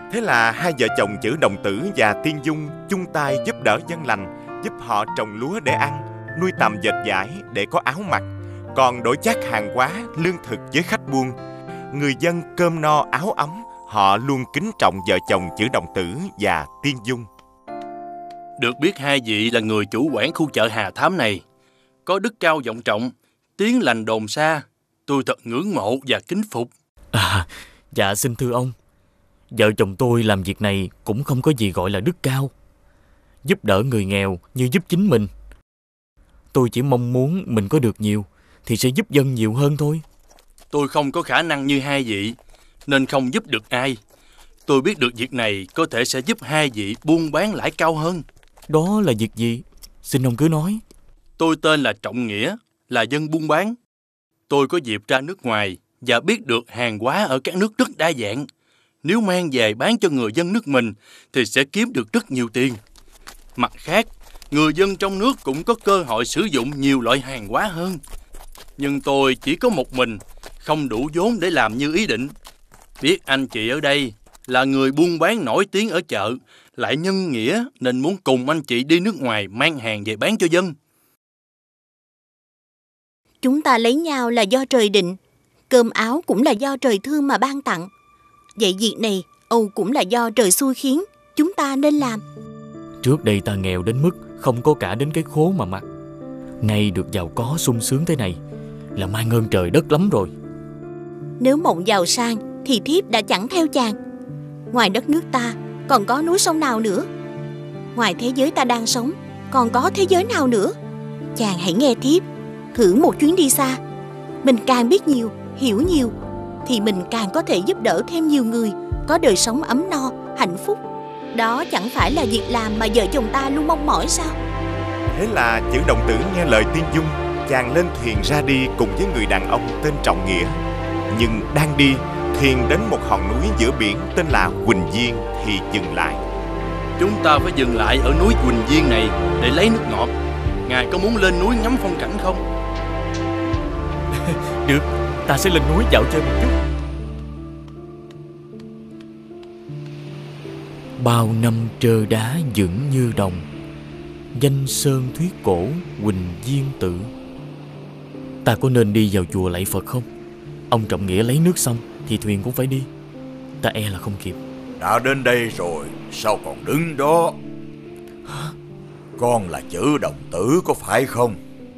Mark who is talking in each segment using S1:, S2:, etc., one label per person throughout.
S1: Thế là hai vợ chồng Chữ Đồng Tử và Tiên Dung chung tay giúp đỡ dân lành, giúp họ trồng lúa để ăn, nuôi tầm dệt vải để có áo mặc, còn đổi chác hàng hóa, lương thực với khách buôn. Người dân cơm no áo ấm, họ luôn kính trọng vợ chồng Chữ Đồng Tử và Tiên Dung.
S2: Được biết hai vị là người chủ quản khu chợ Hà Thám này, có đức cao vọng trọng, tiếng lành đồn xa, tôi thật ngưỡng mộ và kính phục.
S3: Dạ xin thưa ông, vợ chồng tôi làm việc này cũng không có gì gọi là đức cao. Giúp đỡ người nghèo như giúp chính mình. Tôi chỉ mong muốn mình có được nhiều thì sẽ giúp dân nhiều hơn thôi.
S2: Tôi không có khả năng như hai vị nên không giúp được ai. Tôi biết được việc này có thể sẽ giúp hai vị buôn bán lãi cao hơn.
S3: Đó là việc gì? Xin ông cứ nói.
S2: Tôi tên là Trọng Nghĩa, là dân buôn bán. Tôi có dịp ra nước ngoài và biết được hàng hóa ở các nước rất đa dạng. Nếu mang về bán cho người dân nước mình thì sẽ kiếm được rất nhiều tiền. Mặt khác, người dân trong nước cũng có cơ hội sử dụng nhiều loại hàng hóa hơn. Nhưng tôi chỉ có một mình, không đủ vốn để làm như ý định. Biết anh chị ở đây là người buôn bán nổi tiếng ở chợ, lại nhân nghĩa nên muốn cùng anh chị đi nước ngoài mang hàng về bán cho dân.
S4: Chúng ta lấy nhau là do trời định, cơm áo cũng là do trời thương mà ban tặng. Vậy việc này Âu cũng là do trời xui khiến, chúng ta nên làm.
S3: Trước đây ta nghèo đến mức không có cả đến cái khố mà mặc. Nay được giàu có sung sướng thế này là mang ơn trời đất lắm rồi.
S4: Nếu mộng giàu sang thì thiếp đã chẳng theo chàng. Ngoài đất nước ta còn có núi sông nào nữa? Ngoài thế giới ta đang sống còn có thế giới nào nữa? Chàng hãy nghe thiếp, thử một chuyến đi xa. Mình càng biết nhiều, hiểu nhiều thì mình càng có thể giúp đỡ thêm nhiều người có đời sống ấm no, hạnh phúc. Đó chẳng phải là việc làm mà vợ chồng ta luôn mong mỏi sao?
S1: Thế là Chữ Đồng Tử nghe lời Tiên Dung, chàng lên thuyền ra đi cùng với người đàn ông tên Trọng Nghĩa. Nhưng đang đi, thuyền đến một hòn núi giữa biển tên là Huỳnh Viên thì dừng lại.
S2: Chúng ta phải dừng lại ở núi Huỳnh Viên này để lấy nước ngọt. Ngài có muốn lên núi ngắm phong cảnh không?
S3: Được, ta sẽ lên núi dạo chơi một chút. Bao năm trơ đá vững như đồng, danh sơn thuyết cổ Huỳnh Viên tự. Ta có nên đi vào chùa lạy Phật không? Ông Trọng Nghĩa lấy nước xong thì thuyền cũng phải đi. Ta e là không kịp.
S5: Đã đến đây rồi, sao còn đứng đó?
S3: Hả?
S5: Con là Chữ Đồng Tử có phải không?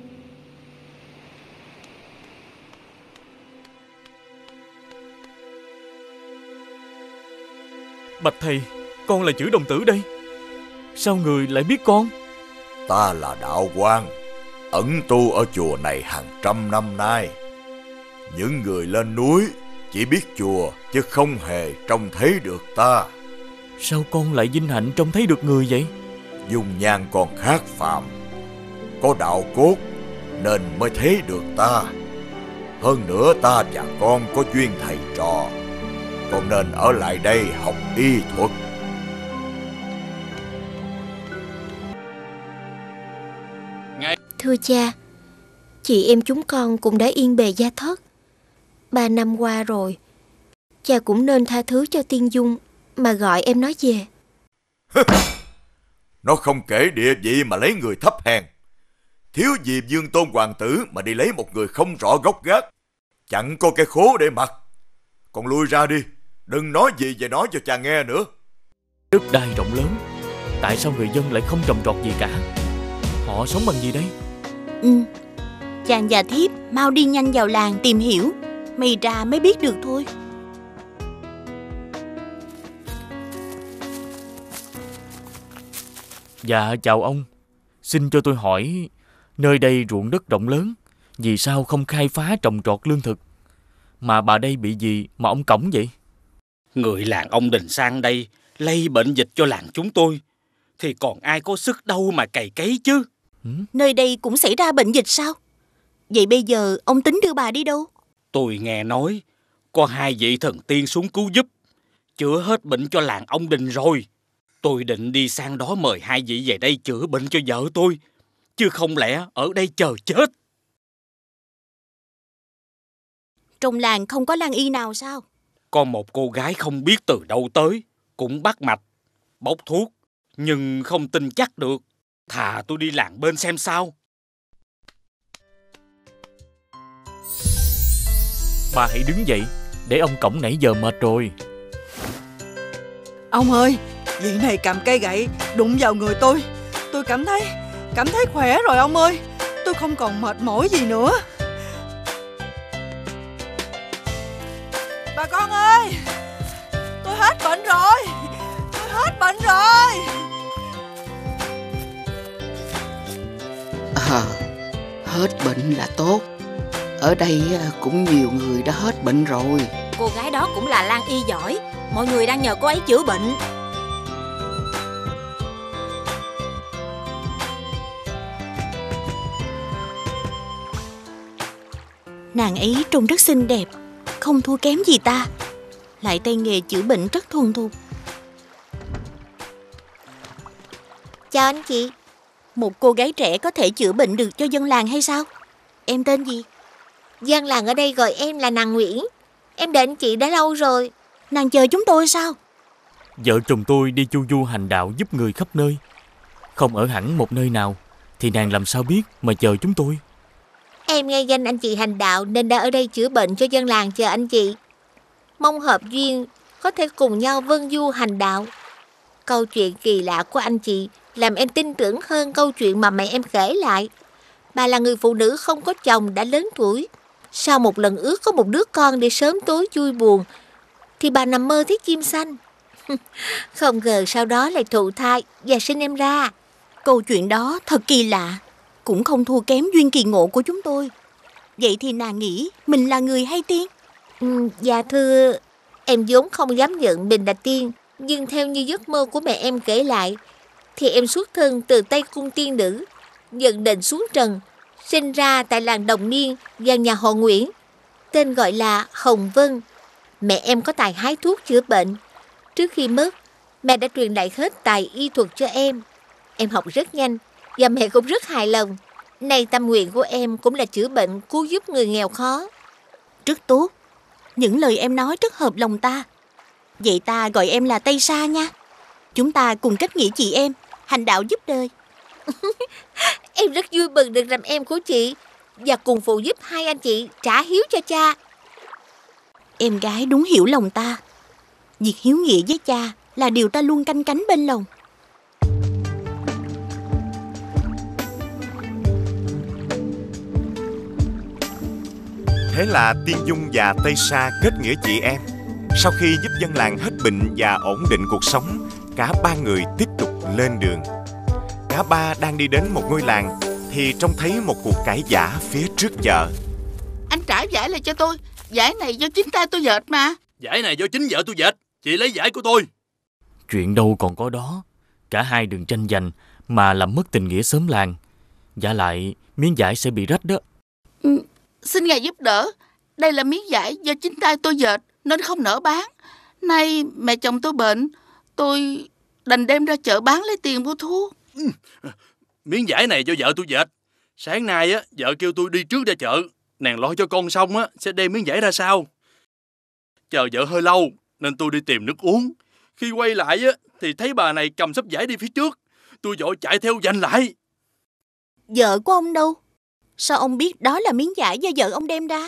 S3: Bạch thầy, con là Chữ Đồng Tử đây. Sao người lại biết con?
S5: Ta là Đạo Quang, ẩn tu ở chùa này hàng trăm năm nay. Những người lên núi chỉ biết chùa chứ không hề trông thấy được ta.
S3: Sao con lại vinh hạnh trông thấy được người vậy?
S5: Dung nhan còn khác phàm, có đạo cốt nên mới thấy được ta. Hơn nữa ta và con có duyên thầy trò, con nên ở lại đây học y thuật.
S6: Thưa cha, chị em chúng con cũng đã yên bề gia thất. 3 năm qua rồi, cha cũng nên tha thứ cho Tiên Dung mà gọi em nó về.
S5: Nó không kể địa vị mà lấy người thấp hèn. Thiếu gì Dương Tôn hoàng tử mà đi lấy một người không rõ gốc gác, chẳng có cái khố để mặc. Con lui ra đi, đừng nói gì về nó cho cha nghe nữa.
S3: Đất đai rộng lớn, tại sao người dân lại không trồng trọt gì cả? Họ sống bằng gì đây?
S4: Chàng và thiếp mau đi nhanh vào làng tìm hiểu, mày ra mới biết được thôi.
S3: Dạ chào ông, xin cho tôi hỏi, nơi đây ruộng đất rộng lớn, vì sao không khai phá trồng trọt lương thực? Mà bà đây bị gì mà ông cõng vậy?
S7: Người làng ông Đình sang đây lây bệnh dịch cho làng chúng tôi, thì còn ai có sức đâu mà cày cấy chứ.
S4: Nơi đây cũng xảy ra bệnh dịch sao? Vậy bây giờ ông tính đưa bà đi đâu?
S7: Tôi nghe nói có 2 vị thần tiên xuống cứu giúp, chữa hết bệnh cho làng ông Đình rồi. Tôi định đi sang đó mời 2 vị về đây chữa bệnh cho vợ tôi, chứ không lẽ ở đây chờ chết.
S4: Trong làng không có làng y nào sao?
S7: Có một cô gái không biết từ đâu tới, cũng bắt mạch, bốc thuốc, nhưng không tin chắc được. Thà tôi đi làng bên xem sao.
S3: Bà hãy đứng dậy, để ông cõng nãy giờ mệt rồi.
S8: Ông ơi, vị này cầm cây gậy đụng vào người tôi cảm thấy khỏe rồi ông ơi. Tôi không còn mệt mỏi gì nữa. Bà con ơi, tôi hết bệnh rồi.
S9: Hết bệnh là tốt. Ở đây cũng nhiều người đã hết bệnh rồi.
S4: Cô gái đó cũng là lang y giỏi. Mọi người đang nhờ cô ấy chữa bệnh. Nàng ấy trông rất xinh đẹp, không thua kém gì ta. Lại tay nghề chữa bệnh rất thuần thục.
S6: Chào anh chị.
S4: Một cô gái trẻ có thể chữa bệnh được cho dân làng hay sao? Em tên gì?
S6: Dân làng ở đây gọi em là nàng Nguyễn. Em đợi anh chị đã lâu rồi.
S4: Nàng chờ chúng tôi sao?
S3: Vợ chồng tôi đi chu du hành đạo giúp người khắp nơi, không ở hẳn một nơi nào, thì nàng làm sao biết mà chờ chúng tôi?
S6: Em nghe danh anh chị hành đạo nên đã ở đây chữa bệnh cho dân làng chờ anh chị. Mong hợp duyên có thể cùng nhau vân du hành đạo. Câu chuyện kỳ lạ của anh chị làm em tin tưởng hơn câu chuyện mà mẹ em kể lại. Bà là người phụ nữ không có chồng đã lớn tuổi. Sau một lần ước có một đứa con để sớm tối vui buồn, thì bà nằm mơ thấy chim xanh. Không ngờ sau đó lại thụ thai và sinh em ra.
S4: Câu chuyện đó thật kỳ lạ, cũng không thua kém duyên kỳ ngộ của chúng tôi. Vậy thì nàng nghĩ mình là người hay tiên?
S6: Dạ thưa, em vốn không dám nhận mình là tiên. Nhưng theo như giấc mơ của mẹ em kể lại, thì em xuất thân từ Tây Cung tiên nữ, nhận định xuống trần, sinh ra tại làng Đồng Niên và nhà họ Nguyễn, tên gọi là Hồng Vân. Mẹ em có tài hái thuốc chữa bệnh. Trước khi mất, mẹ đã truyền lại hết tài y thuật cho em. Em học rất nhanh và mẹ cũng rất hài lòng. Nay tâm nguyện của em cũng là chữa bệnh cứu giúp người nghèo khó.
S4: Rất tốt. Những lời em nói rất hợp lòng ta. Vậy ta gọi em là Tây Sa nha. Chúng ta cùng kết nghĩa chị em, hành đạo giúp đời.
S6: Em rất vui mừng được làm em của chị và cùng phụ giúp hai anh chị trả hiếu cho cha.
S4: Em gái đúng hiểu lòng ta. Việc hiếu nghĩa với cha là điều ta luôn canh cánh bên lòng.
S1: Thế là Tiên Dung và Tây Sa kết nghĩa chị em. Sau khi giúp dân làng hết bệnh và ổn định cuộc sống, cả ba người tiếp tục lên đường. Cả ba đang đi đến một ngôi làng thì trông thấy một cuộc cãi vã phía trước chợ.
S9: Anh trả vải lại cho tôi. Vải này do chính tay tôi dệt mà.
S2: Vải này do chính vợ tôi dệt. Chị lấy vải của tôi.
S3: Chuyện đâu còn có đó. Cả hai đừng tranh giành mà làm mất tình nghĩa xóm làng. Vả lại miếng vải sẽ bị rách đó.
S9: Xin ngài giúp đỡ. Đây là miếng vải do chính tay tôi dệt nên không nỡ bán. Nay mẹ chồng tôi bệnh, tôi đành đem ra chợ bán lấy tiền mua thuốc.
S2: Miếng vải này do vợ tôi dệt. Sáng nay á, vợ kêu tôi đi trước ra chợ. Nàng lo cho con xong á, sẽ đem miếng vải ra sau. Chờ vợ hơi lâu nên tôi đi tìm nước uống. Khi quay lại á, thì thấy bà này cầm xấp vải đi phía trước. Tôi vội chạy theo giành lại.
S4: Vợ của ông đâu? Sao ông biết đó là miếng vải do vợ ông đem ra?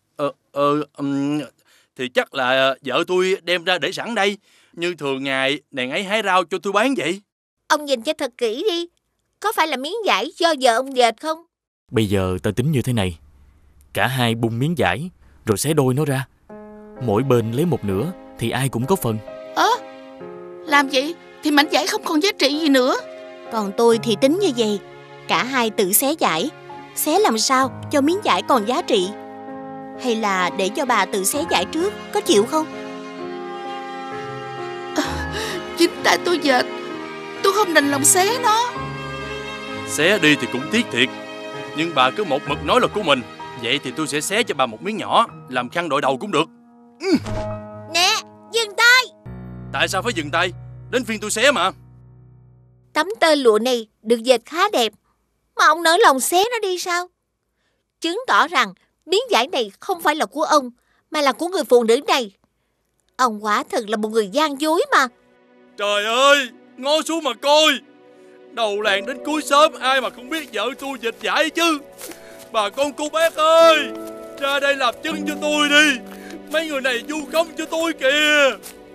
S2: Thì chắc là vợ tôi đem ra để sẵn đây. Như thường ngày nàng ấy hái rau cho tôi bán vậy.
S6: Ông nhìn cho thật kỹ đi. Có phải là miếng vải do vợ ông dệt không?
S3: Bây giờ ta tính như thế này. Cả hai bung miếng vải rồi xé đôi nó ra. Mỗi bên lấy một nửa thì ai cũng có phần.
S9: Làm vậy thì mảnh vải không còn giá trị gì nữa.
S4: Còn tôi thì tính như vậy. Cả hai tự xé vải. Xé làm sao cho miếng vải còn giá trị? Hay là để cho bà tự xé vải trước, có chịu không?
S9: Chính tại tôi dệt, tôi không đành lòng xé nó.
S2: Xé đi thì cũng tiếc thiệt. Nhưng bà cứ một mực nói là của mình. Vậy thì tôi sẽ xé cho bà một miếng nhỏ, làm khăn đội đầu cũng được.
S6: Nè, dừng tay.
S2: Tại sao phải dừng tay? Đến phiên tôi xé mà.
S6: Tấm tơ lụa này được dệt khá đẹp, mà ông nỡ lòng xé nó đi sao? Chứng tỏ rằng miếng vải này không phải là của ông, mà là của người phụ nữ này. Ông quả thật là một người gian dối mà.
S2: Trời ơi, ngó xuống mà coi. Đầu làng đến cuối xóm ai mà không biết vợ tôi dịch giải chứ. Bà con cô bác ơi, ra đây làm chứng cho tôi đi. Mấy người này vu khống cho tôi kìa.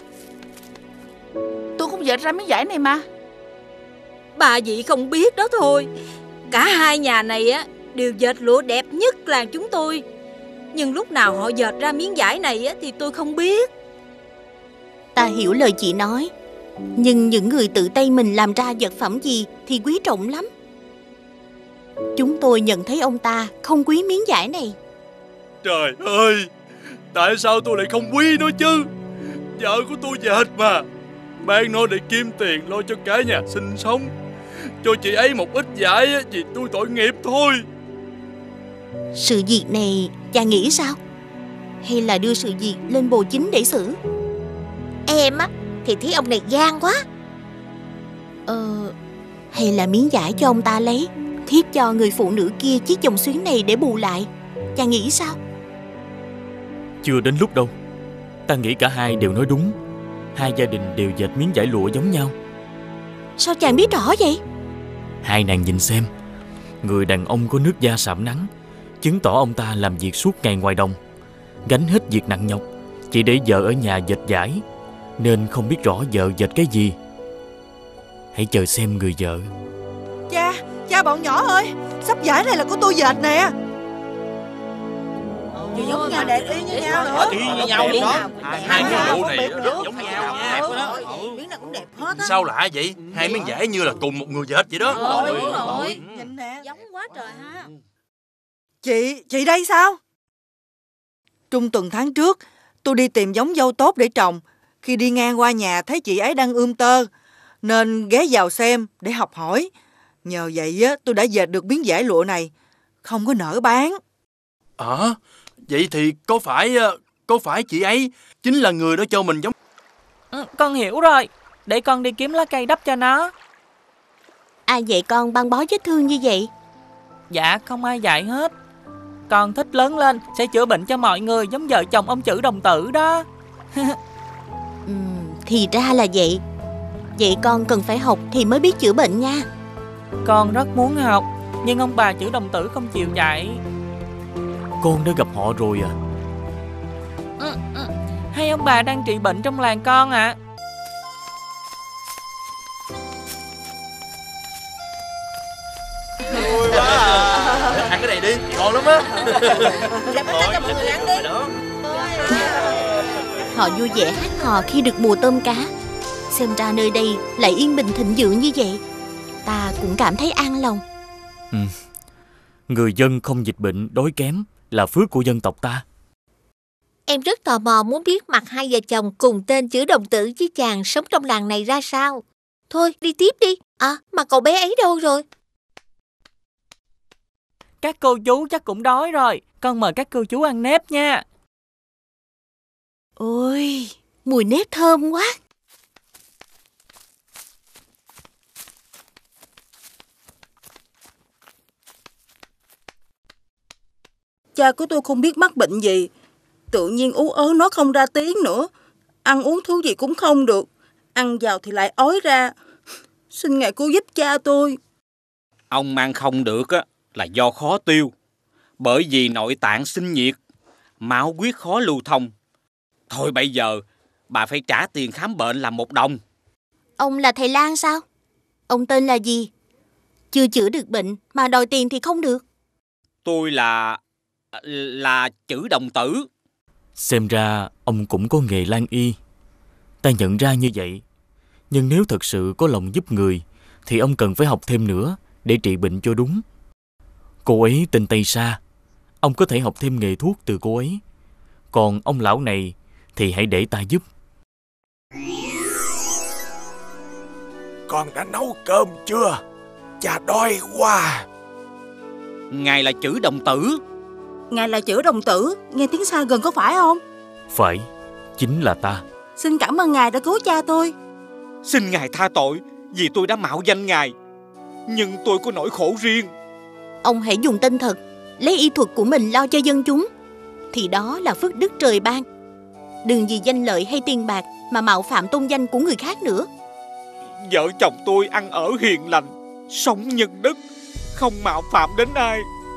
S9: Tôi cũng dệt ra miếng vải này mà.
S10: Bà vậy không biết đó thôi. Cả hai nhà này á đều dệt lụa đẹp nhất làng chúng tôi. Nhưng lúc nào họ dệt ra miếng vải này á thì tôi không biết.
S4: Ta hiểu lời chị nói, nhưng những người tự tay mình làm ra vật phẩm gì thì quý trọng lắm. Chúng tôi nhận thấy ông ta không quý miếng vải này.
S2: Trời ơi, tại sao tôi lại không quý nó chứ? Vợ của tôi dệt mà. Bán nó để kiếm tiền lo cho cả nhà sinh sống. Cho chị ấy một ít vải vì tôi tội nghiệp thôi.
S4: Sự việc này cha nghĩ sao? Hay là đưa sự việc lên bồ chính để xử?
S6: Em á thì thấy ông này gan quá.
S4: Hay là miếng vải cho ông ta lấy, thiếp cho người phụ nữ kia chiếc vòng xuyến này để bù lại. Cha nghĩ sao?
S3: Chưa đến lúc đâu. Ta nghĩ cả hai đều nói đúng. Hai gia đình đều dệt miếng vải lụa giống nhau.
S4: Sao chàng biết rõ vậy?
S3: Hai nàng nhìn xem. Người đàn ông có nước da sạm nắng, chứng tỏ ông ta làm việc suốt ngày ngoài đồng, gánh hết việc nặng nhọc chỉ để vợ ở nhà dệt vải, nên không biết rõ vợ dệt cái gì. Hãy chờ xem người vợ.
S8: Cha bọn nhỏ ơi, sắp vải này là của tôi dệt nè. Giống nhau, đẹp y như nhau nữa.
S7: Y như nhau luôn đó.
S2: Hai cái bộ này rất giống nhau nha.
S8: Miếng nào cũng đẹp hết á.
S2: Sao lạ vậy? Hai miếng vải như là cùng một người dệt vậy đó.
S8: Đúng rồi. Nhìn nè.
S10: Giống quá trời ha.
S8: Chị đây sao? Trung tuần tháng trước, tôi đi tìm giống dâu tốt để trồng. Khi đi ngang qua nhà thấy chị ấy đang ươm tơ, nên ghé vào xem để học hỏi. Nhờ vậy á, tôi đã dệt được miếng vải lụa này, không có nỡ bán.
S2: Vậy thì có phải chị ấy chính là người đó cho mình giống?
S11: Con hiểu rồi. Để con đi kiếm lá cây đắp cho nó.
S4: Ai dạy con băng bó vết thương như vậy?
S11: Dạ không ai dạy hết. Con thích lớn lên sẽ chữa bệnh cho mọi người, giống vợ chồng ông Chữ Đồng Tử đó.
S4: Thì ra là vậy. Vậy con cần phải học thì mới biết chữa bệnh nha.
S11: Con rất muốn học, nhưng ông bà Chữ Đồng Tử không chịu dạy.
S3: Con đã gặp họ rồi à?
S11: Hay ông bà đang trị bệnh trong làng con ạ?
S2: Vui quá à. Ăn cái này đi, ngon lắm á.
S8: Làm bánh cho mọi người ăn đi.
S4: Họ vui vẻ hát hò khi được mùa tôm cá. Xem ra nơi đây lại yên bình thịnh vượng như vậy, ta cũng cảm thấy an lòng.
S3: Người dân không dịch bệnh đói kém là phước của dân tộc ta.
S6: Em rất tò mò muốn biết mặt hai vợ chồng cùng tên Chữ Đồng Tử với chàng sống trong làng này ra sao. Thôi đi tiếp đi. Mà cậu bé ấy đâu rồi?
S11: Các cô chú chắc cũng đói rồi. Con mời các cô chú ăn nếp nha.
S4: Ôi, mùi nếp thơm quá.
S8: Cha của tôi không biết mắc bệnh gì, tự nhiên ú ớ nói không ra tiếng nữa. Ăn uống thứ gì cũng không được, ăn vào thì lại ói ra. Xin ngài cứu giúp cha tôi.
S7: Ông ăn không được á là do khó tiêu, bởi vì nội tạng sinh nhiệt, máu huyết khó lưu thông. Thôi bây giờ bà phải trả tiền khám bệnh là 1 đồng.
S4: Ông là thầy Lan sao? Ông tên là gì? Chưa chữa được bệnh mà đòi tiền thì không được.
S7: Tôi là Chữ Đồng Tử.
S3: Xem ra ông cũng có nghề lan y. Ta nhận ra như vậy. Nhưng nếu thật sự có lòng giúp người thì ông cần phải học thêm nữa để trị bệnh cho đúng. Cô ấy tên Tây Sa. Ông có thể học thêm nghề thuốc từ cô ấy. Còn ông lão này thì hãy để ta giúp.
S5: Con đã nấu cơm chưa? Cha đói quá.
S7: Ngài là Chữ Đồng Tử.
S8: Ngài là Chữ Đồng Tử, nghe tiếng xa gần có phải không?
S3: Phải, chính là ta.
S8: Xin cảm ơn ngài đã cứu cha tôi.
S7: Xin ngài tha tội vì tôi đã mạo danh ngài, nhưng tôi có nỗi khổ riêng.
S4: Ông hãy dùng tên thật, lấy y thuật của mình lo cho dân chúng, thì đó là phước đức trời ban. Đừng vì danh lợi hay tiền bạc mà mạo phạm tôn danh của người khác nữa.
S7: Vợ chồng tôi ăn ở hiền lành, sống nhân đức, không mạo phạm đến ai.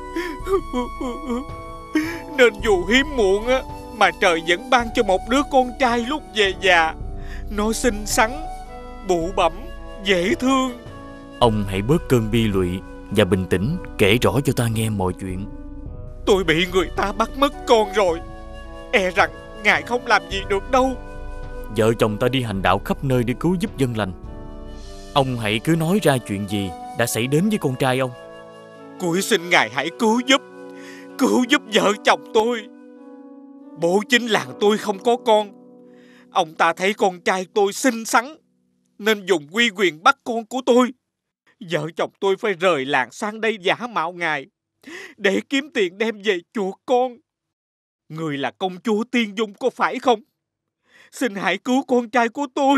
S7: Nên dù hiếm muộn á, mà trời vẫn ban cho một đứa con trai lúc về già. Nó xinh xắn, bụ bẫm, dễ thương.
S3: Ông hãy bớt cơn bi lụy và bình tĩnh kể rõ cho ta nghe mọi chuyện.
S7: Tôi bị người ta bắt mất con rồi. E rằng ngài không làm gì được đâu.
S3: Vợ chồng ta đi hành đạo khắp nơi để cứu giúp dân lành. Ông hãy cứ nói ra chuyện gì đã xảy đến với con trai ông.
S7: Cuối xin ngài hãy cứu giúp vợ chồng tôi. Bố chính làng tôi không có con. Ông ta thấy con trai tôi xinh xắn nên dùng uy quyền bắt con của tôi. Vợ chồng tôi phải rời làng sang đây giả mạo ngài để kiếm tiền đem về chuộc con. Người là công chúa Tiên Dung có phải không? Xin hãy cứu con trai của tôi.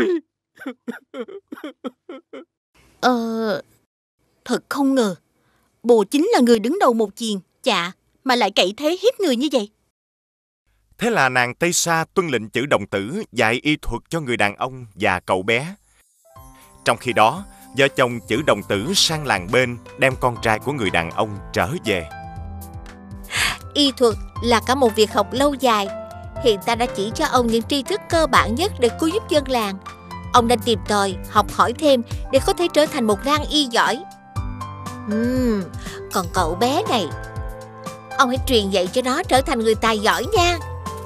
S4: Thật không ngờ bồ chính là người đứng đầu một chiền chạ mà lại cậy thế hiếp người như vậy.
S1: Thế là nàng Tây Sa tuân lệnh chữ đồng tử dạy y thuật cho người đàn ông và cậu bé. Trong khi đó, vợ chồng chữ đồng tử sang làng bên đem con trai của người đàn ông trở về.
S6: Y thuật là cả một việc học lâu dài. Hiện ta đã chỉ cho ông những tri thức cơ bản nhất để cứu giúp dân làng. Ông nên tìm tòi, học hỏi thêm để có thể trở thành một ngang y giỏi. Còn cậu bé này, ông hãy truyền dạy cho nó trở thành người tài giỏi nha.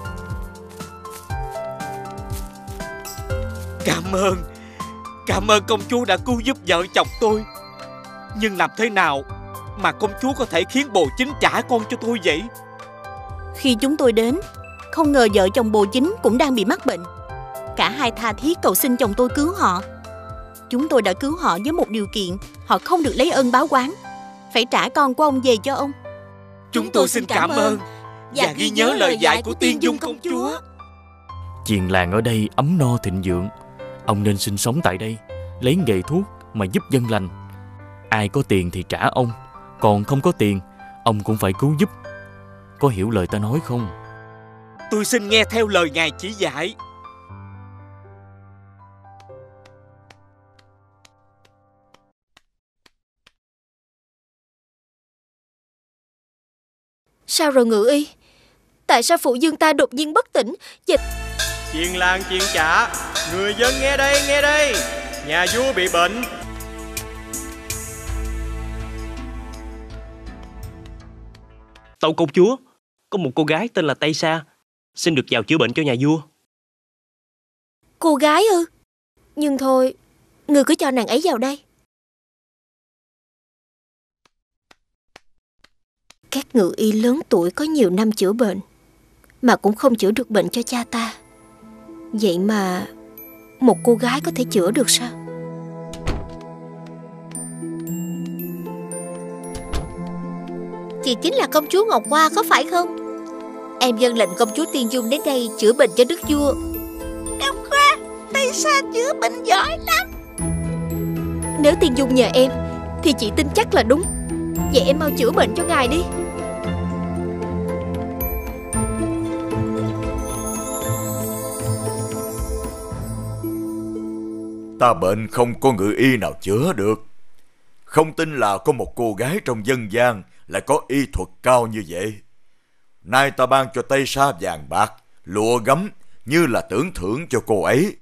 S7: Cảm ơn công chúa đã cứu giúp vợ chồng tôi. Nhưng làm thế nào mà công chúa có thể khiến bồ chính trả con cho tôi vậy?
S4: Khi chúng tôi đến, không ngờ vợ chồng bồ chính cũng đang bị mắc bệnh. Cả hai tha thiết cầu xin chồng tôi cứu họ. Chúng tôi đã cứu họ với một điều kiện: họ không được lấy ơn báo oán, phải trả con của ông về cho ông.
S7: Chúng tôi xin cảm ơn và ghi nhớ lời dạy của Tiên Dung công chúa.
S3: Chiền làng ở đây ấm no thịnh vượng. Ông nên sinh sống tại đây, lấy nghề thuốc mà giúp dân lành. Ai có tiền thì trả ông, còn không có tiền, ông cũng phải cứu giúp. Có hiểu lời ta nói không?
S7: Tôi xin nghe theo lời ngài chỉ dạy.
S6: Sao rồi Ngự Y? Tại sao phụ dương ta đột nhiên bất tỉnh?
S12: Chiền làng chiền chạ, người dân nghe đây, nhà vua bị bệnh.
S13: Tâu công chúa, có một cô gái tên là Tây Sa, xin được vào chữa bệnh cho nhà vua.
S6: Cô gái ư? Nhưng thôi, người cứ cho nàng ấy vào đây. Các ngự y lớn tuổi có nhiều năm chữa bệnh mà cũng không chữa được bệnh cho cha ta. Vậy mà một cô gái có thể chữa được sao? Chị chính là công chúa Ngọc Hoa có phải không? Em vâng lệnh công chúa Tiên Dung đến đây chữa bệnh cho đức vua.
S9: Ngọc Hoa, Tây Sa chữa bệnh giỏi lắm.
S6: Nếu Tiên Dung nhờ em thì chị tin chắc là đúng. Vậy em mau chữa bệnh cho ngài đi.
S5: Ta bệnh không có ngự y nào chữa được. Không tin là có một cô gái trong dân gian lại có y thuật cao như vậy. Nay ta ban cho Tây Sa vàng bạc, lụa gấm như là tưởng thưởng cho cô ấy.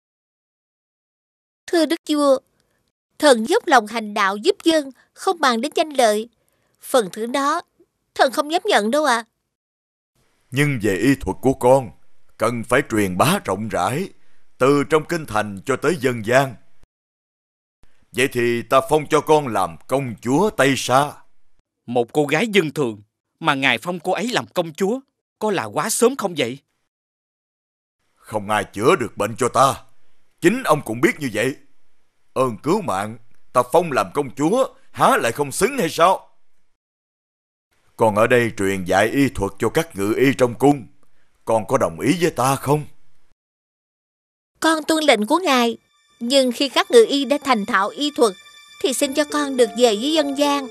S6: Thưa đức vua, thần dốc lòng hành đạo giúp dân, không màng đến danh lợi. Phần thưởng đó thần không dám nhận đâu ạ.
S5: Nhưng về y thuật của con, cần phải truyền bá rộng rãi, từ trong kinh thành cho tới dân gian. Vậy thì ta phong cho con làm công chúa Tây Sa.
S7: Một cô gái dân thường mà ngài phong cô ấy làm công chúa, có là quá sớm không vậy?
S5: Không ai chữa được bệnh cho ta. Chính ông cũng biết như vậy. Ơn cứu mạng, ta phong làm công chúa, há lại không xứng hay sao? Còn ở đây truyền dạy y thuật cho các ngự y trong cung, con có đồng ý với ta không?
S6: Con tuân lệnh của ngài. Nhưng khi các ngự y đã thành thạo y thuật thì xin cho con được về với dân gian.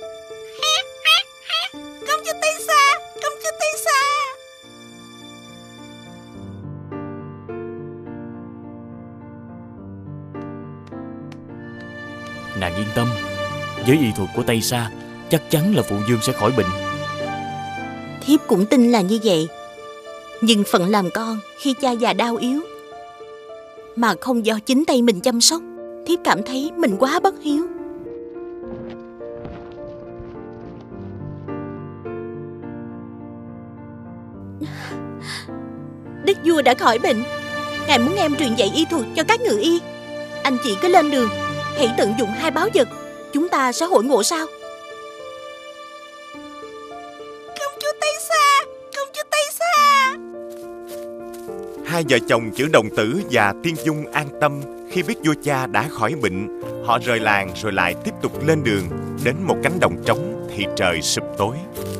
S9: Công chúa Tây Sa, công chúa Tây Sa.
S3: Nàng yên tâm, với y thuật của Tây Sa, chắc chắn là phụ vương sẽ khỏi bệnh.
S4: Thiếp cũng tin là như vậy. Nhưng phận làm con khi cha già đau yếu mà không do chính tay mình chăm sóc, thiếp cảm thấy mình quá bất hiếu. Đức vua đã khỏi bệnh. Ngài muốn em truyền dạy y thuật cho các ngự y. Anh chị cứ lên đường, hãy tận dụng 2 báu vật, chúng ta sẽ hội ngộ sau.
S9: Công chúa Tây Sa, công chúa Tây Sa.
S1: Hai vợ chồng Chữ Đồng Tử và Tiên Dung an tâm khi biết vua cha đã khỏi bệnh. Họ rời làng rồi lại tiếp tục lên đường, đến một cánh đồng trống thì trời sụp tối.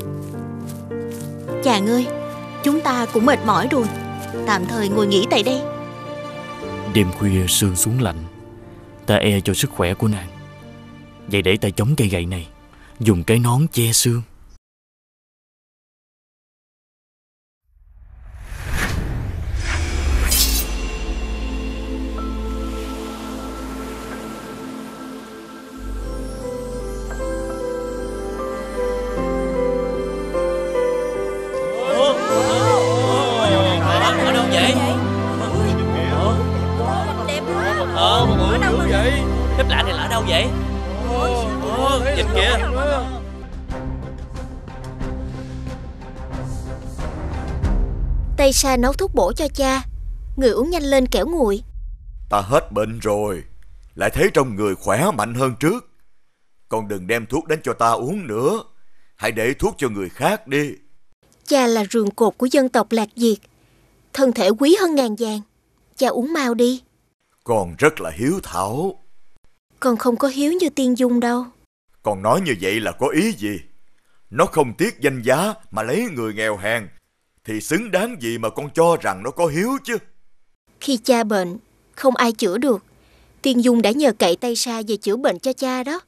S4: Chàng ơi, chúng ta cũng mệt mỏi rồi, tạm thời ngồi nghỉ tại đây.
S3: Đêm khuya sương xuống lạnh, ta e cho sức khỏe của nàng. Vậy để ta chống cây gậy này, dùng cái nón che sương.
S13: Phép lạ này là ở đâu vậy? Nhìn kìa.
S6: Tây Sa nấu thuốc bổ cho cha, người uống nhanh lên kẻo nguội.
S5: Ta hết bệnh rồi, lại thấy trong người khỏe mạnh hơn trước. Con đừng đem thuốc đến cho ta uống nữa, hãy để thuốc cho người khác đi.
S6: Cha là rường cột của dân tộc Lạc Việt, thân thể quý hơn ngàn vàng. Cha uống mau đi.
S5: Con rất là hiếu thảo.
S6: Con không có hiếu như Tiên Dung đâu.
S5: Con nói như vậy là có ý gì? Nó không tiếc danh giá mà lấy người nghèo hèn, thì xứng đáng gì mà con cho rằng nó có hiếu chứ?
S6: Khi cha bệnh, không ai chữa được. Tiên Dung đã nhờ cậy Tây Sa về chữa bệnh cho cha đó.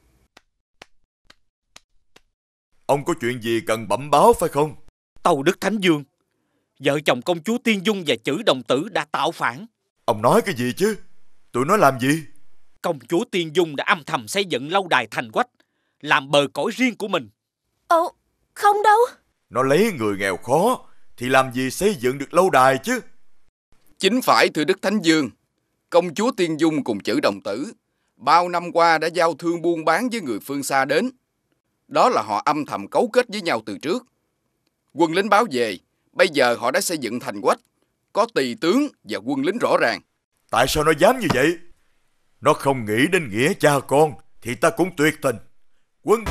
S5: Ông có chuyện gì cần bẩm báo phải không?
S7: Tâu Đức Thánh Dương, vợ chồng công chúa Tiên Dung và Chữ Đồng Tử đã tạo phản.
S5: Ông nói cái gì chứ? Tụi nó làm gì?
S7: Công chúa Tiên Dung đã âm thầm xây dựng lâu đài thành quách, làm bờ cõi riêng của mình.
S6: Ồ, không đâu.
S5: Nó lấy người nghèo khó thì làm gì xây dựng được lâu đài chứ?
S14: Chính phải thưa Đức Thánh Dương. Công chúa Tiên Dung cùng Chữ Đồng Tử bao năm qua đã giao thương buôn bán với người phương xa đến. Đó là họ âm thầm cấu kết với nhau từ trước. Quân lính báo về, bây giờ họ đã xây dựng thành quách, có tỳ tướng và quân lính rõ ràng.
S5: Tại sao nó dám như vậy? Nó không nghĩ đến nghĩa cha con thì ta cũng tuyệt tình. Quân...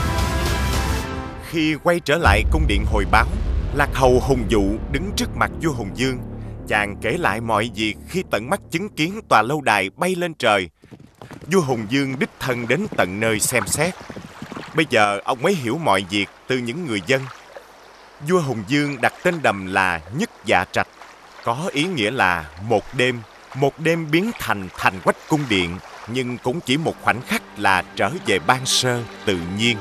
S1: Khi quay trở lại cung điện hồi báo, Lạc Hầu Hùng Dụ đứng trước mặt vua Hùng Dương. Chàng kể lại mọi việc khi tận mắt chứng kiến tòa lâu đài bay lên trời. Vua Hùng Dương đích thân đến tận nơi xem xét. Bây giờ ông mới hiểu mọi việc từ những người dân. Vua Hùng Dương đặt tên đầm là Nhất Dạ Trạch, có ý nghĩa là một đêm biến thành thành quách cung điện, nhưng cũng chỉ một khoảnh khắc là trở về ban sơ tự nhiên.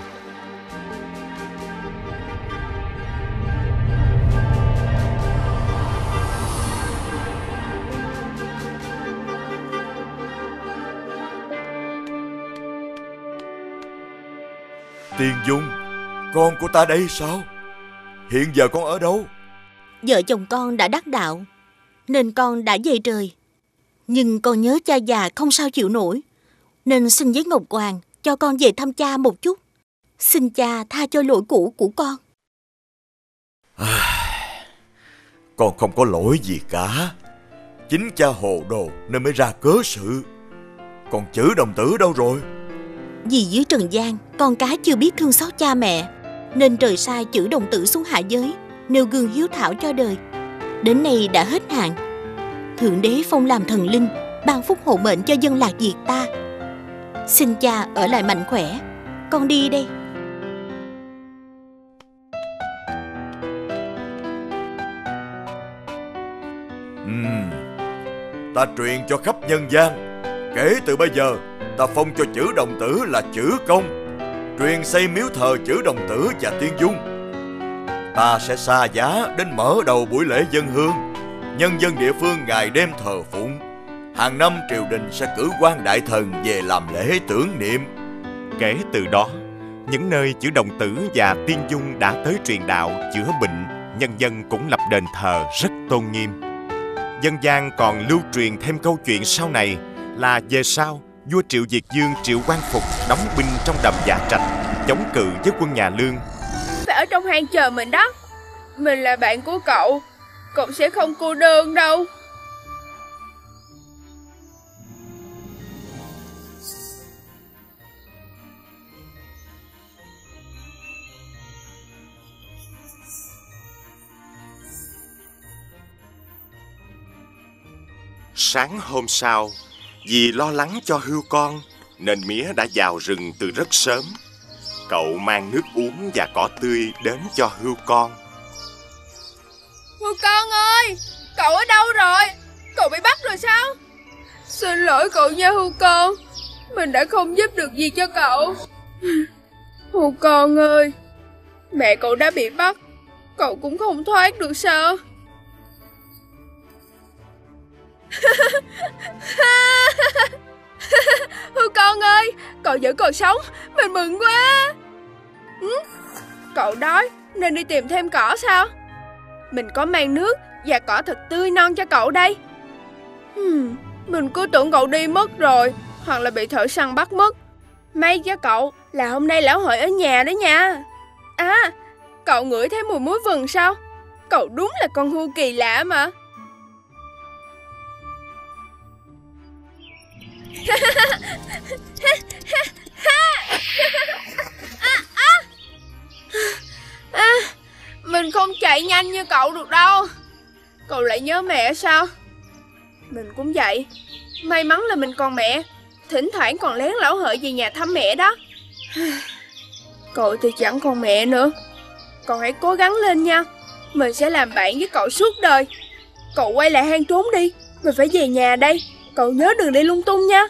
S5: Tiên Dung, con của ta đây sao? Hiện giờ con ở đâu?
S4: Vợ chồng con đã đắc đạo nên con đã về trời. Nhưng con nhớ cha già không sao chịu nổi, nên xin với Ngọc Hoàng cho con về thăm cha một chút. Xin cha tha cho lỗi cũ của con.
S5: Con không có lỗi gì cả. Chính cha hồ đồ nên mới ra cớ sự. Còn Chữ Đồng Tử đâu rồi?
S4: Vì dưới trần gian con cái chưa biết thương xót cha mẹ, nên trời sai Chữ Đồng Tử xuống hạ giới, nêu gương hiếu thảo cho đời. Đến nay đã hết hạn, Thượng Đế phong làm thần linh, ban phúc hộ mệnh cho dân Lạc Việt ta. Xin cha ở lại mạnh khỏe. Con đi đây.
S5: Ta truyền cho khắp nhân gian. Kể từ bây giờ, ta phong cho Chữ Đồng Tử là Chữ Công, truyền xây miếu thờ Chữ Đồng Tử và Tiên Dung. Ta sẽ xa giá đến mở đầu buổi lễ dân hương. Nhân dân địa phương ngày đêm thờ phụng, Hàng năm triều đình sẽ cử quan đại thần về làm lễ tưởng niệm.
S1: Kể từ đó, những nơi chữ Đồng Tử và Tiên Dung đã tới truyền đạo chữa bệnh, nhân dân cũng lập đền thờ rất tôn nghiêm. Dân gian còn lưu truyền thêm câu chuyện sau này là về sau vua Triệu Việt Vương Triệu Quang Phục đóng binh trong đầm Dạ Trạch chống cự với quân nhà Lương.
S15: Phải ở trong hang chờ mình đó. Mình là bạn của cậu, cậu sẽ không cô đơn đâu.
S1: Sáng hôm sau, vì lo lắng cho hươu con nên Mía đã vào rừng từ rất sớm. Cậu mang nước uống và cỏ tươi đến cho hươu con.
S15: Hươu con ơi, cậu ở đâu rồi? Cậu bị bắt rồi sao? Xin lỗi cậu nha hươu con, mình đã không giúp được gì cho cậu. Hươu con ơi, mẹ cậu đã bị bắt, cậu cũng không thoát được sao? Hươu con ơi, cậu vẫn còn sống, mình mừng quá. Cậu đói nên đi tìm thêm cỏ sao? Mình có mang nước và cỏ thật tươi non cho cậu đây. Mình cứ tưởng cậu đi mất rồi, hoặc là bị thợ săn bắt mất. May cho cậu là hôm nay lão hội ở nhà đó nha. À, cậu ngửi thấy mùi muối vừng sao? Cậu đúng là con hươu kỳ lạ mà. Mình không chạy nhanh như cậu được đâu. Cậu lại nhớ mẹ sao? Mình cũng vậy. May mắn là mình còn mẹ, thỉnh thoảng còn lén lão hợi về nhà thăm mẹ đó. Cậu thì chẳng còn mẹ nữa. Cậu hãy cố gắng lên nha. Mình sẽ làm bạn với cậu suốt đời. Cậu quay lại hang trốn đi. Mình phải về nhà đây. Cậu nhớ đừng đi lung tung nha.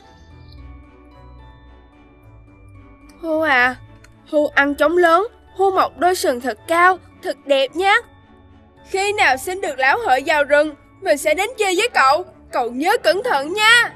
S15: Hươu à, hươu ăn trống lớn, hươu mọc đôi sừng thật cao, thật đẹp nhé. Khi nào xin được lão hợi vào rừng, mình sẽ đến chơi với cậu. Cậu nhớ cẩn thận nha.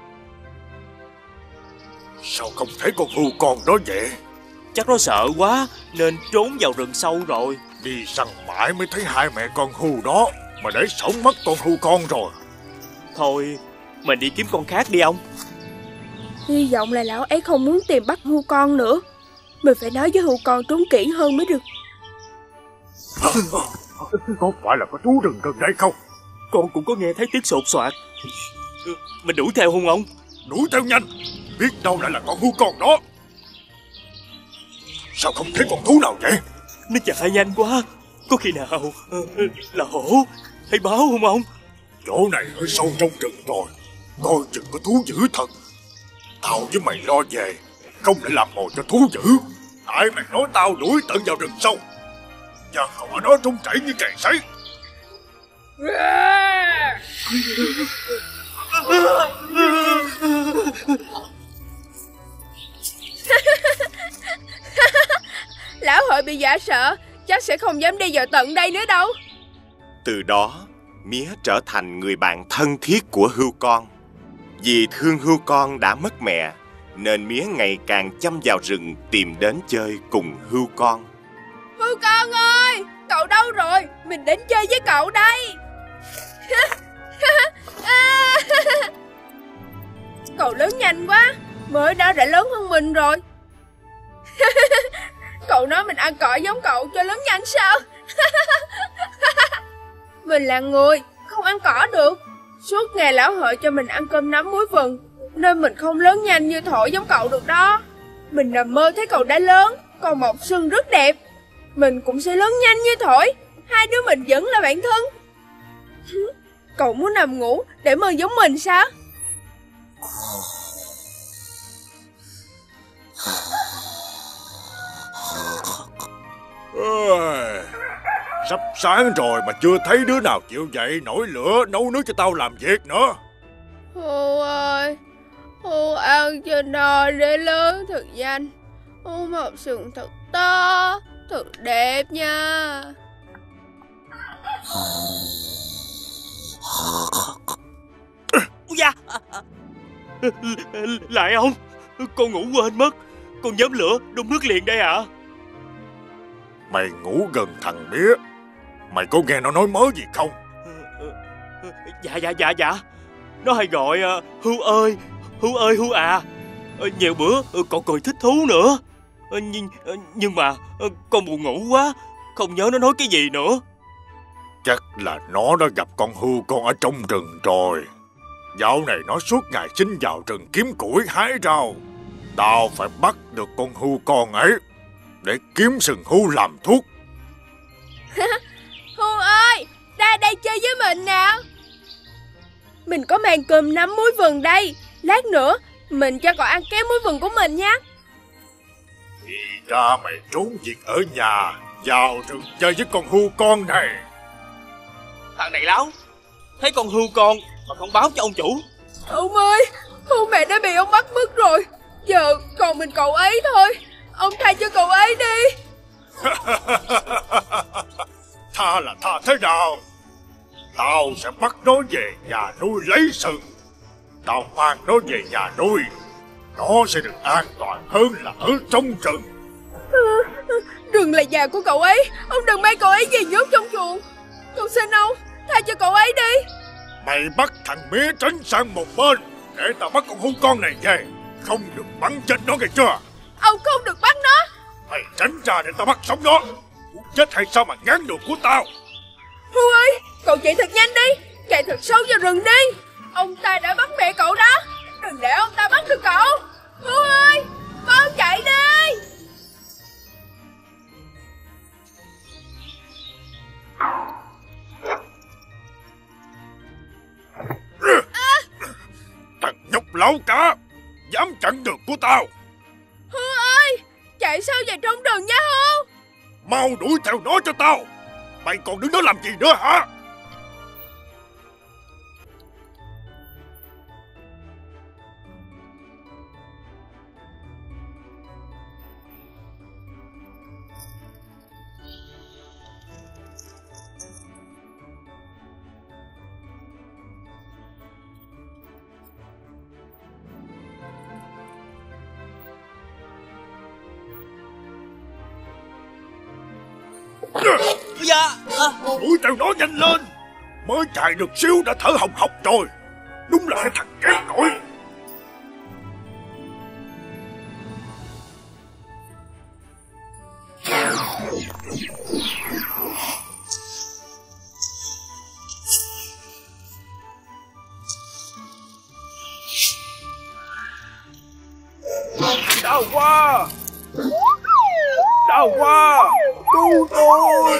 S5: Sao không thấy con hươu con đó vậy?
S13: Chắc nó sợ quá nên trốn vào rừng sâu rồi.
S5: Đi săn mãi mới thấy hai mẹ con hươu đó mà để sống mất con hươu con rồi.
S13: Thôi mình đi kiếm con khác đi ông.
S15: Hy vọng là lão ấy không muốn tìm bắt hươu con nữa. Mình phải nói với hươu con trốn kỹ hơn mới được.
S5: Có phải là có thú rừng gần đây không?
S13: Con cũng có nghe thấy tiếng sột soạt. Mình đuổi theo không ông?
S5: Đuổi theo nhanh, biết đâu lại là con hươu con đó. Sao không thấy con thú nào vậy?
S13: Nó chạy nhanh quá. Có khi nào là hổ hay báo không ông?
S5: Chỗ này hơi sâu trong rừng rồi, coi chừng có thú dữ thật. Tao với mày lo về, không lại làm mồi cho thú dữ. Tại mày nói tao đuổi tận vào rừng sâu, giờ cậu ở đó trông chảy như cày sấy.
S15: Lão hội bị dọa sợ, chắc sẽ không dám đi vào tận đây nữa đâu.
S1: Từ đó, Mía trở thành người bạn thân thiết của hươu con. Vì thương hươu con đã mất mẹ, nên Mía ngày càng chăm vào rừng tìm đến chơi cùng hươu con.
S15: Hươu con ơi, cậu đâu rồi? Mình đến chơi với cậu đây. Cậu lớn nhanh quá, mới đó đã lớn hơn mình rồi. Cậu nói mình ăn cỏ giống cậu cho lớn nhanh sao? Mình là người, không ăn cỏ được. Suốt ngày lão hội cho mình ăn cơm nắm muối vừng, nên mình không lớn nhanh như Thổi giống cậu được đó. Mình nằm mơ thấy cậu đã lớn, còn mọc sừng rất đẹp. Mình cũng sẽ lớn nhanh như Thổi. Hai đứa mình vẫn là bạn thân. Cậu muốn nằm ngủ để mơ giống mình sao?
S5: Sắp sáng rồi mà chưa thấy đứa nào chịu dậy nổi lửa nấu nước cho tao làm việc nữa.
S15: Hươu ơi, hươu ăn cho no để lớn thật nhanh. Hươu mọc sừng thật to, thật đẹp nha.
S13: Ui da,
S12: Lại ông, con ngủ quên mất. Con nhóm lửa đun nước liền đây ạ.
S5: Mày ngủ gần thằng Mía. Mày có nghe nó nói mớ gì không?
S12: Dạ. Nó hay gọi Hưu ơi Hưu à. Nhiều bữa còn cười thích thú nữa. Nhưng mà con buồn ngủ quá, không nhớ nó nói cái gì nữa.
S5: Chắc là nó đã gặp con hươu con ở trong rừng rồi. Dạo này nó suốt ngày xin vào rừng kiếm củi hái rau. Tao phải bắt được con hươu con ấy để kiếm sừng hươu làm thuốc.
S15: Hươu ơi, ra đây chơi với mình nào. Mình có màng cùm nắm muối vừng đây. Lát nữa mình cho cậu ăn ké muối vừng của mình nha.
S5: Thì ra mày trốn việc ở nhà, vào rừng chơi với con hươu con này.
S12: Thằng này láo, thấy con hươu con mà không báo cho ông chủ.
S15: Ông ơi, hươu mẹ đã bị ông bắt mất rồi. Giờ còn mình cậu ấy thôi. Ông tha cho cậu ấy đi.
S5: Tha là tha thế nào? Tao sẽ bắt nó về nhà nuôi lấy sừng. Tao mang nó về nhà nuôi, nó sẽ được an toàn hơn là ở trong rừng.
S15: Rừng là nhà của cậu ấy. Ông đừng mang cậu ấy về nhốt trong chuồng. Cậu xin ông, tha cho cậu ấy đi.
S5: Mày bắt thằng Mía tránh sang một bên để tao bắt con hươu con này về. Không được bắn chết nó nghe chưa?
S15: Ông không được bắt nó.
S5: Mày tránh ra để tao bắt sống nó. Muốn chết hay sao mà ngán đường của tao?
S15: Hươu ơi, cậu chạy thật nhanh đi. Chạy thật sâu vào rừng đi. Ông ta đã bắt mẹ cậu đó. Đừng để ông ta bắt được cậu. Hươu ơi, con chạy đi.
S5: Thằng nhóc láo cá, dám chặn đường của tao.
S15: Hươu ơi, chạy sâu vào trong rừng nha Hươu.
S5: Mau đuổi theo nó cho tao. Mày còn đứng đó làm gì nữa hả?
S12: Dạ.
S5: Đuổi theo nó nhanh lên. Mới chạy được xíu đã thở hồng hộc rồi. Đúng là cái thằng kém cỏi. Đau quá. Đau quá. Cứu tôi.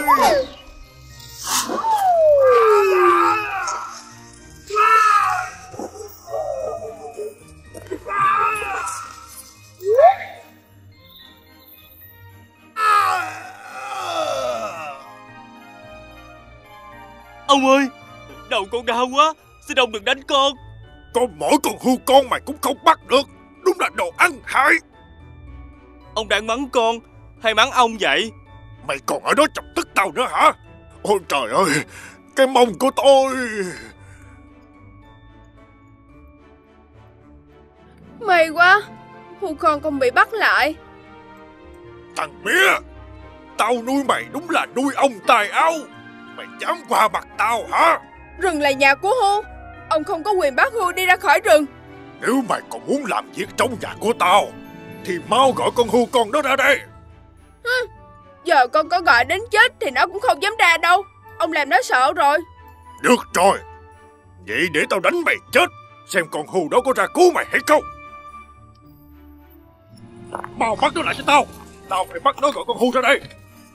S12: Ông ơi, đầu con đau quá, xin ông đừng đánh con.
S5: Có mỗi con hươu con mày cũng không bắt được. Đúng là đồ ăn hại.
S12: Ông đang mắng con hay mắng ông vậy?
S5: Mày còn ở đó chọc tức tao nữa hả? Ôi trời ơi, cái mông của tôi.
S15: May quá, hươu con không bị bắt lại.
S5: Thằng Mía, tao nuôi mày đúng là nuôi ông tài áo. Mày dám qua mặt tao hả?
S15: Rừng là nhà của hươu. Ông không có quyền bắt hươu đi ra khỏi rừng.
S5: Nếu mày còn muốn làm việc trong nhà của tao thì mau gọi con hươu con đó ra đây.
S15: Giờ con có gọi đến chết thì nó cũng không dám ra đâu. Ông làm nó sợ rồi.
S5: Được rồi, vậy để tao đánh mày chết, xem con hươu đó có ra cứu mày hay không. Mau bắt nó lại cho tao. Tao phải bắt nó gọi con hươu ra đây.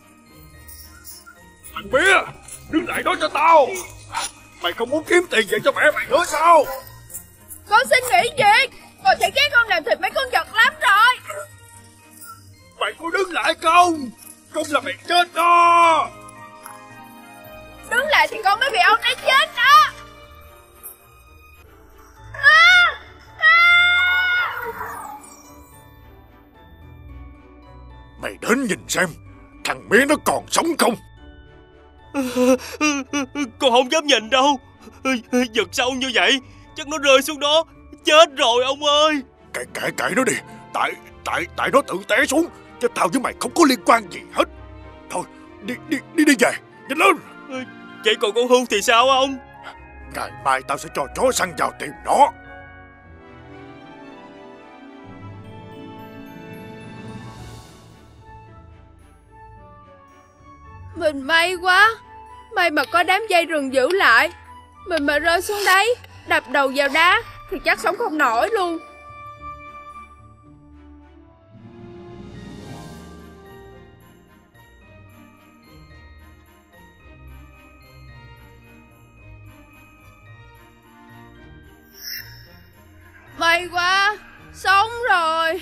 S5: Thằng Mía, đứng lại đó cho tao. Mày không muốn kiếm tiền về cho mẹ mày nữa sao?
S15: Con xin nghỉ việc. Con sẽ ghét con làm thịt mấy con vật lắm rồi.
S5: Mày có đứng lại không? Không là mày chết đó.
S15: Đứng lại thì con mới bị ông ấy chết đó.
S5: Mày đến nhìn xem thằng Mía nó còn sống không.
S12: Con không dám nhìn đâu. Giật sâu như vậy chắc nó rơi xuống đó chết rồi ông ơi.
S5: Kệ nó đi. Tại nó tự té xuống, chứ tao với mày không có liên quan gì hết. Thôi đi về, nhanh lên.
S12: Vậy còn con hươu thì sao ông?
S5: Ngày mai tao sẽ cho chó săn vào tìm nó.
S15: Mình may quá. May mà có đám dây rừng giữ lại. Mình mà rơi xuống đấy, đập đầu vào đá thì chắc sống không nổi luôn. May quá, sống rồi.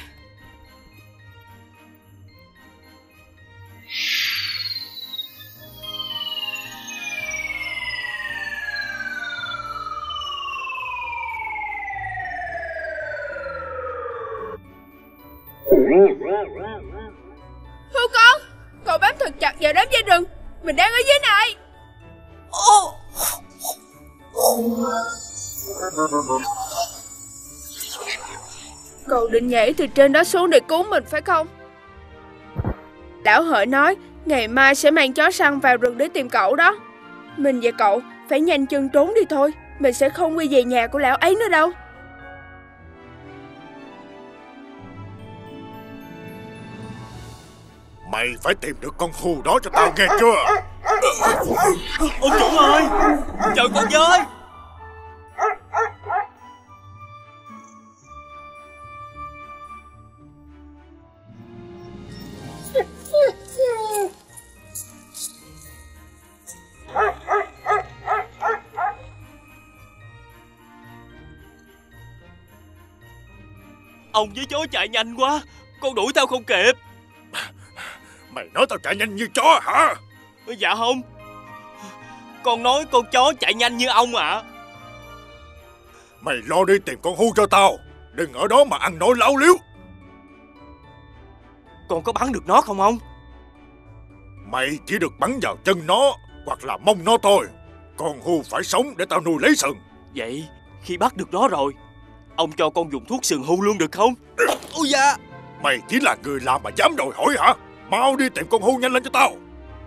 S15: Hươu con, cậu bám thật chặt vào đám dây rừng. Mình đang ở dưới này. Cậu định nhảy từ trên đó xuống để cứu mình phải không? Lão Hợi nói ngày mai sẽ mang chó săn vào rừng để tìm cậu đó. Mình và cậu phải nhanh chân trốn đi thôi. Mình sẽ không quay về nhà của lão ấy nữa đâu.
S5: Mày phải tìm được con hươu đó cho tao nghe chưa?
S12: Ông chủ ơi, chờ con với. Ông với chó chạy nhanh quá, con đuổi theo không kịp.
S5: Mày nói tao chạy nhanh như chó hả?
S12: Dạ không. Con nói con chó chạy nhanh như ông ạ.
S5: Mày lo đi tìm con hươu cho tao. Đừng ở đó mà ăn nói láo liếu.
S12: Con có bắn được nó không ông?
S5: Mày chỉ được bắn vào chân nó hoặc là mông nó thôi. Con hươu phải sống để tao nuôi lấy sừng.
S12: Vậy khi bắt được nó rồi, ông cho con dùng thuốc sừng hươu luôn được không?
S5: Ôi da. Mày chỉ là người làm mà dám đòi hỏi hả? Mau đi tìm con hươu nhanh lên cho tao.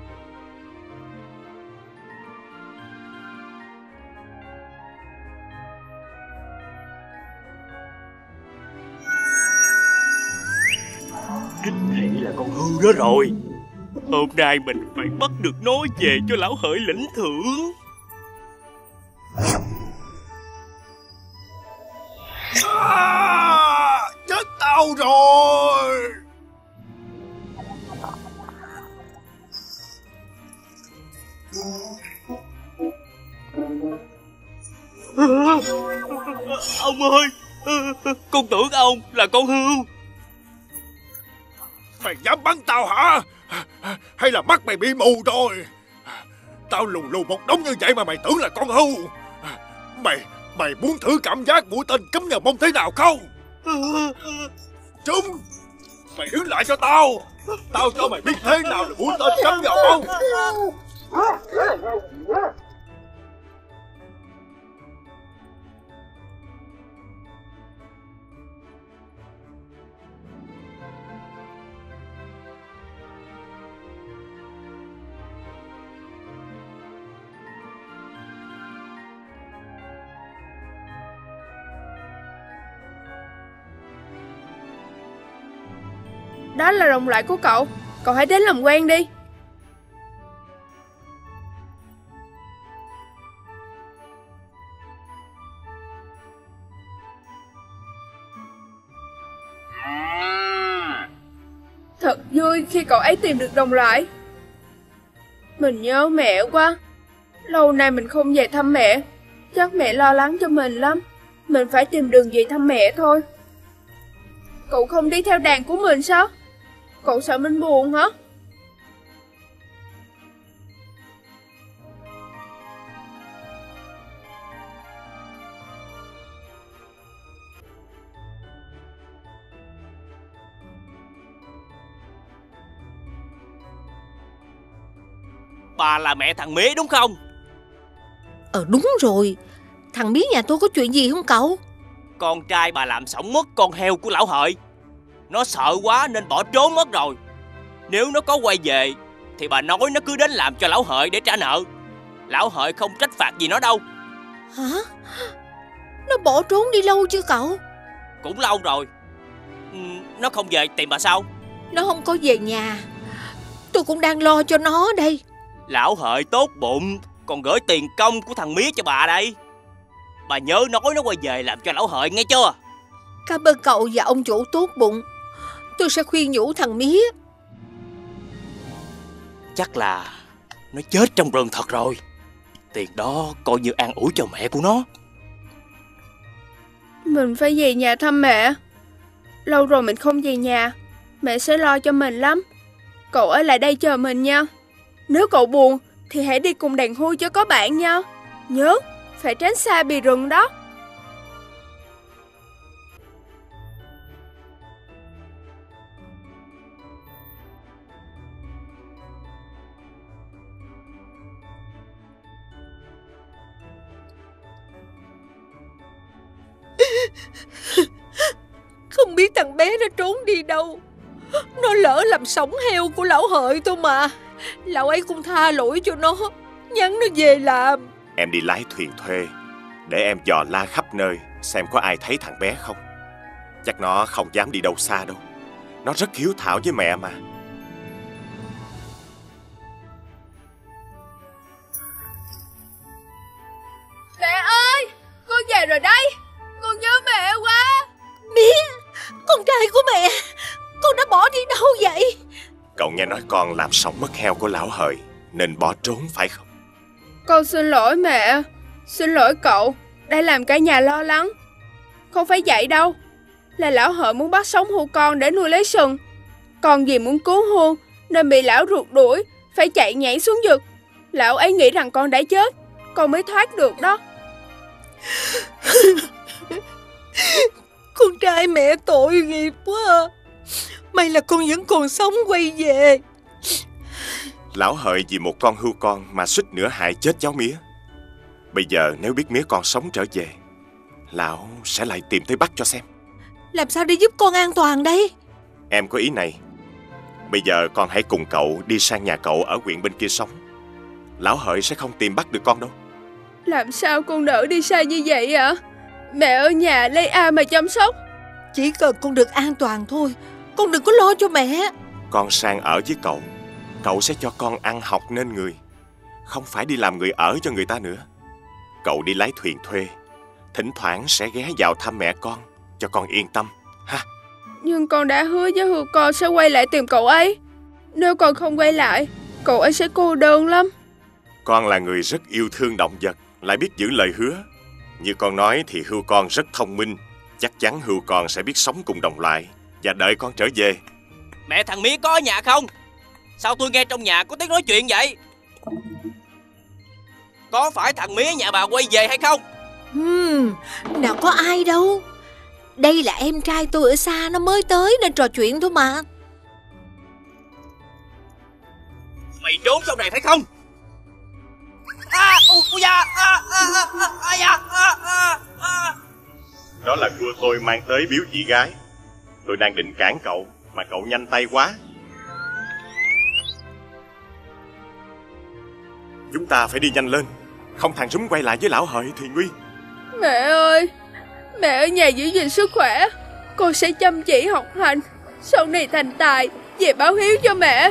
S12: Đích thị là con hươu đó rồi. Hôm nay mình phải bắt được nó về cho lão Hợi lãnh thưởng.
S5: Chết tao rồi.
S12: Ông ơi, con tưởng ông là con hươu.
S5: Mày dám bắn tao hả? Hay là mắt mày bị mù rồi? Tao lù lù một đống như vậy mà mày tưởng là con hươu. Mày muốn thử cảm giác mũi tên cắm vào mông thế nào không? Trúng. Mày đứng lại cho tao. Tao cho mày biết thế nào là mũi tên cắm vào mông.
S15: Đó là đồng loại của cậu. Cậu hãy đến làm quen đi. Thật vui khi cậu ấy tìm được đồng loại. Mình nhớ mẹ quá. Lâu nay mình không về thăm mẹ. Chắc mẹ lo lắng cho mình lắm. Mình phải tìm đường về thăm mẹ thôi. Cậu không đi theo đàn của mình sao? Cậu sợ mình buồn hả?
S12: Bà là mẹ thằng Mế đúng không?
S6: Đúng rồi. Thằng Mía nhà tôi có chuyện gì không cậu?
S12: Con trai bà làm xổng mất con heo của lão Hợi. Nó sợ quá nên bỏ trốn mất rồi. Nếu nó có quay về thì bà nói nó cứ đến làm cho lão Hợi để trả nợ. Lão Hợi không trách phạt gì nó đâu.
S6: Hả? Nó bỏ trốn đi lâu chưa cậu?
S12: Cũng lâu rồi. Nó không về tìm bà sao?
S6: Nó không có về nhà. Tôi cũng đang lo cho nó đây.
S12: Lão Hợi tốt bụng, còn gửi tiền công của thằng Mía cho bà đây. Bà nhớ nói nó quay về làm cho lão Hợi nghe chưa?
S6: Cảm ơn cậu và ông chủ tốt bụng. Tôi sẽ khuyên nhủ thằng Mía.
S12: Chắc là nó chết trong rừng thật rồi. Tiền đó coi như an ủi cho mẹ của nó.
S15: Mình phải về nhà thăm mẹ. Lâu rồi mình không về nhà, mẹ sẽ lo cho mình lắm. Cậu ở lại đây chờ mình nha. Nếu cậu buồn thì hãy đi cùng đàn hôi cho có bạn nha. Nhớ, phải tránh xa bì rừng đó.
S6: Không biết thằng bé nó trốn đi đâu. Nó lỡ làm sống heo của lão Hợi thôi mà. Lão ấy cũng tha lỗi cho nó, nhắn nó về làm.
S1: Em đi lái thuyền thuê, để em dò la khắp nơi xem có ai thấy thằng bé không. Chắc nó không dám đi đâu xa đâu. Nó rất hiếu thảo với mẹ mà.
S15: Mẹ ơi, con về rồi đây. Con nhớ mẹ quá.
S6: Mía, con trai của mẹ, con đã bỏ đi đâu vậy?
S1: Cậu nghe nói con làm sống mất heo của lão Hợi nên bỏ trốn phải không?
S15: Con xin lỗi mẹ. Xin lỗi cậu đã làm cả nhà lo lắng. Không phải vậy đâu. Là lão Hợi muốn bắt sống hươu con để nuôi lấy sừng. Con vì muốn cứu hươu nên bị lão rượt đuổi, phải chạy nhảy xuống vực. Lão ấy nghĩ rằng con đã chết, con mới thoát được đó.
S6: Con trai mẹ tội nghiệp quá. May là con vẫn còn sống quay về.
S1: Lão Hợi vì một con hươu con mà suýt nữa hại chết cháu Mía. Bây giờ nếu biết Mía con sống trở về, lão sẽ lại tìm tới bắt cho xem.
S6: Làm sao để giúp con an toàn đây?
S1: Em có ý này. Bây giờ con hãy cùng cậu đi sang nhà cậu ở huyện bên kia sống. Lão Hợi sẽ không tìm bắt được con đâu.
S15: Làm sao con đỡ đi xa như vậy ạ? Mẹ ở nhà lấy ai mà chăm sóc?
S6: Chỉ cần con được an toàn thôi. Con đừng có lo cho mẹ.
S1: Con sang ở với cậu, cậu sẽ cho con ăn học nên người, không phải đi làm người ở cho người ta nữa. Cậu đi lái thuyền thuê, thỉnh thoảng sẽ ghé vào thăm mẹ con, cho con yên tâm ha.
S15: Nhưng con đã hứa với hươu con sẽ quay lại tìm cậu ấy. Nếu con không quay lại, cậu ấy sẽ cô đơn lắm.
S1: Con là người rất yêu thương động vật, lại biết giữ lời hứa. Như con nói thì hươu con rất thông minh. Chắc chắn hươu con sẽ biết sống cùng đồng loại và đợi con trở về.
S12: Mẹ thằng Mía có ở nhà không? Sao tôi nghe trong nhà có tiếng nói chuyện vậy? Có phải thằng Mía nhà bà quay về hay không?
S6: Nào có ai đâu. Đây là em trai tôi ở xa, nó mới tới nên trò chuyện thôi mà.
S12: Mày trốn trong này phải không?
S1: Đó là cua tôi mang tới biếu chị gái. Tôi đang định cản cậu mà cậu nhanh tay quá. Chúng ta phải đi nhanh lên, không thằng súng quay lại với lão Hợi thì nguy.
S15: Mẹ ơi, mẹ ở nhà giữ gìn sức khỏe. Con sẽ chăm chỉ học hành, sau này thành tài về báo hiếu cho mẹ.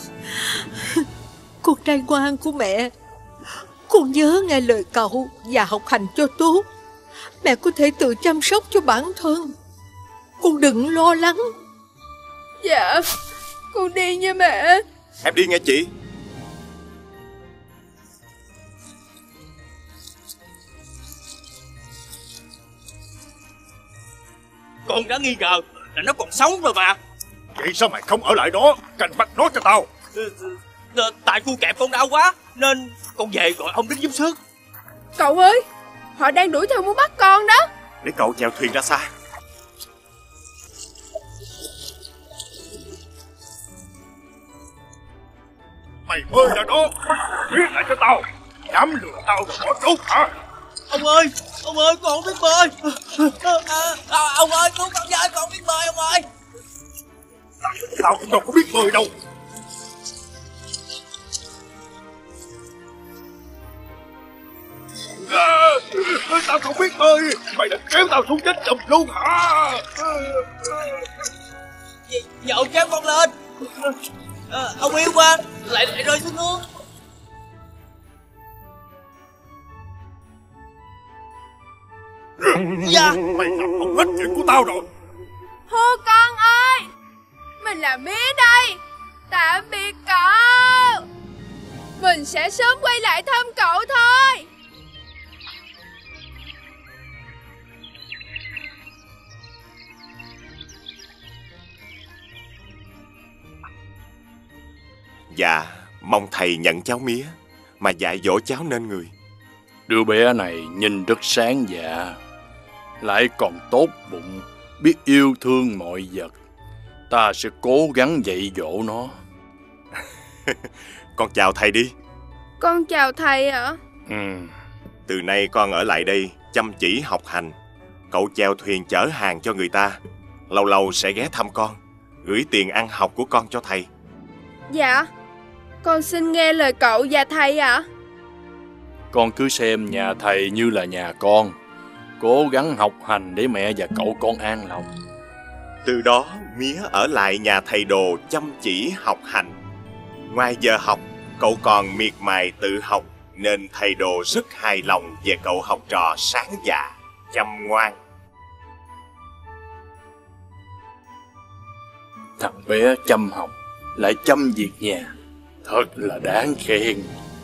S6: Con trai ngoan của mẹ, con nhớ nghe lời cậu và học hành cho tốt. Mẹ có thể tự chăm sóc cho bản thân. Con đừng lo lắng.
S15: Dạ, con đi nha mẹ.
S1: Em đi nghe chị.
S12: Con đã nghi ngờ là nó còn sống rồi mà.
S5: Vậy sao mày không ở lại đó canh bắt nó cho tao?
S12: Tại cua kẹp con đau quá nên con về gọi ông đến giúp sức.
S15: Cậu ơi, họ đang đuổi theo muốn bắt con đó.
S1: Để cậu chèo thuyền ra xa.
S5: Mày ơi là đó, viết lại cho tao. Dám lừa tao rồi bỏ trốn hả?
S12: Ông ơi, Ông ơi, con không biết bơi. Ông ơi, cứu con với, con không biết bơi ông ơi.
S5: Tao cũng đâu có biết bơi đâu. Tao không biết bơi. Mày định kéo tao xuống chết chùm luôn hả?
S12: Dạ ông kéo con lên. Ông yêu quá, lại rơi xuống nước.
S5: Dạ. Mày làm không hết chuyện của tao rồi.
S15: Hô con ơi, mình là Mía đây. Tạm biệt cậu. Mình sẽ sớm quay lại thăm cậu thôi.
S1: Dạ, mong thầy nhận cháu Mía mà dạy dỗ cháu nên người.
S2: Đứa bé này nhìn rất sáng dạ, lại còn tốt bụng, biết yêu thương mọi vật. Ta sẽ cố gắng dạy dỗ nó.
S1: Con chào thầy đi.
S15: Con chào thầy ạ.
S1: Từ nay con ở lại đây chăm chỉ học hành. Cậu chèo thuyền chở hàng cho người ta. Lâu lâu sẽ ghé thăm con, gửi tiền ăn học của con cho thầy.
S15: Dạ, con xin nghe lời cậu và thầy ạ.
S2: Con cứ xem nhà thầy như là nhà con, cố gắng học hành để mẹ và cậu con an lòng.
S1: Từ đó Mía ở lại nhà thầy Đồ chăm chỉ học hành. Ngoài giờ học, cậu còn miệt mài tự học, nên thầy Đồ rất hài lòng về cậu học trò sáng dạ, chăm ngoan.
S2: Thằng bé chăm học, lại chăm việc nhà, thật là đáng khen.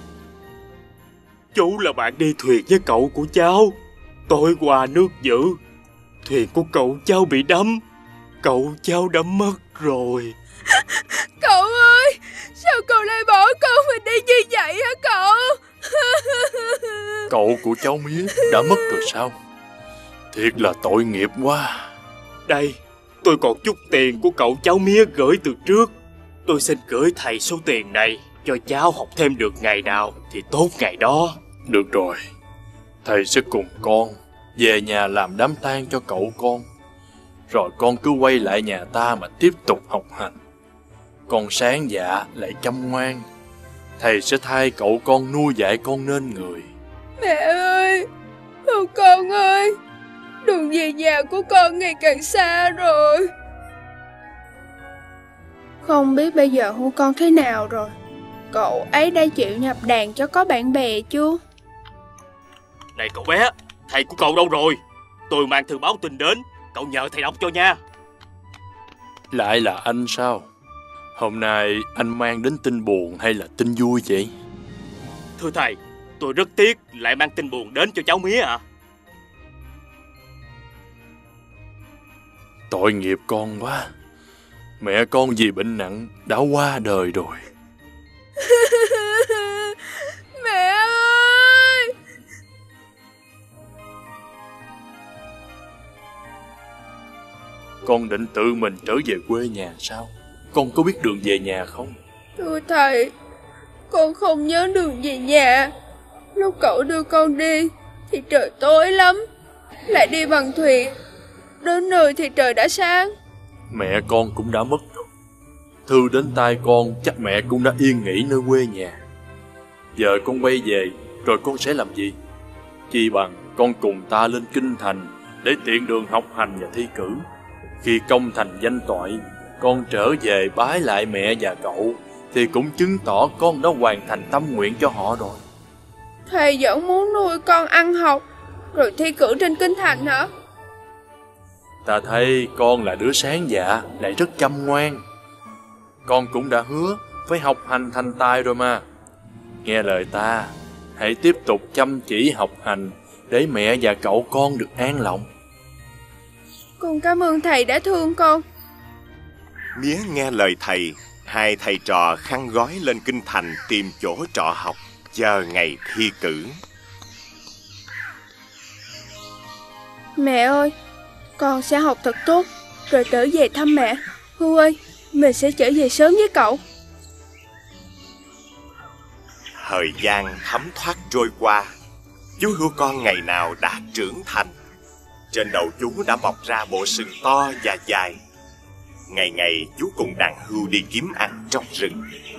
S12: Chú là bạn đi thuyền với cậu của cháu. Tối qua nước dữ, thuyền của cậu cháu bị đắm. Cậu cháu đã mất rồi.
S15: Cậu ơi, sao cậu lại bỏ con mình đi như vậy hả cậu?
S2: Cậu của cháu Mía đã mất rồi sao? Thiệt là tội nghiệp quá.
S12: Đây, tôi còn chút tiền của cậu cháu Mía gửi từ trước. Tôi xin gửi thầy số tiền này, cho cháu học thêm được ngày nào thì tốt ngày đó.
S2: Được rồi, thầy sẽ cùng con về nhà làm đám tang cho cậu con. Rồi con cứ quay lại nhà ta mà tiếp tục học hành. Con sáng dạ lại chăm ngoan, thầy sẽ thay cậu con nuôi dạy con nên người.
S15: Mẹ ơi, con ơi, đường về nhà của con ngày càng xa rồi. Không biết bây giờ hô con thế nào rồi. Cậu ấy đã chịu nhập đàn cho có bạn bè chưa?
S12: Này cậu bé, thầy của cậu đâu rồi? Tôi mang thư báo tin đến, cậu nhờ thầy đọc cho nha.
S2: Lại là anh sao? Hôm nay anh mang đến tin buồn hay là tin vui vậy?
S12: Thưa thầy, tôi rất tiếc lại mang tin buồn đến cho cháu Mía ạ.
S2: Tội nghiệp con quá. Mẹ con vì bệnh nặng đã qua đời rồi.
S15: Mẹ ơi!
S2: Con định tự mình trở về quê nhà sao? Con có biết đường về nhà không?
S15: Thưa thầy, con không nhớ đường về nhà. Lúc cậu đưa con đi thì trời tối lắm, lại đi bằng thuyền. Đến nơi thì trời đã sáng.
S2: Mẹ con cũng đã mất rồi. Thư đến tai con chắc mẹ cũng đã yên nghỉ nơi quê nhà. Giờ con quay về rồi con sẽ làm gì? Chi bằng con cùng ta lên kinh thành để tiện đường học hành và thi cử. Khi công thành danh toại, con trở về bái lại mẹ và cậu thì cũng chứng tỏ con đã hoàn thành tâm nguyện cho họ rồi.
S15: Thầy vẫn muốn nuôi con ăn học rồi thi cử trên kinh thành hả?
S2: Ta thấy con là đứa sáng dạ, lại rất chăm ngoan. Con cũng đã hứa phải học hành thành tài rồi mà. Nghe lời ta, hãy tiếp tục chăm chỉ học hành để mẹ và cậu con được an lòng.
S15: Con cảm ơn thầy đã thương con.
S1: Mía nghe lời thầy, hai thầy trò khăn gói lên kinh thành tìm chỗ trọ học, chờ ngày thi cử.
S15: Mẹ ơi, con sẽ học thật tốt rồi trở về thăm mẹ. Hưu ơi, mình sẽ trở về sớm với cậu.
S1: Thời gian thấm thoát trôi qua. Chú hươu con ngày nào đã trưởng thành. Trên đầu chú đã mọc ra bộ sừng to và dài. Ngày ngày chú cùng đàn hươu đi kiếm ăn trong rừng.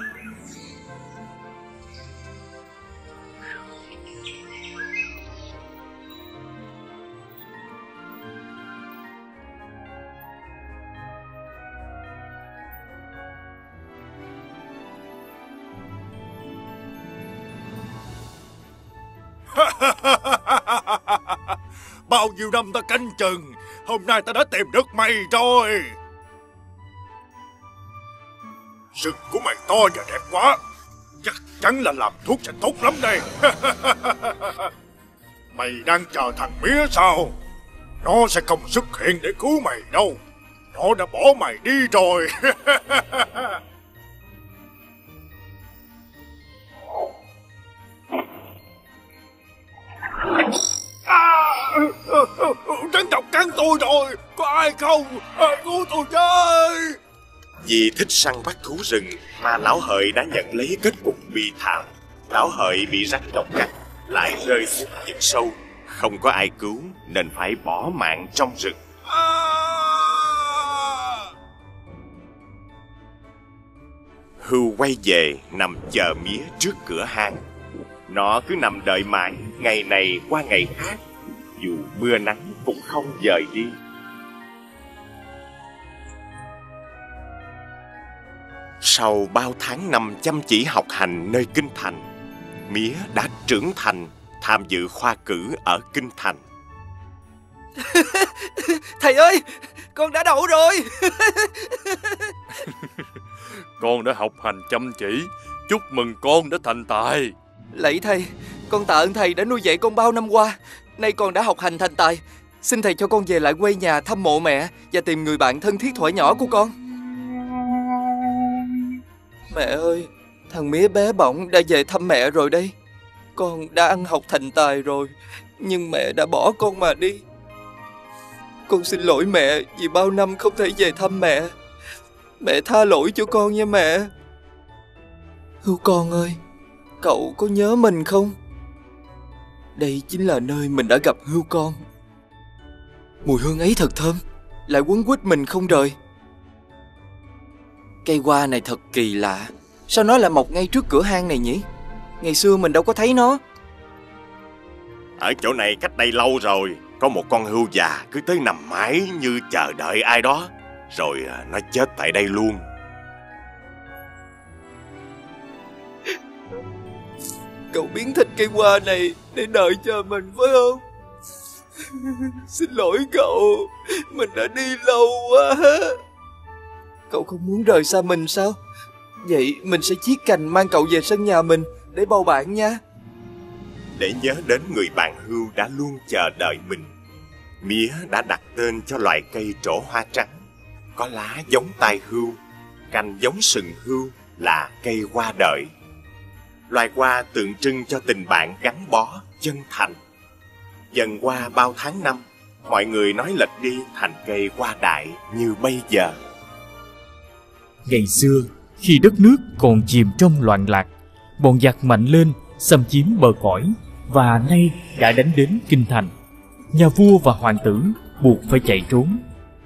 S5: Bao nhiêu năm ta canh chừng, hôm nay ta đã tìm được mày rồi. Sừng của mày to và đẹp quá, chắc chắn là làm thuốc sẽ tốt lắm đây. Mày đang chờ thằng Mía sao? Nó sẽ không xuất hiện để cứu mày đâu. Nó đã bỏ mày đi rồi. Rắn độc cắn tôi rồi, có ai không? Cứu tôi với.
S1: Vì thích săn bắt thú rừng mà Lão Hợi đã nhận lấy kết cục bi thảm. Lão Hợi bị rắn độc cắn, lại rơi xuống vực sâu. Không có ai cứu nên phải bỏ mạng trong rừng. Hươu quay về nằm chờ Mía trước cửa hang. Nó cứ nằm đợi mãi, ngày này qua ngày khác, dù mưa nắng cũng không dời đi. Sau bao tháng năm chăm chỉ học hành nơi kinh thành, Mía đã trưởng thành, tham dự khoa cử ở kinh thành.
S16: Thầy ơi, con đã đậu rồi.
S2: Con đã học hành chăm chỉ, chúc mừng con đã thành tài.
S16: Lạy thầy, con tạ ơn thầy đã nuôi dạy con bao năm qua. Nay con đã học hành thành tài. Xin thầy cho con về lại quê nhà thăm mộ mẹ và tìm người bạn thân thiết thuở nhỏ của con. Mẹ ơi, thằng Mía bé bỏng đã về thăm mẹ rồi đây. Con đã ăn học thành tài rồi, nhưng mẹ đã bỏ con mà đi. Con xin lỗi mẹ vì bao năm không thể về thăm mẹ. Mẹ tha lỗi cho con nha mẹ. Hươu con ơi, cậu có nhớ mình không? Đây chính là nơi mình đã gặp Hươu con. Mùi hương ấy thật thơm, lại quấn quýt mình không rời. Cây hoa này thật kỳ lạ, sao nó lại mọc ngay trước cửa hang này nhỉ? Ngày xưa mình đâu có thấy nó.
S1: Ở chỗ này cách đây lâu rồi, có một con hươu già cứ tới nằm mãi như chờ đợi ai đó, rồi nó chết tại đây luôn.
S16: Cậu biến thành cây hoa này để đợi chờ mình phải không? Xin lỗi cậu, mình đã đi lâu quá. Cậu không muốn rời xa mình sao? Vậy mình sẽ chiết cành mang cậu về sân nhà mình để bầu bạn nha.
S1: Để nhớ đến người bạn hươu đã luôn chờ đợi mình, Mía đã đặt tên cho loài cây trổ hoa trắng, có lá giống tai hươu, cành giống sừng hươu là cây hoa đợi. Loài hoa tượng trưng cho tình bạn gắn bó, chân thành. Dần qua bao tháng năm, mọi người nói lệch đi thành cây hoa đại như bây giờ.
S3: Ngày xưa, khi đất nước còn chìm trong loạn lạc, bọn giặc mạnh lên, xâm chiếm bờ cõi và nay đã đánh đến kinh thành. Nhà vua và hoàng tử buộc phải chạy trốn.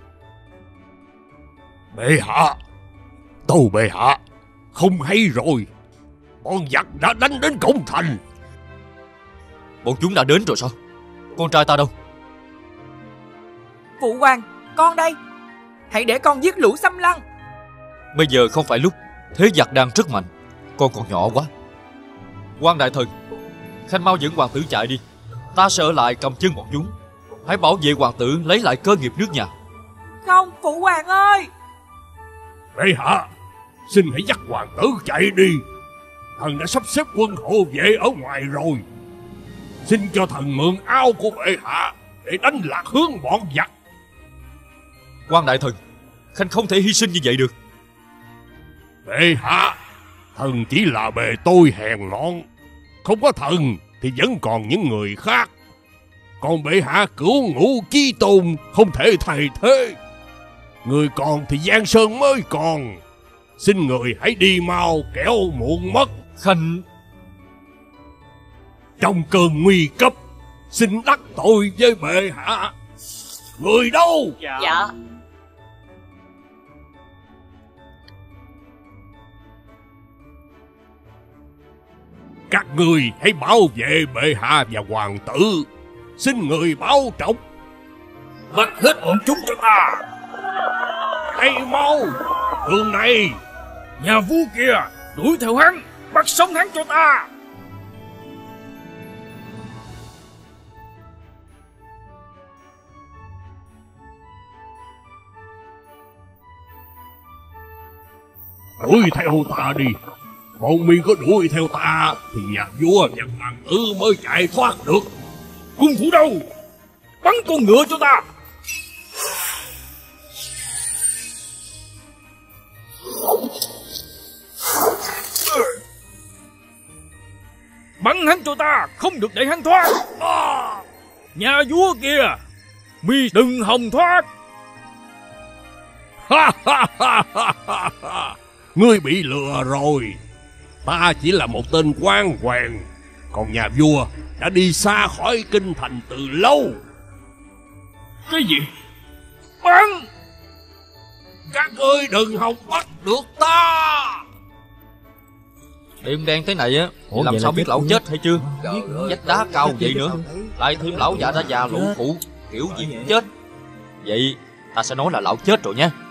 S5: Bệ hạ, tâu bệ hạ, không hay rồi. Bọn giặc đã đánh đến cổng thành.
S13: Bọn chúng đã đến rồi sao? Con trai ta đâu?
S11: Phụ hoàng, con đây. Hãy để con giết lũ xâm lăng.
S13: Bây giờ không phải lúc, thế giặc đang rất mạnh. Con còn nhỏ quá. Quan đại thần, Khanh mau dẫn hoàng tử chạy đi. Ta sẽ ở lại cầm chân bọn chúng. Hãy bảo vệ hoàng tử lấy lại cơ nghiệp nước nhà.
S11: Không, phụ hoàng ơi.
S5: Bệ hạ, xin hãy dắt hoàng tử chạy đi. Thần đã sắp xếp quân hộ vệ ở ngoài rồi. Xin cho thần mượn áo của bệ hạ để đánh lạc hướng bọn giặc.
S13: Quan đại thần, Khanh không thể hy sinh như vậy được.
S5: Bệ hạ, thần chỉ là bề tôi hèn mọn. Không có thần thì vẫn còn những người khác. Còn bệ hạ cửu ngũ chí tôn không thể thay thế. Người còn thì Giang Sơn mới còn. Xin người hãy đi mau kẻo muộn mất.
S13: Khanh...
S17: trong cơn nguy cấp, xin đắc tội với bệ hạ. Người đâu?
S11: Dạ.
S17: Các người hãy bảo vệ bệ hạ và hoàng tử. Xin người báo trọng. Bắt hết bọn chúng cho ta. Hãy mau. Đường này. Nhà vua kìa, đuổi theo hắn, bắt sống hắn cho ta. Đuổi theo ta đi. Bọn mi có đuổi theo ta thì nhà vua và hoàng tử mới chạy thoát được. Cung thủ đâu? Bắn con ngựa cho ta. Bắn hắn cho ta, không được để hắn thoát. Nhà vua kìa, mi đừng hòng thoát. Ngươi bị lừa rồi. Ta chỉ là một tên quan hoàng, còn nhà vua đã đi xa khỏi kinh thành từ lâu. Cái gì? Bắn! Các ngươi đừng hòng bắt được ta.
S13: Đêm đen thế này á, thì làm sao biết lão chết hay chưa? Vách đá cao vậy nữa, lại thêm lão già đã già lũ phụ, kiểu gì cũng chết. Vậy ta sẽ nói là lão chết rồi nha.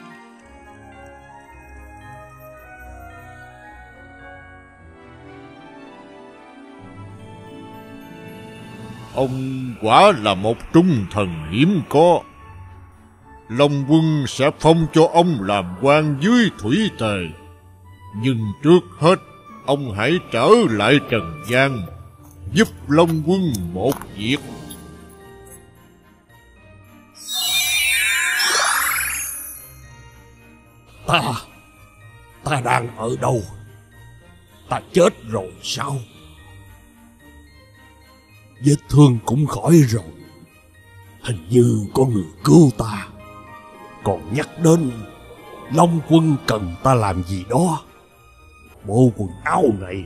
S18: Ông quả là một trung thần hiếm có. Long Quân sẽ phong cho ông làm quan dưới thủy tề. Nhưng trước hết, ông hãy trở lại trần gian, giúp Long Quân một việc.
S17: Ta đang ở đâu? Ta chết rồi sao? Vết thương cũng khỏi rồi. Hình như có người cứu ta. Còn nhắc đến Long Quân cần ta làm gì đó. Bộ quần áo này.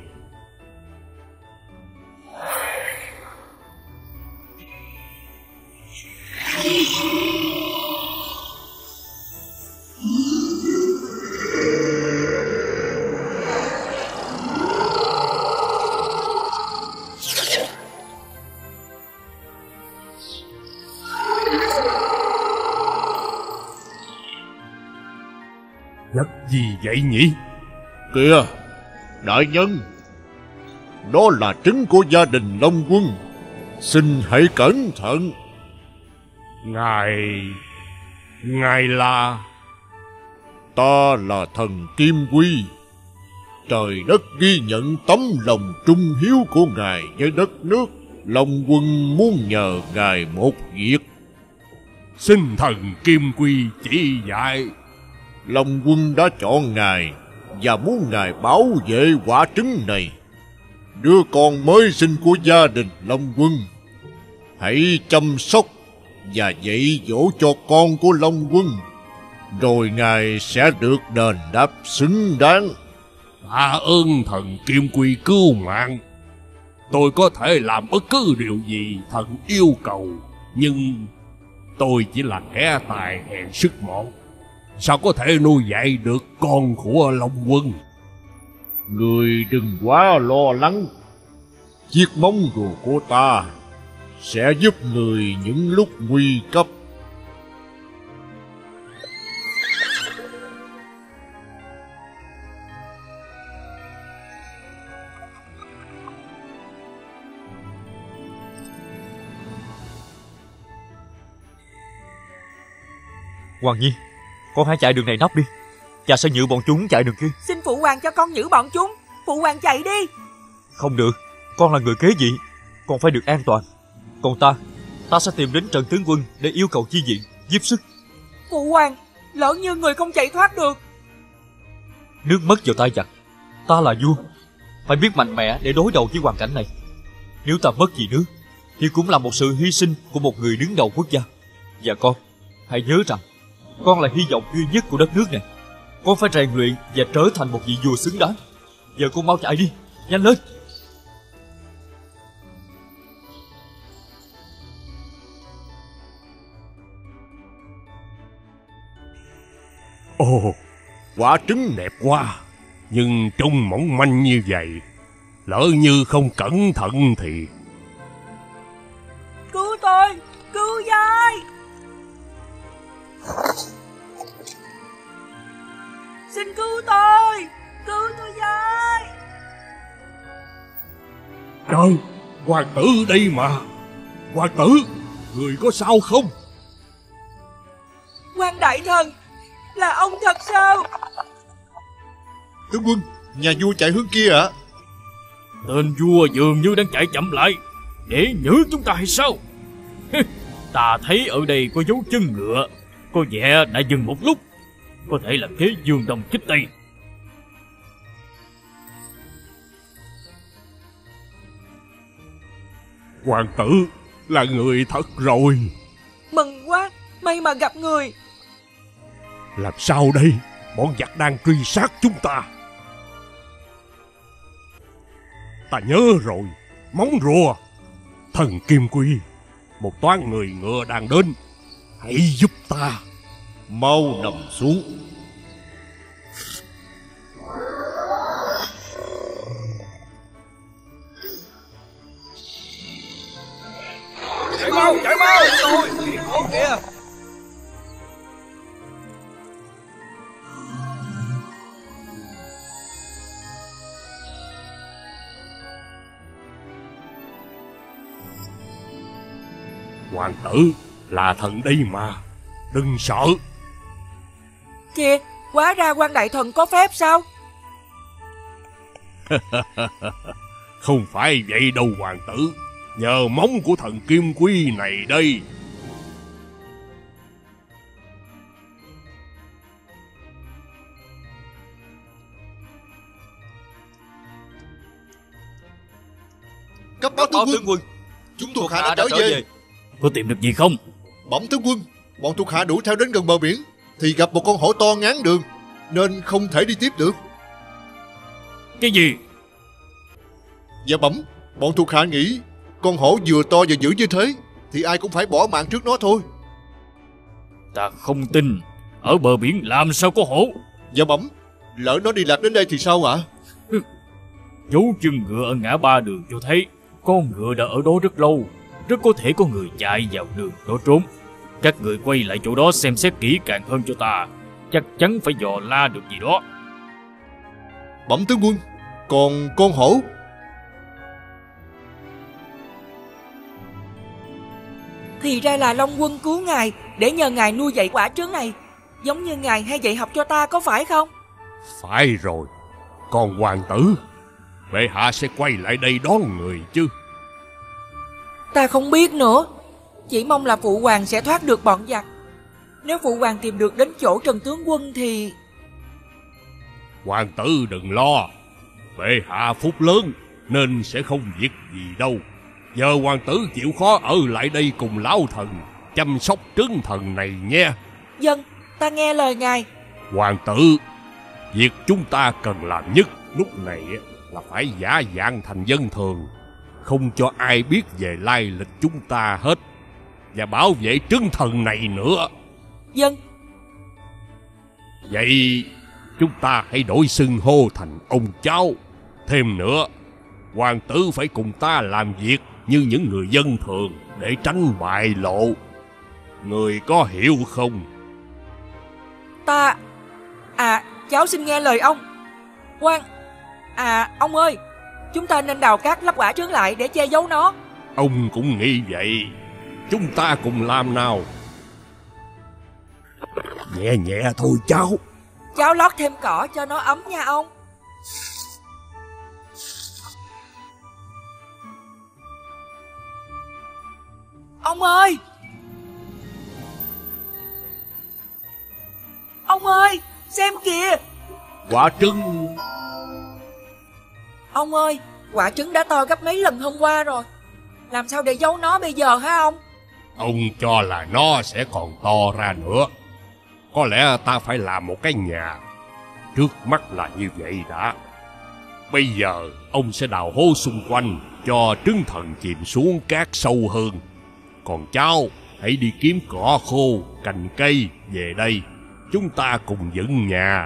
S17: Vật gì vậy nhỉ?
S18: Kìa, đại nhân, đó là trứng của gia đình Long Quân. Xin hãy cẩn thận.
S17: Ngài là...
S18: Ta là thần Kim Quy. Trời đất ghi nhận tấm lòng trung hiếu của ngài với đất nước. Long Quân muốn nhờ ngài một việc.
S17: Xin thần Kim Quy chỉ dạy.
S18: Long Quân đã chọn ngài và muốn ngài bảo vệ quả trứng này, đứa con mới sinh của gia đình Long Quân. Hãy chăm sóc và dạy dỗ cho con của Long Quân, rồi ngài sẽ được đền đáp xứng đáng.
S17: Tạ ơn thần Kim Quy cứu mạng. Tôi có thể làm bất cứ điều gì thần yêu cầu, nhưng tôi chỉ là kẻ tài hèn sức mọn, sao có thể nuôi dạy được con của Long Quân.
S18: Người đừng quá lo lắng. Chiếc móng rùa của ta sẽ giúp người những lúc nguy cấp.
S13: Hoàng Nhi, con hãy chạy đường này nóc đi. Cha sẽ nhử bọn chúng chạy đường kia.
S11: Xin phụ hoàng cho con nhử bọn chúng. Phụ hoàng chạy đi.
S13: Không được, con là người kế vị, con phải được an toàn. Còn ta sẽ tìm đến Trần tướng quân để yêu cầu chi viện, giúp sức.
S11: Phụ hoàng, lỡ như người không chạy thoát được.
S13: Nước mất vào tay giặc, ta là vua, phải biết mạnh mẽ để đối đầu với hoàn cảnh này. Nếu ta mất vì nước thì cũng là một sự hy sinh của một người đứng đầu quốc gia. Và con hãy nhớ rằng con là hy vọng duy nhất của đất nước này. Con phải rèn luyện và trở thành một vị vua xứng đáng. Giờ con mau chạy đi, nhanh lên.
S17: Ồ, quả trứng đẹp quá, nhưng trông mỏng manh như vậy, lỡ như không cẩn thận thì...
S10: Cứu tôi, cứu với. Xin cứu tôi với.
S17: Trời, hoàng tử đây mà. Hoàng tử, người có sao không?
S10: Quan đại thần, là ông thật sao?
S18: Tướng quân, nhà vua chạy hướng kia ạ.
S3: Tên vua dường như đang chạy chậm lại để nhử chúng ta hay sao? Ta thấy ở đây có dấu chân ngựa, có vẻ đã dừng một lúc, có thể là thế Dương Đông kích Tây.
S17: Hoàng tử là người thật rồi.
S10: Mừng quá, may mà gặp người.
S17: Làm sao đây? Bọn giặc đang truy sát chúng ta. Ta nhớ rồi, móng rùa. Thần Kim Quy, một toán người ngựa đang đến. Hãy giúp ta.
S18: Mau nằm xuống.
S16: Chạy mau, rồi, có kìa.
S17: Hoàng tử, là thần đây mà, đừng sợ.
S10: Kìa, hóa ra quan đại thần có phép sao?
S17: Không phải vậy đâu hoàng tử, nhờ móng của thần Kim Quy này đây.
S18: Cấp báo tướng quân, chúng thuộc hạ đã trở về.
S3: Có tìm được gì không?
S18: Bẩm tướng quân, bọn thuộc hạ đuổi theo đến gần bờ biển thì gặp một con hổ to ngáng đường, nên không thể đi tiếp được.
S3: Cái gì?
S18: Dạ bẩm, bọn thuộc hạ nghĩ con hổ vừa to và dữ như thế thì ai cũng phải bỏ mạng trước nó thôi.
S3: Ta không tin, ở bờ biển làm sao có hổ?
S18: Dạ bẩm, lỡ nó đi lạc đến đây thì sao ạ?
S3: Dấu chân ngựa ở ngã ba đường cho thấy con ngựa đã ở đó rất lâu, rất có thể có người chạy vào đường đó trốn. Các người quay lại chỗ đó xem xét kỹ càng hơn cho ta, chắc chắn phải dò la được gì đó.
S18: Bẩm tướng quân, còn con hổ?
S10: Thì ra là Long Quân cứu ngài để nhờ ngài nuôi dạy quả trứng này, giống như ngài hay dạy học cho ta, có phải không?
S17: Phải rồi, còn hoàng tử, bệ hạ sẽ quay lại đây đón người chứ?
S10: Ta không biết nữa, chỉ mong là phụ hoàng sẽ thoát được bọn giặc. Nếu phụ hoàng tìm được đến chỗ Trần tướng quân thì...
S17: Hoàng tử đừng lo, bệ hạ phúc lớn nên sẽ không việc gì đâu. Giờ hoàng tử chịu khó ở lại đây cùng lão thần chăm sóc trứng thần này nha.
S10: Dân, ta nghe lời ngài.
S17: Hoàng tử, việc chúng ta cần làm nhất lúc này là phải giả dạng thành dân thường, không cho ai biết về lai lịch chúng ta hết, và bảo vệ trứng thần này nữa.
S10: Dân.
S17: Vậy chúng ta hãy đổi xưng hô thành ông cháu. Thêm nữa, hoàng tử phải cùng ta làm việc như những người dân thường để tránh bại lộ. Người có hiểu không?
S10: Ta... cháu xin nghe lời ông. Ông ơi, chúng ta nên đào cát lấp quả trứng lại để che giấu nó.
S17: Ông cũng nghĩ vậy. Chúng ta cùng làm nào. Nhẹ nhẹ thôi cháu.
S10: Cháu lót thêm cỏ cho nó ấm nha ông. Ông ơi! Ông ơi! Xem kìa!
S17: Quả trứng!
S10: Ông ơi! Quả trứng đã to gấp mấy lần hôm qua rồi. Làm sao để giấu nó bây giờ hả ông?
S17: Ông cho là nó sẽ còn to ra nữa. Có lẽ ta phải làm một cái nhà. Trước mắt là như vậy đã. Bây giờ ông sẽ đào hố xung quanh cho trứng thần chìm xuống cát sâu hơn. Còn cháu hãy đi kiếm cỏ khô, cành cây về đây, chúng ta cùng dựng nhà.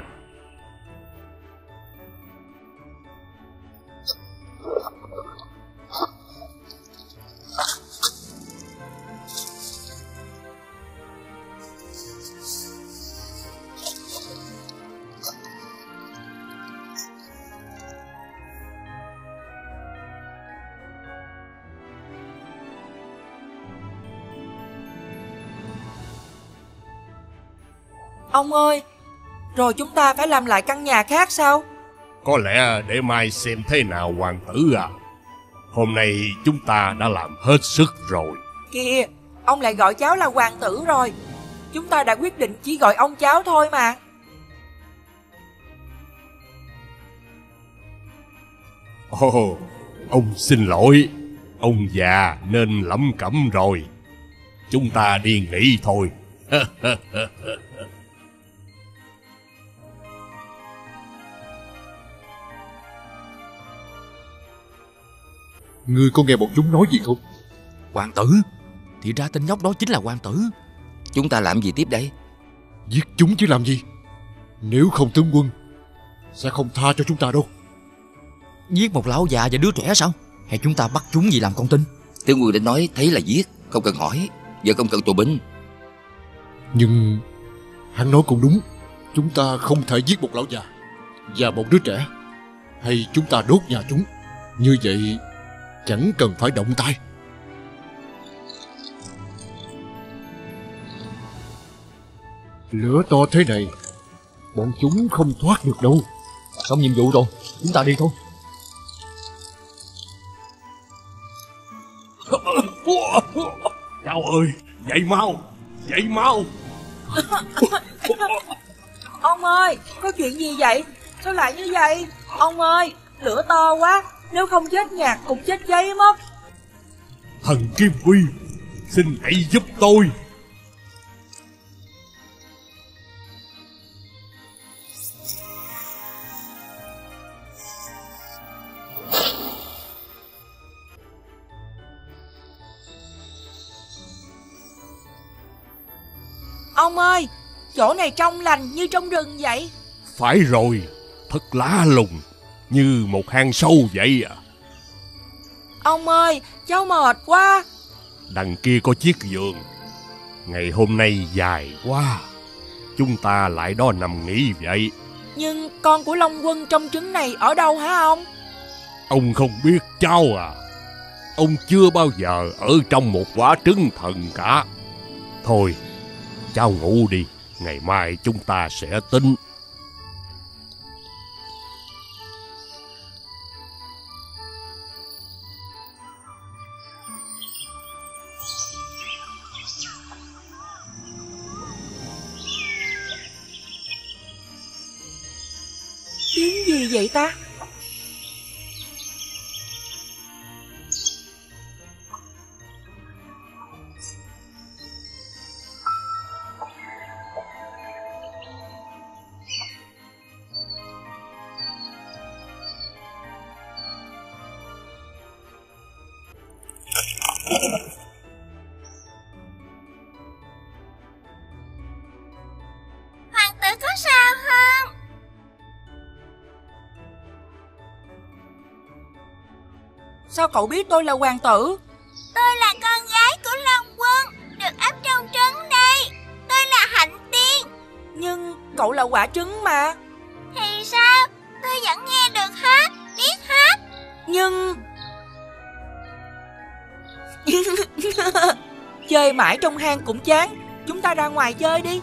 S8: Ông ơi, rồi chúng ta phải làm lại căn nhà khác sao?
S17: Có lẽ để mai xem thế nào hoàng tử à. Hôm nay chúng ta đã làm hết sức rồi.
S8: Kìa, ông lại gọi cháu là hoàng tử rồi. Chúng ta đã quyết định chỉ gọi ông cháu thôi mà.
S17: Ồ, ông xin lỗi. Ông già nên lẩm cẩm rồi. Chúng ta đi nghỉ thôi.
S18: Ngươi có nghe bọn chúng nói gì không?
S19: Hoàng tử? Thì ra tên nhóc đó chính là hoàng tử. Chúng ta làm gì tiếp đây?
S18: Giết chúng chứ làm gì. Nếu không tướng quân sẽ không tha cho chúng ta đâu.
S19: Giết một lão già và đứa trẻ sao? Hay chúng ta bắt chúng vì làm con tin? Tướng quân đã nói thấy là giết, không cần hỏi. Giờ không cần tù binh.
S18: Nhưng hắn nói cũng đúng. Chúng ta không thể giết một lão già và một đứa trẻ. Hay chúng ta đốt nhà chúng. Như vậy chẳng cần phải động tay. Lửa to thế này, bọn chúng không thoát được đâu.
S13: Xong nhiệm vụ rồi, chúng ta đi thôi.
S17: Cháu ơi, dậy mau, dậy mau.
S8: Ông ơi, có chuyện gì vậy? Sao lại như vậy? Ông ơi, lửa to quá. Nếu không chết nhạc cũng chết cháy mất.
S17: Thần Kim Quy, xin hãy giúp tôi.
S8: Ông ơi, chỗ này trong lành như trong rừng vậy.
S17: Phải rồi, thật lạ lùng, như một hang sâu vậy à.
S8: Ông ơi, cháu mệt quá.
S17: Đằng kia có chiếc giường. Ngày hôm nay dài quá, chúng ta lại đó nằm nghỉ vậy.
S8: Nhưng con của Long Quân trong trứng này ở đâu hả ông?
S17: Ông không biết cháu à. Ông chưa bao giờ ở trong một quả trứng thần cả. Thôi, cháu ngủ đi, ngày mai chúng ta sẽ tính.
S8: Tiếng gì vậy ta?
S20: Hoàng tử có sao không?
S8: Sao cậu biết tôi là hoàng tử?
S20: Tôi là con gái của Long Quân, được ấp trong trứng đây. Tôi là Hạnh Tiên.
S8: Nhưng cậu là quả trứng mà.
S20: Thì sao? Tôi vẫn nghe được hát, biết hát.
S8: Nhưng... chơi mãi trong hang cũng chán. Chúng ta ra ngoài chơi đi.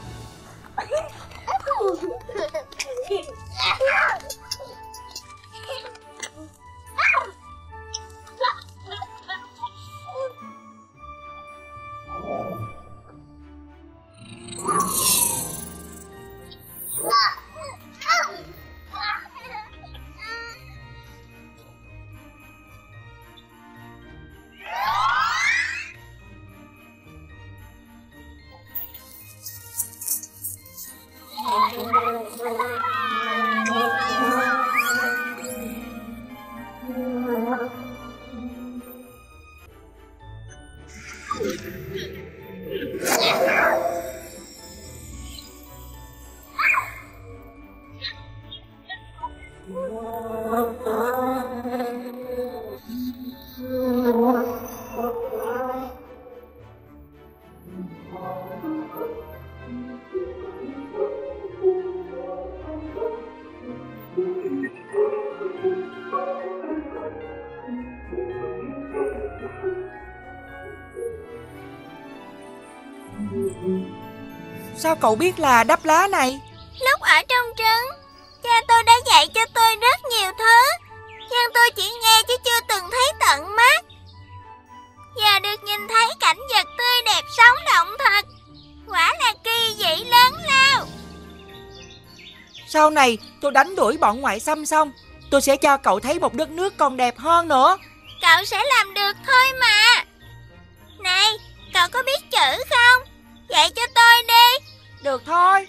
S8: Sao cậu biết là đắp lá này?
S20: Lúc ở trong trứng, cha tôi đã dạy cho tôi rất nhiều thứ, nhưng tôi chỉ nghe chứ chưa từng thấy tận mắt. Giờ được nhìn thấy cảnh vật tươi đẹp sống động thật, quả là kỳ dị lớn lao.
S8: Sau này tôi đánh đuổi bọn ngoại xâm xong, tôi sẽ cho cậu thấy một đất nước còn đẹp hơn nữa.
S20: Cậu sẽ làm được thôi mà. Này, cậu có biết chữ không? Dạy cho tôi đi.
S8: Được thôi.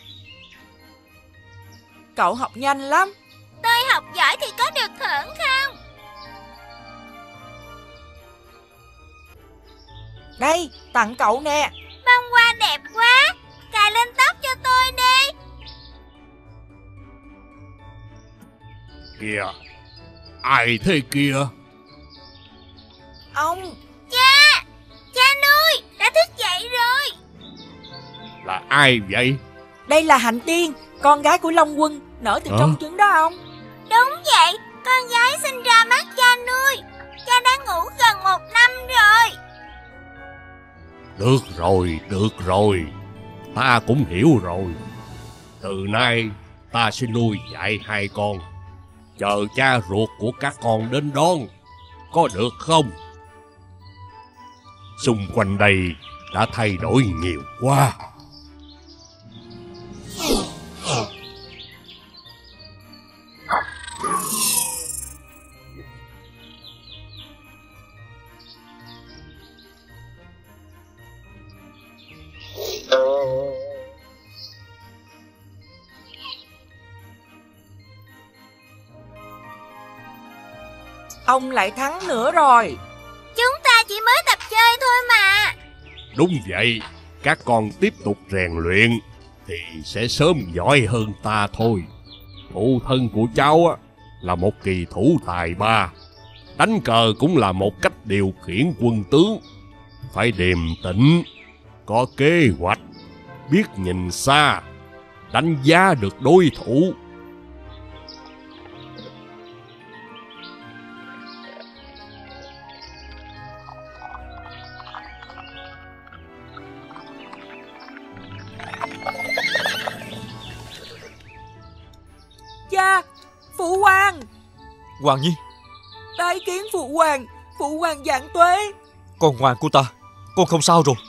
S8: Cậu học nhanh lắm.
S20: Tôi học giỏi thì có được thưởng không?
S8: Đây, tặng cậu nè.
S20: Bông hoa đẹp quá, cài lên tóc cho tôi đi.
S17: Kìa, ai thế kia?
S8: Ông.
S20: Cha nuôi, đã thức dậy rồi.
S17: Là ai vậy?
S8: Đây là Hạnh Tiên, con gái của Long Quân, nở từ trong trứng đó ông.
S20: Đúng vậy, con gái sinh ra mắt cha nuôi. Cha đã ngủ gần 1 năm rồi.
S17: Được rồi, ta cũng hiểu rồi. Từ nay ta sẽ nuôi dạy hai con, chờ cha ruột của các con đến đón, có được không? Xung quanh đây đã thay đổi nhiều quá.
S8: Ông lại thắng nữa rồi.
S20: Chúng ta chỉ mới tập chơi thôi mà.
S17: Đúng vậy, các con tiếp tục rèn luyện thì sẽ sớm giỏi hơn ta thôi. Phụ thân của cháu là một kỳ thủ tài ba, đánh cờ cũng là một cách điều khiển quân tướng. Phải điềm tĩnh, có kế hoạch, biết nhìn xa, đánh giá được đối thủ.
S8: Cha, phụ hoàng.
S13: Hoàng Nhi,
S8: Bái kiến phụ hoàng vạn tuế.
S13: con ngoan của ta, con không sao rồi.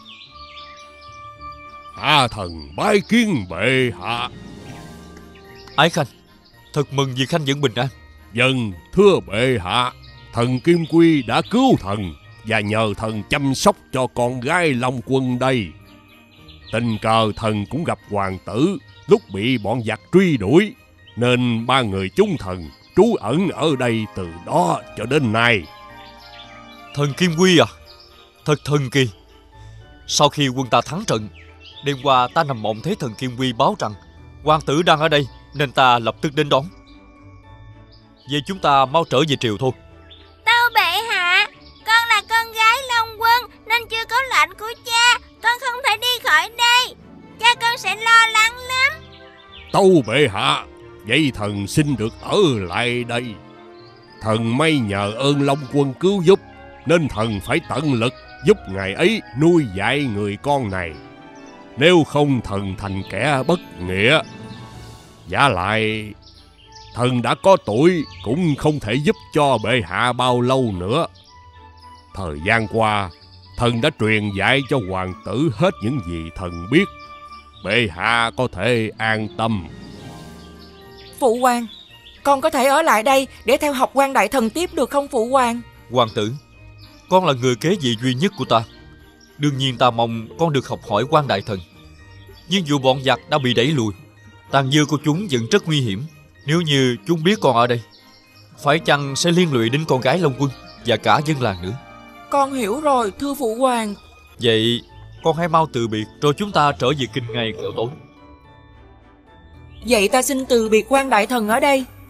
S17: Hạ thần bái kiến bệ hạ.
S13: Ái Khanh, thật mừng vì Khanh vẫn bình an.
S17: Vâng, thưa bệ hạ, thần Kim Quy đã cứu thần và nhờ thần chăm sóc cho con gái Long Quân đây. Tình cờ thần cũng gặp hoàng tử lúc bị bọn giặc truy đuổi, nên ba người chúng thần trú ẩn ở đây từ đó cho đến nay.
S13: Thần Kim Quy à, thật thần kỳ. Sau khi quân ta thắng trận, đêm qua ta nằm mộng thấy thần Kim Quy báo rằng hoàng tử đang ở đây, nên ta lập tức đến đón. Vậy chúng ta mau trở về triều thôi.
S20: Tâu bệ hạ, con là con gái Long Quân nên chưa có lệnh của cha, con không thể đi khỏi đây. Cha con sẽ lo lắng lắm.
S17: Tâu bệ hạ, vậy thần xin được ở lại đây. Thần may nhờ ơn Long Quân cứu giúp, nên thần phải tận lực giúp ngài ấy nuôi dạy người con này. Nếu không thần thành kẻ bất nghĩa. Vả lại, thần đã có tuổi cũng không thể giúp cho bệ hạ bao lâu nữa. Thời gian qua, thần đã truyền dạy cho hoàng tử hết những gì thần biết. Bệ hạ có thể an tâm.
S8: Phụ hoàng, con có thể ở lại đây để theo học quan đại thần tiếp được không phụ hoàng?
S13: Hoàng tử, con là người kế vị duy nhất của ta. Đương nhiên ta mong con được học hỏi quan đại thần. Nhưng dù bọn giặc đã bị đẩy lùi, tàn dư của chúng vẫn rất nguy hiểm. Nếu như chúng biết con ở đây, phải chăng sẽ liên lụy đến con gái Long Quân và cả dân làng nữa.
S8: Con hiểu rồi, thưa phụ hoàng.
S13: Vậy con hãy mau từ biệt, rồi chúng ta trở về kinh ngay kẻo tối.
S8: Vậy ta xin từ biệt quan đại thần ở đây.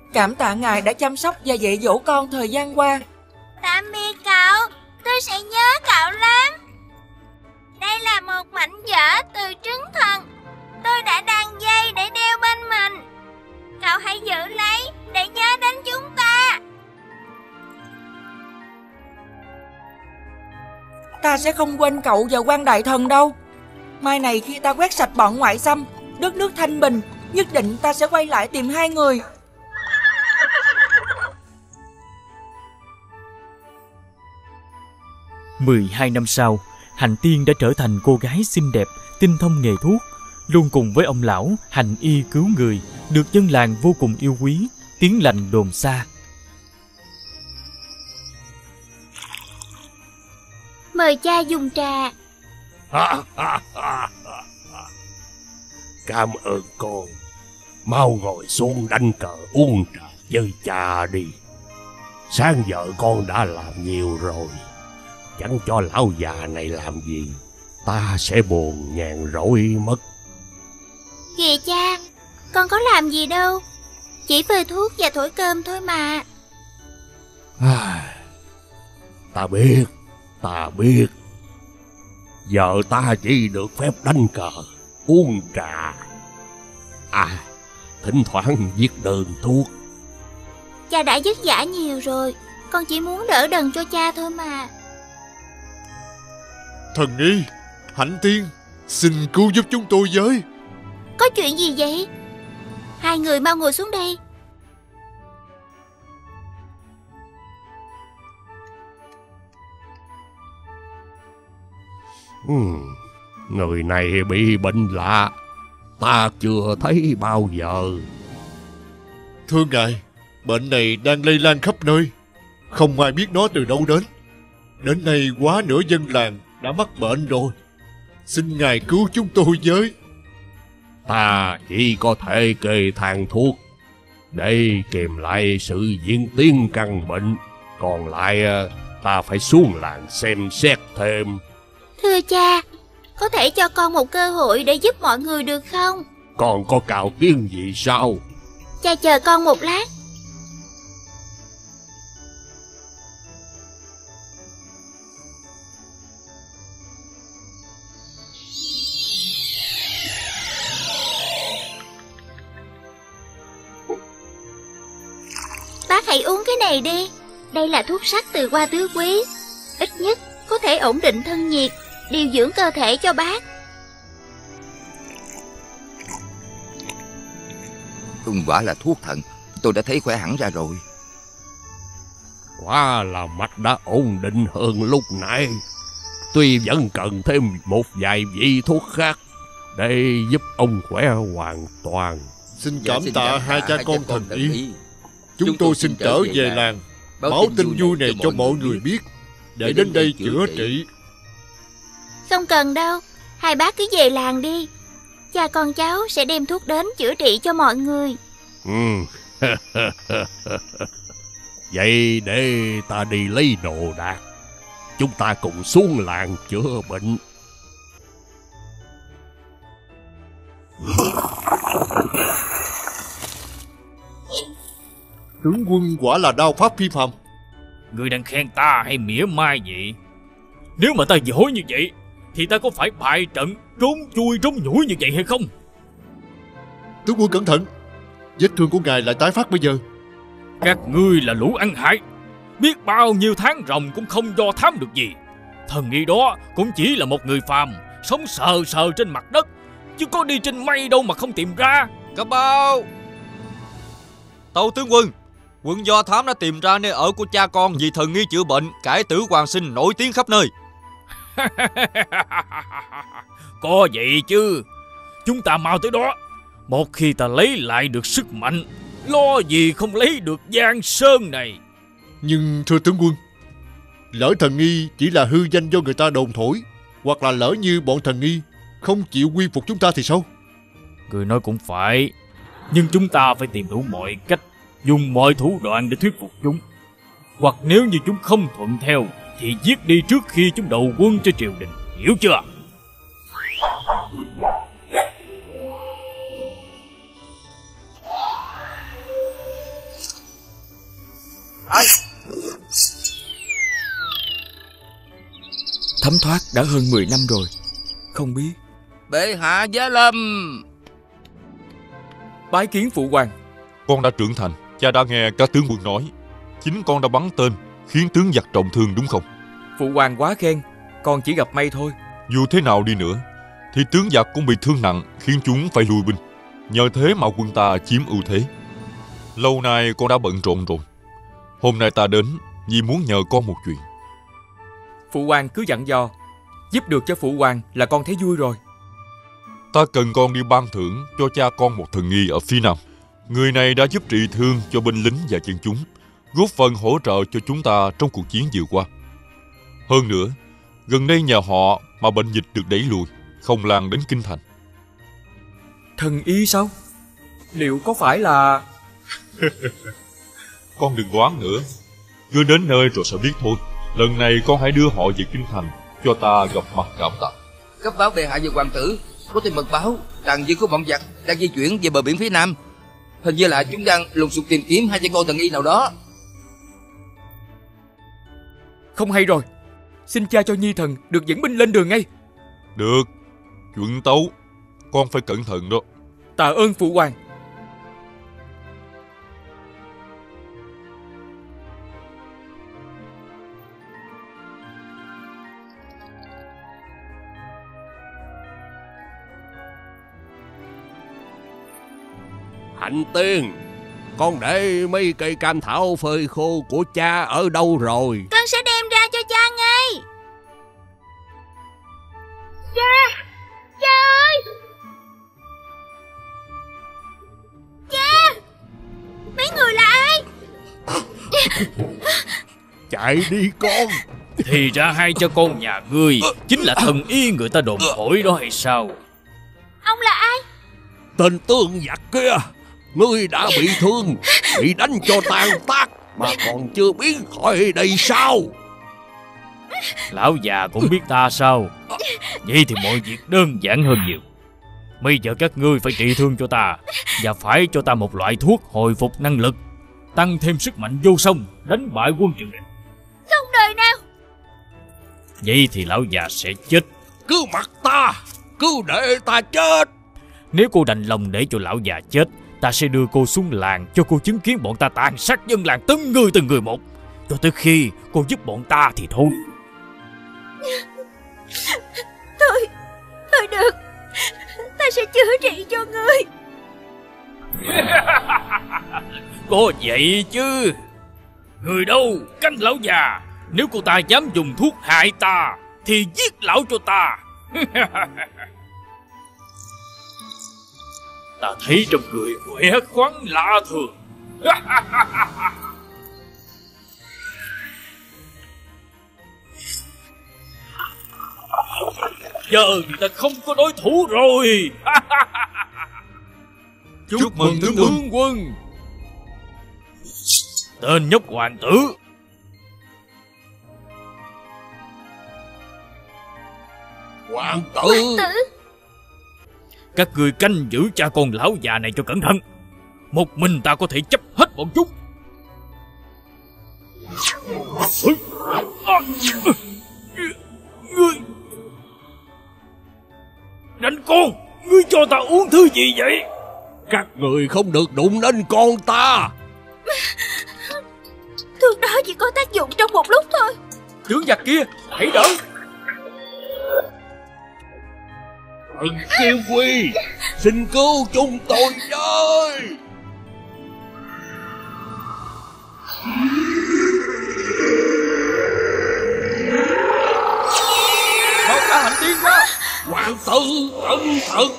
S8: Cảm tạ ngài đã chăm sóc và dạy dỗ con thời gian qua.
S20: Tạm biệt cậu, tôi sẽ nhớ cậu lắm. Đây là một mảnh vỡ từ trứng thần. Tôi đã đan dây để đeo bên mình. Cậu hãy giữ lấy để nhớ đến chúng ta.
S8: Ta sẽ không quên cậu và quan đại thần đâu. Mai này khi ta quét sạch bọn ngoại xâm, đất nước thanh bình, nhất định ta sẽ quay lại tìm hai người.
S3: Mười 12 năm sau, Hạnh Tiên đã trở thành cô gái xinh đẹp, tinh thông nghề thuốc, luôn cùng với ông lão hành y cứu người, được dân làng vô cùng yêu quý, tiếng lành đồn xa.
S20: Mời cha dùng trà.
S17: Cảm ơn con. Mau ngồi xuống đánh cờ uống trà với cha đi. Sáng giờ con đã làm nhiều rồi, chẳng cho lão già này làm gì, ta sẽ buồn nhàn rỗi mất.
S20: Kìa cha, con có làm gì đâu, chỉ phơi thuốc và thổi cơm thôi mà.
S17: Ta biết. Giờ ta chỉ được phép đánh cờ, uống trà, thỉnh thoảng viết đơn thuốc.
S20: Cha đã vất vả nhiều rồi, con chỉ muốn đỡ đần cho cha thôi mà.
S18: Thần y, Hạnh Tiên, xin cứu giúp chúng tôi với.
S20: Có chuyện gì vậy? Hai người mau ngồi xuống đây.
S17: Người này bị bệnh lạ, ta chưa thấy bao giờ.
S18: Thưa ngài, bệnh này đang lây lan khắp nơi, không ai biết nó từ đâu đến. Đến nay quá nửa dân làng đã mắc bệnh rồi. Xin ngài cứu chúng tôi với.
S17: Ta chỉ có thể kê thang thuốc để kèm lại sự diễn tiến căn bệnh, còn lại ta phải xuống làng xem xét thêm.
S20: Thưa cha, có thể cho con một cơ hội để giúp mọi người được không?
S17: Con có cào kiên gì sao?
S20: Cha chờ con một lát. Bác hãy uống cái này đi. Đây là thuốc sắc từ hoa tứ quý, ít nhất có thể ổn định thân nhiệt, điều dưỡng cơ thể cho bác.
S19: Không quả là thuốc thần, tôi đã thấy khỏe hẳn ra rồi.
S17: Quả là mạch đã ổn định hơn lúc nãy. Tuy vẫn cần thêm một vài vị thuốc khác để giúp ông khỏe hoàn toàn.
S18: Xin cảm tạ hai cha con thần y. Chúng tôi xin trở về làng, báo tin vui này cho mọi người biết, để đến đây chữa trị.
S20: Không cần đâu, hai bác cứ về làng đi. Cha con cháu sẽ đem thuốc đến chữa trị cho mọi người.
S17: Vậy để ta đi lấy đồ đạc, chúng ta cùng xuống làng chữa bệnh.
S18: Tướng quân quả là đao pháp phi phàm.
S21: Ngươi đang khen ta hay mỉa mai vậy? Nếu mà ta giỏi như vậy thì ta có phải bại trận trốn chui trốn nhủi như vậy hay không?
S18: Tướng quân cẩn thận, vết thương của ngài lại tái phát bây giờ.
S21: Các ngươi là lũ ăn hại, biết bao nhiêu tháng ròng cũng không do thám được gì. Thần y đó cũng chỉ là một người phàm, sống sờ sờ trên mặt đất, chứ có đi trên mây đâu mà không tìm ra.
S13: Cấp báo. Tâu tướng quân, quân Do Thám đã tìm ra nơi ở của cha con vì thần nghi chữa bệnh, cải tử hoàn sinh nổi tiếng khắp nơi.
S21: Có vậy chứ. Chúng ta mau tới đó. Một khi ta lấy lại được sức mạnh, lo gì không lấy được Giang Sơn này.
S18: Nhưng thưa tướng quân, lỡ thần nghi chỉ là hư danh do người ta đồn thổi, hoặc là lỡ như bọn thần nghi không chịu quy phục chúng ta thì sao?
S21: Người nói cũng phải, nhưng chúng ta phải tìm đủ mọi cách, dùng mọi thủ đoạn để thuyết phục chúng. Hoặc nếu như chúng không thuận theo thì giết đi trước khi chúng đầu quân cho triều đình, hiểu chưa?
S9: thấm thoát đã hơn 10 năm rồi. Không biết.
S19: Bệ hạ giá lâm.
S9: Bái kiến phụ hoàng.
S13: Con đã trưởng thành. Cha đã nghe các tướng quân nói chính con đã bắn tên khiến tướng giặc trọng thương đúng không?
S9: Phụ hoàng quá khen. Con chỉ gặp may thôi.
S13: Dù thế nào đi nữa thì tướng giặc cũng bị thương nặng, khiến chúng phải lui binh. Nhờ thế mà quân ta chiếm ưu thế. Lâu nay con đã bận rộn rồi. Hôm nay ta đến vì muốn nhờ con một chuyện.
S9: Phụ hoàng cứ dặn dò. Giúp được cho phụ hoàng là con thấy vui rồi.
S13: Ta cần con đi ban thưởng cho cha con một thần nghi ở phía nam. Người này đã giúp trị thương cho binh lính và dân chúng, góp phần hỗ trợ cho chúng ta trong cuộc chiến vừa qua. Hơn nữa, gần đây nhờ họ mà bệnh dịch được đẩy lùi, không lan đến kinh thành.
S9: Thần y sao? Liệu có phải là...
S13: Con đừng đoán nữa. Cứ đến nơi rồi sẽ biết thôi. Lần này con hãy đưa họ về kinh thành cho ta gặp mặt cảm tạ.
S19: Cấp báo bệ hạ và hoàng tử. Có thêm mật báo rằng vừa có bọn giặc đang di chuyển về bờ biển phía nam. Hình như là chúng đang lùng sục tìm kiếm hai cha con thần y nào đó.
S9: Không hay rồi. Xin cha cho nhi thần được dẫn binh lên đường ngay.
S13: Được. Chuẩn tấu. Con phải cẩn thận đó.
S9: Tạ ơn phụ hoàng.
S17: Hạnh Tiên, con để mấy cây cam thảo phơi khô của cha ở đâu rồi?
S20: Con sẽ đem ra cho cha ngay. Cha! Cha ơi! Cha! Mấy người là ai?
S17: Chạy đi con.
S21: Thì ra hai cha con nhà ngươi chính là thần y người ta đồn thổi đó hay sao?
S20: Ông là ai?
S17: Tên tương giặc kia. Ngươi đã bị thương, bị đánh cho tan tác mà còn chưa biến khỏi đây sao?
S21: Lão già cũng biết ta sao? Vậy thì mọi việc đơn giản hơn nhiều. Bây giờ các ngươi phải trị thương cho ta, và phải cho ta một loại thuốc hồi phục năng lực, tăng thêm sức mạnh vô song, đánh bại quân Triều Đình.
S20: Không đời nào.
S21: Vậy thì lão già sẽ chết.
S17: Cứ mặc ta, cứ để ta chết.
S21: Nếu cô đành lòng để cho lão già chết, ta sẽ đưa cô xuống làng cho cô chứng kiến bọn ta tàn sát dân làng từng người một. Cho tới khi cô giúp bọn ta thì thôi.
S20: Thôi được. Ta sẽ chữa trị cho ngươi.
S21: Có vậy chứ. Người đâu, canh lão già. Nếu cô ta dám dùng thuốc hại ta thì giết lão cho ta. Ta thấy trong người khỏe khoắn lạ thường. Giờ thì ta không có đối thủ rồi.
S13: Chúc mừng tướng quân.
S21: Tên nhóc hoàng tử.
S17: Hoàng tử.
S21: Các ngươi canh giữ cha con lão già này cho cẩn thận. Một mình ta có thể chấp hết bọn chúng. Ngươi đánh con. Ngươi cho ta uống thứ gì vậy?
S17: Các người không được đụng đến con ta.
S20: Thuốc đó chỉ có tác dụng trong một lúc thôi.
S9: Tướng giặc kia, hãy đỡ.
S17: Thần Kiêu Quy, xin cứu chúng tôi với.
S9: Mau cả Hạnh Tiên ra.
S17: Hoàng tử cẩn thận.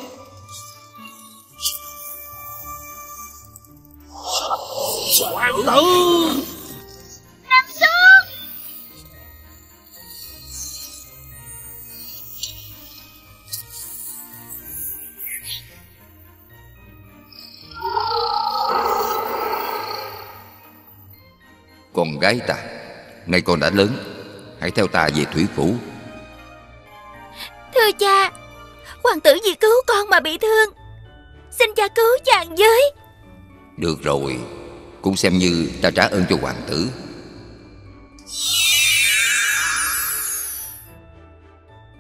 S17: Hoàng tử
S20: nằm xuống.
S19: Con gái ta, nay con đã lớn, hãy theo ta về Thủy Phủ.
S20: Thưa cha, hoàng tử vì cứu con mà bị thương, xin cha cứu chàng với.
S19: Được rồi, cũng xem như ta trả ơn cho hoàng tử.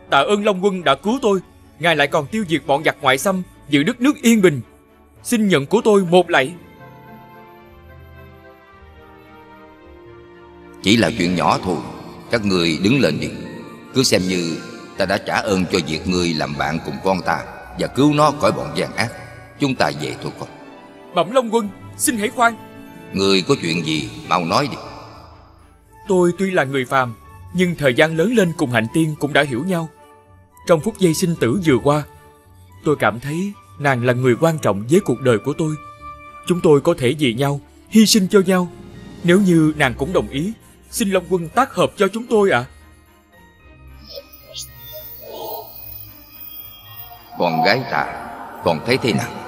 S9: Tạ ơn Long Quân đã cứu tôi. Ngài lại còn tiêu diệt bọn giặc ngoại xâm, giữ đất nước yên bình. Xin nhận của tôi một lạy.
S19: Chỉ là chuyện nhỏ thôi, các người đứng lên đi. Cứ xem như ta đã trả ơn cho việc ngươi làm bạn cùng con ta và cứu nó khỏi bọn gian ác. Chúng ta về thôi con.
S9: Bẩm Long Quân, xin hãy khoan.
S19: Ngươi có chuyện gì mau nói đi.
S9: Tôi tuy là người phàm, nhưng thời gian lớn lên cùng Hạnh Tiên cũng đã hiểu nhau. Trong phút giây sinh tử vừa qua, tôi cảm thấy nàng là người quan trọng với cuộc đời của tôi. Chúng tôi có thể vì nhau, hy sinh cho nhau. Nếu như nàng cũng đồng ý, xin Long Quân tác hợp cho chúng tôi ạ.
S19: Con gái ta, con thấy thế nào?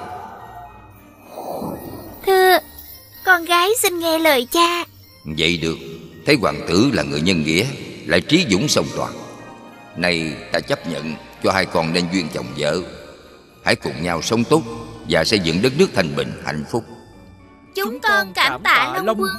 S20: Thưa, con gái xin nghe lời cha.
S19: Vậy được. Thấy hoàng tử là người nhân nghĩa, lại trí dũng song toàn. Nay ta chấp nhận cho hai con nên duyên chồng vợ. Hãy cùng nhau sống tốt và xây dựng đất nước thanh bình hạnh phúc.
S20: Chúng con cảm tạ Long Quân.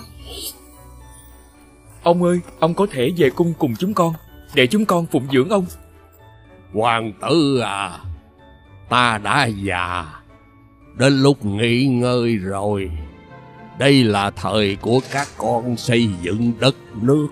S9: Ông ơi, ông có thể về cung cùng chúng con, để chúng con phụng dưỡng ông.
S17: Hoàng tử à, ta đã già, đến lúc nghỉ ngơi rồi. Đây là thời của các con xây dựng đất nước.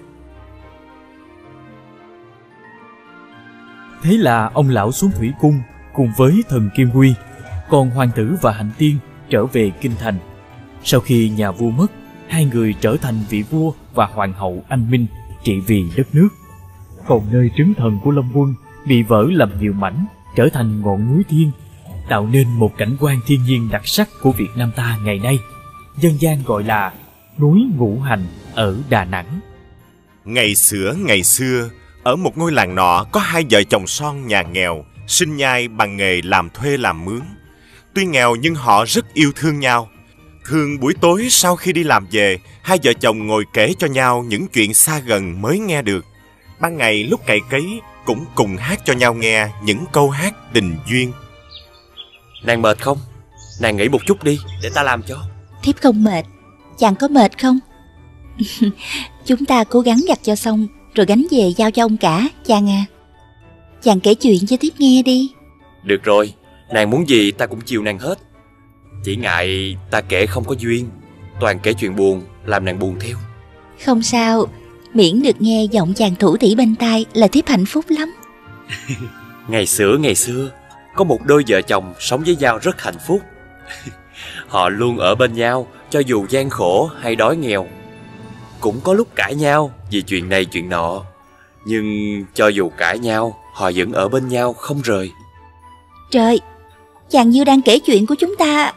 S3: Thế là ông lão xuống thủy cung cùng với thần Kim Quy, còn hoàng tử và Hạnh Tiên trở về kinh thành. Sau khi nhà vua mất, hai người trở thành vị vua và hoàng hậu anh minh trị vì đất nước. Còn nơi trứng thần của Long Quân bị vỡ làm nhiều mảnh, trở thành ngọn núi thiên, tạo nên một cảnh quan thiên nhiên đặc sắc của Việt Nam ta ngày nay. Dân gian gọi là núi Ngũ Hành ở Đà Nẵng.
S1: Ngày xưa, ở một ngôi làng nọ có hai vợ chồng son nhà nghèo, sinh nhai bằng nghề làm thuê làm mướn. Tuy nghèo nhưng họ rất yêu thương nhau. Thường buổi tối sau khi đi làm về, hai vợ chồng ngồi kể cho nhau những chuyện xa gần mới nghe được. Ban ngày lúc cày cấy cũng cùng hát cho nhau nghe những câu hát tình duyên.
S12: Nàng mệt không? Nàng nghỉ một chút đi, để ta làm cho.
S7: Thiếp không mệt. Chàng có mệt không? Chúng ta cố gắng giặt cho xong rồi gánh về giao cho ông cả, chàng à. Chàng kể chuyện cho thiếp nghe đi.
S12: Được rồi, nàng muốn gì ta cũng chiều nàng hết. Chỉ ngại ta kể không có duyên, toàn kể chuyện buồn làm nàng buồn theo.
S7: Không sao, miễn được nghe giọng chàng thủ thỉ bên tai là thiếp hạnh phúc lắm.
S12: Ngày xưa có một đôi vợ chồng sống với nhau rất hạnh phúc. Họ luôn ở bên nhau cho dù gian khổ hay đói nghèo. Cũng có lúc cãi nhau vì chuyện này chuyện nọ, nhưng cho dù cãi nhau họ vẫn ở bên nhau không rời.
S7: Trời, chàng như đang kể chuyện của chúng ta.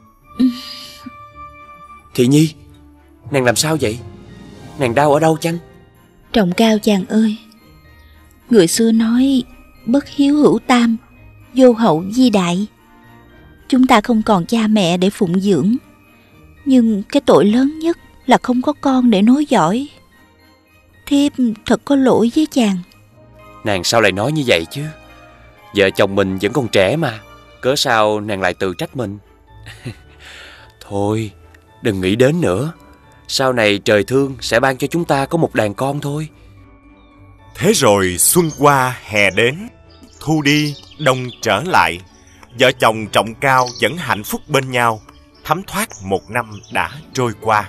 S12: Thị Nhi, nàng làm sao vậy? Nàng đau ở đâu chăng?
S7: Trọng Cao chàng ơi, người xưa nói bất hiếu hữu tam, vô hậu di đại. Chúng ta không còn cha mẹ để phụng dưỡng, nhưng cái tội lớn nhất là không có con để nối dõi. Thiếp thật có lỗi với chàng.
S12: Nàng sao lại nói như vậy chứ? Vợ chồng mình vẫn còn trẻ mà, cớ sao nàng lại tự trách mình? Thôi, đừng nghĩ đến nữa. Sau này trời thương sẽ ban cho chúng ta có một đàn con thôi.
S1: Thế rồi xuân qua hè đến, thu đi đông trở lại. Vợ chồng Trọng Cao vẫn hạnh phúc bên nhau. Thấm thoát một năm đã trôi qua.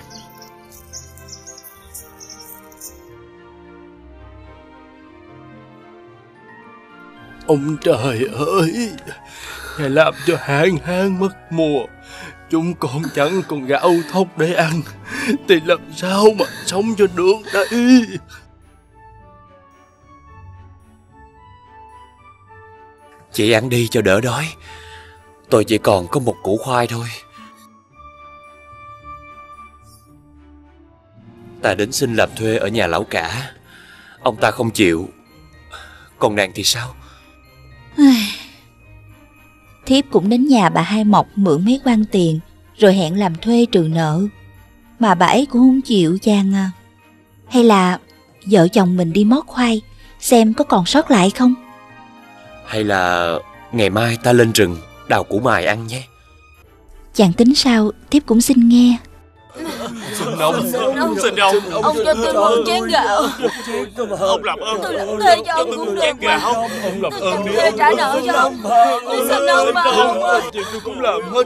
S2: Ông trời ơi, Ngài làm cho hạn hán mất mùa, chúng con chẳng còn gạo thóc để ăn, thì làm sao mà sống cho được đây?
S12: Chị ăn đi cho đỡ đói. Tôi chỉ còn có một củ khoai thôi. Ta đến xin làm thuê ở nhà lão cả, ông ta không chịu. Còn nàng thì sao?
S7: Thiếp cũng đến nhà bà Hai Mộc mượn mấy quan tiền, rồi hẹn làm thuê trừ nợ, mà bà ấy cũng không chịu chàng à. Hay là vợ chồng mình đi mót khoai, xem có còn sót lại không?
S12: Hay là ngày mai ta lên rừng đào củ mài ăn nhé.
S7: Chàng tính sao thiếp cũng xin nghe.
S12: Xin ông.
S10: Ông cho tôi một chén gạo.
S12: Ông làm ơn.
S10: Tôi làm thuê cho ông cũng được mà.
S12: Ông làm ơn đi.
S10: Tôi trả nợ cho ông. Tôi xin ông mà ông ơi.
S12: Tôi cũng làm hết.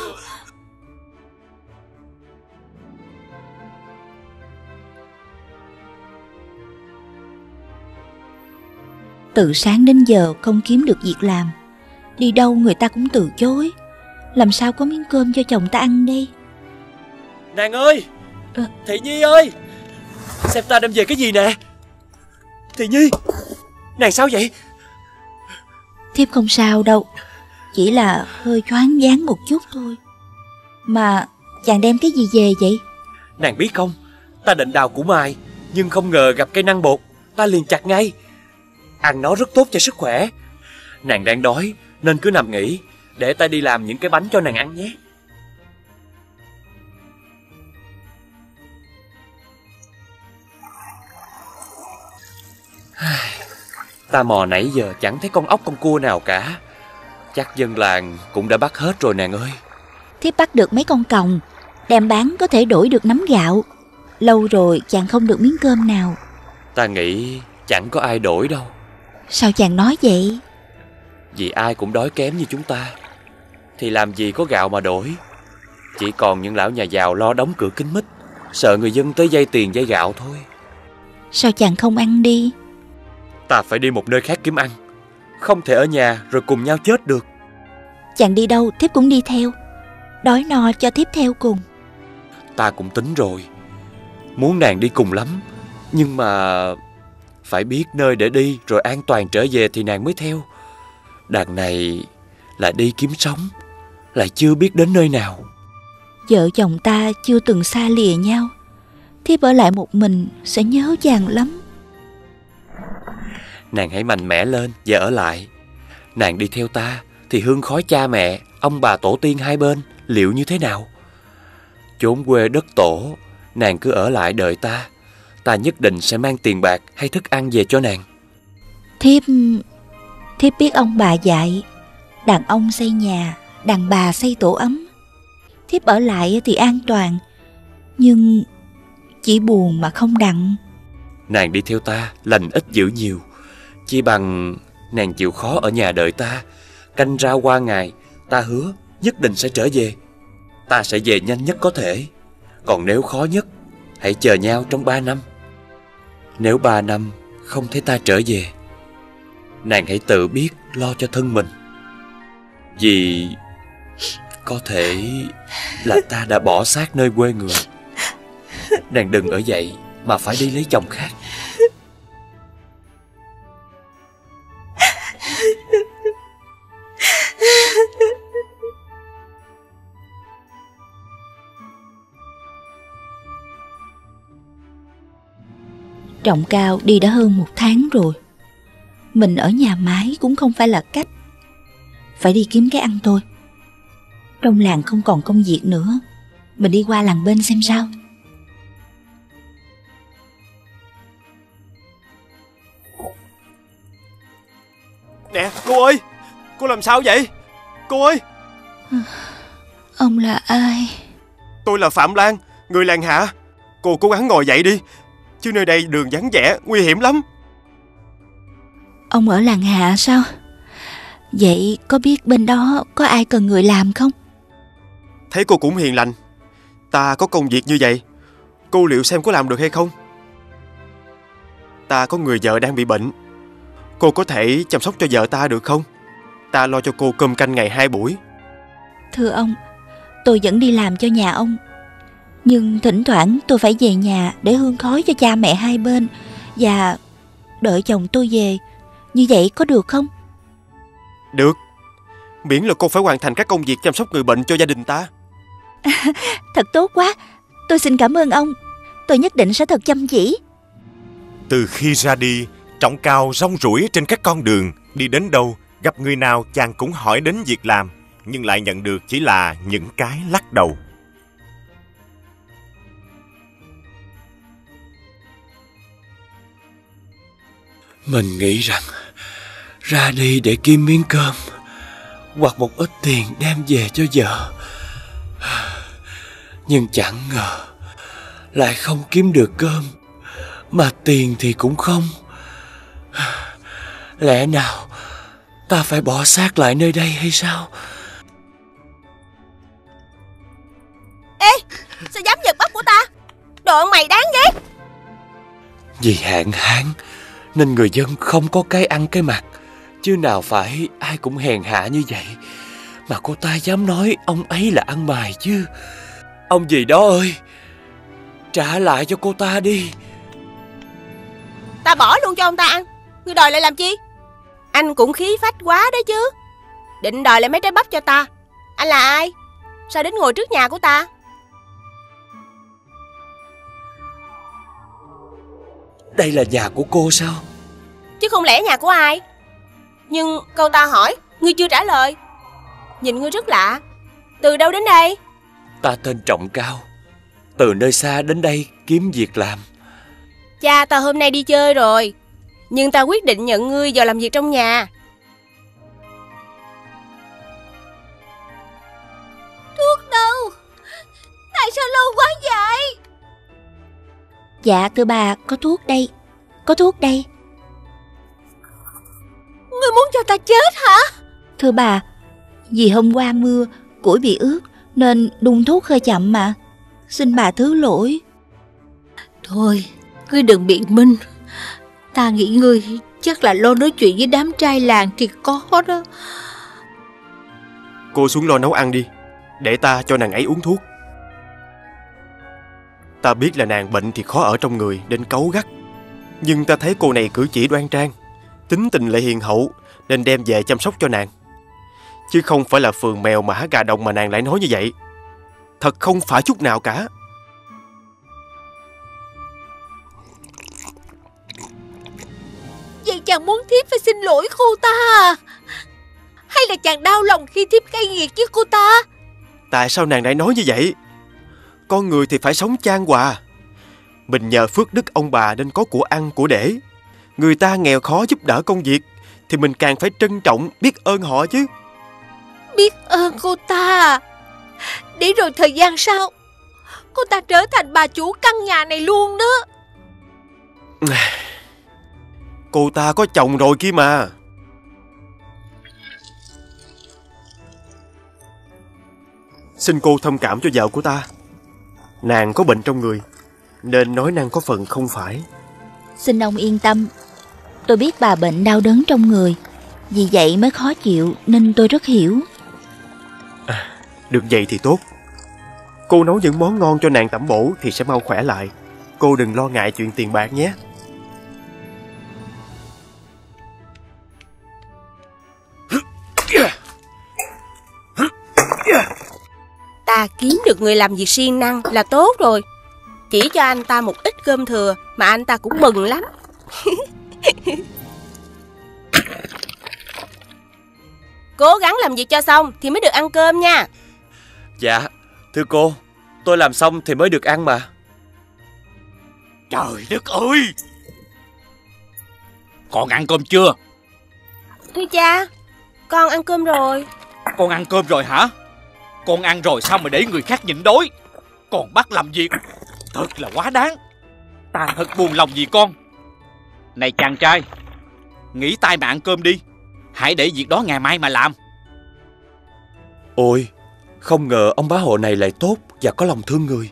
S7: Từ sáng đến giờ không kiếm được việc làm, đi đâu người ta cũng từ chối. Làm sao có miếng cơm cho chồng ta ăn đây?
S14: Nàng ơi! Thị Nhi ơi! Xem ta đem về cái gì nè? Thị Nhi! Nàng sao vậy?
S7: Thiếp không sao đâu, chỉ là hơi choáng váng một chút thôi. Mà chàng đem cái gì về vậy?
S14: Nàng biết không, ta định đào củ mai, nhưng không ngờ gặp cây năng bột, ta liền chặt ngay. Ăn nó rất tốt cho sức khỏe. Nàng đang đói nên cứ nằm nghỉ, để ta đi làm những cái bánh cho nàng ăn nhé. Ta mò nãy giờ chẳng thấy con ốc con cua nào cả. Chắc dân làng cũng đã bắt hết rồi nàng ơi.
S7: Thiếp bắt được mấy con còng, đem bán có thể đổi được nắm gạo. Lâu rồi chàng không được miếng cơm nào.
S14: Ta nghĩ chẳng có ai đổi đâu.
S7: Sao chàng nói vậy?
S14: Vì ai cũng đói kém như chúng ta, thì làm gì có gạo mà đổi. Chỉ còn những lão nhà giàu lo đóng cửa kín mít, sợ người dân tới vay tiền vay gạo thôi.
S7: Sao chàng không ăn đi?
S14: Ta phải đi một nơi khác kiếm ăn, không thể ở nhà rồi cùng nhau chết được.
S7: Chàng đi đâu thiếp cũng đi theo, đói no cho thiếp theo cùng.
S14: Ta cũng tính rồi, muốn nàng đi cùng lắm, nhưng mà phải biết nơi để đi rồi an toàn trở về thì nàng mới theo. Đằng này là đi kiếm sống, lại chưa biết đến nơi nào.
S7: Vợ chồng ta chưa từng xa lìa nhau, thiếp ở lại một mình sẽ nhớ chàng lắm.
S14: Nàng hãy mạnh mẽ lên và ở lại. Nàng đi theo ta thì hương khói cha mẹ, ông bà tổ tiên hai bên liệu như thế nào? Chốn quê đất tổ, nàng cứ ở lại đợi ta. Ta nhất định sẽ mang tiền bạc hay thức ăn về cho nàng.
S7: Thiếp biết ông bà dạy, đàn ông xây nhà, đàn bà xây tổ ấm. Thiếp ở lại thì an toàn, nhưng chỉ buồn mà không đặng.
S14: Nàng đi theo ta lành ít dữ nhiều, chi bằng nàng chịu khó ở nhà đợi ta. Canh rau qua ngày, ta hứa nhất định sẽ trở về. Ta sẽ về nhanh nhất có thể. Còn nếu khó nhất, hãy chờ nhau trong 3 năm. Nếu 3 năm không thấy ta trở về, nàng hãy tự biết lo cho thân mình. Vì có thể là ta đã bỏ xác nơi quê người. Nàng đừng ở vậy mà phải đi lấy chồng khác.
S7: Trọng Cao đi đã hơn 1 tháng rồi. Mình ở nhà mái cũng không phải là cách. Phải đi kiếm cái ăn thôi. Trong làng không còn công việc nữa, mình đi qua làng bên xem sao.
S12: Nè cô ơi, cô làm sao vậy? Cô ơi.
S7: Ông là ai?
S12: Tôi là Phạm Lan, người làng Hạ. Cô cố gắng ngồi dậy đi, chứ nơi đây đường vắng vẻ, nguy hiểm lắm.
S7: Ông ở làng Hạ sao? Vậy có biết bên đó có ai cần người làm không?
S12: Thấy cô cũng hiền lành, ta có công việc như vậy, cô liệu xem có làm được hay không? Ta có người vợ đang bị bệnh, cô có thể chăm sóc cho vợ ta được không? Ta lo cho cô cơm canh ngày 2 buổi.
S7: Thưa ông, tôi vẫn đi làm cho nhà ông, nhưng thỉnh thoảng tôi phải về nhà để hương khói cho cha mẹ hai bên và đợi chồng tôi về. Như vậy có được không?
S12: Được, miễn là cô phải hoàn thành các công việc chăm sóc người bệnh cho gia đình ta.
S7: Thật tốt quá, tôi xin cảm ơn ông. Tôi nhất định sẽ thật chăm chỉ.
S1: Từ khi ra đi, Trọng Cao rong ruổi trên các con đường, đi đến đâu, gặp người nào chàng cũng hỏi đến việc làm, nhưng lại nhận được chỉ là những cái lắc đầu.
S14: Mình nghĩ rằng ra đi để kiếm miếng cơm hoặc một ít tiền đem về cho vợ, nhưng chẳng ngờ lại không kiếm được cơm, mà tiền thì cũng không. Lẽ nào ta phải bỏ xác lại nơi đây hay sao?
S6: Ê, sao dám giật bắp của ta? Đồ ăn mày đáng ghét.
S14: Vì hạn hán nên người dân không có cái ăn cái mặc, chứ nào phải ai cũng hèn hạ như vậy. Mà cô ta dám nói ông ấy là ăn mày chứ. Ông gì đó ơi, trả lại cho cô ta đi.
S6: Ta bỏ luôn cho ông ta ăn. Ngươi đòi lại làm chi? Anh cũng khí phách quá đấy chứ. Định đòi lại mấy trái bắp cho ta. Anh là ai? Sao đến ngồi trước nhà của ta?
S14: Đây là nhà của cô sao?
S6: Chứ không lẽ nhà của ai? Nhưng câu ta hỏi, ngươi chưa trả lời. Nhìn ngươi rất lạ. Từ đâu đến đây?
S14: Ta tên Trọng Cao, từ nơi xa đến đây kiếm việc làm.
S6: Cha ta hôm nay đi chơi rồi, nhưng ta quyết định nhận ngươi vào làm việc trong nhà.
S20: Thuốc đâu? Tại sao lâu quá vậy?
S7: Dạ thưa bà, có thuốc đây. Có thuốc đây.
S20: Ngươi muốn cho ta chết hả?
S7: Thưa bà, vì hôm qua mưa, củi bị ướt nên đun thuốc hơi chậm mà. Xin bà thứ lỗi.
S10: Thôi, ngươi đừng biện minh. Ta nghĩ ngươi chắc là lo nói chuyện với đám trai làng thì có đó.
S12: Cô xuống lo nấu ăn đi, để ta cho nàng ấy uống thuốc. Ta biết là nàng bệnh thì khó ở trong người nên cáu gắt, nhưng ta thấy cô này cử chỉ đoan trang, tính tình lại hiền hậu, nên đem về chăm sóc cho nàng. Chứ không phải là phường mèo mà há gà đồng mà nàng lại nói như vậy. Thật không phải chút nào cả.
S10: Vậy chàng muốn thiếp phải xin lỗi cô ta à? Hay là chàng đau lòng khi thiếp cay nghiệt với cô ta?
S12: Tại sao nàng lại nói như vậy? Con người thì phải sống chan hòa. Mình nhờ phước đức ông bà nên có của ăn của để. Người ta nghèo khó giúp đỡ công việc thì mình càng phải trân trọng, biết ơn họ chứ.
S10: Biết ơn cô ta à? Để rồi thời gian sau cô ta trở thành bà chủ căn nhà này luôn đó.
S12: Cô ta có chồng rồi kia mà. Xin cô thông cảm cho vợ của ta. Nàng có bệnh trong người nên nói năng có phần không phải.
S7: Xin ông yên tâm. Tôi biết bà bệnh đau đớn trong người, vì vậy mới khó chịu nên tôi rất hiểu.
S12: Được vậy thì tốt. Cô nấu những món ngon cho nàng tẩm bổ thì sẽ mau khỏe lại. Cô đừng lo ngại chuyện tiền bạc nhé.
S6: Ta kiếm được người làm việc siêng năng là tốt rồi. Chỉ cho anh ta một ít cơm thừa mà anh ta cũng mừng lắm. Cố gắng làm việc cho xong thì mới được ăn cơm nha.
S14: Dạ, thưa cô, tôi làm xong thì mới được ăn mà.
S2: Trời đất ơi! Con ăn cơm chưa?
S6: Thưa cha, con ăn cơm rồi.
S2: Con ăn cơm rồi hả? Con ăn rồi sao mà để người khác nhịn đói? Còn bắt làm việc, thật là quá đáng. Ta thật buồn lòng vì con. Này chàng trai, nghỉ tay mà ăn cơm đi. Hãy để việc đó ngày mai mà làm.
S14: Ôi, không ngờ ông bá hộ này lại tốt và có lòng thương người.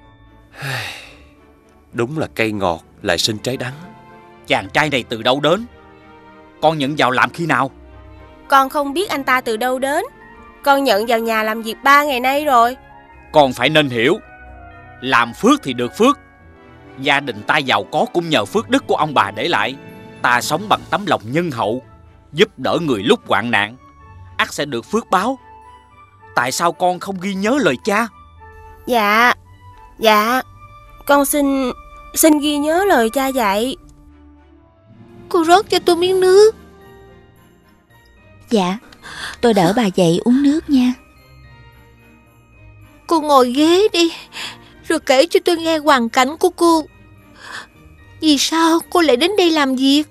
S14: Đúng là cây ngọt lại sinh trái đắng.
S2: Chàng trai này từ đâu đến? Con nhận vào làm khi nào?
S6: Con không biết anh ta từ đâu đến. Con nhận vào nhà làm việc 3 ngày nay rồi.
S2: Con phải nên hiểu, làm phước thì được phước. Gia đình ta giàu có cũng nhờ phước đức của ông bà để lại. Ta sống bằng tấm lòng nhân hậu, giúp đỡ người lúc hoạn nạn, ắt sẽ được phước báo. Tại sao con không ghi nhớ lời cha?
S6: Dạ, con xin ghi nhớ lời cha dạy.
S10: Cô rót cho tôi miếng nước.
S7: Dạ, tôi đỡ bà dậy uống nước nha.
S10: Cô ngồi ghế đi, rồi kể cho tôi nghe hoàn cảnh của cô. Vì sao cô lại đến đây làm việc?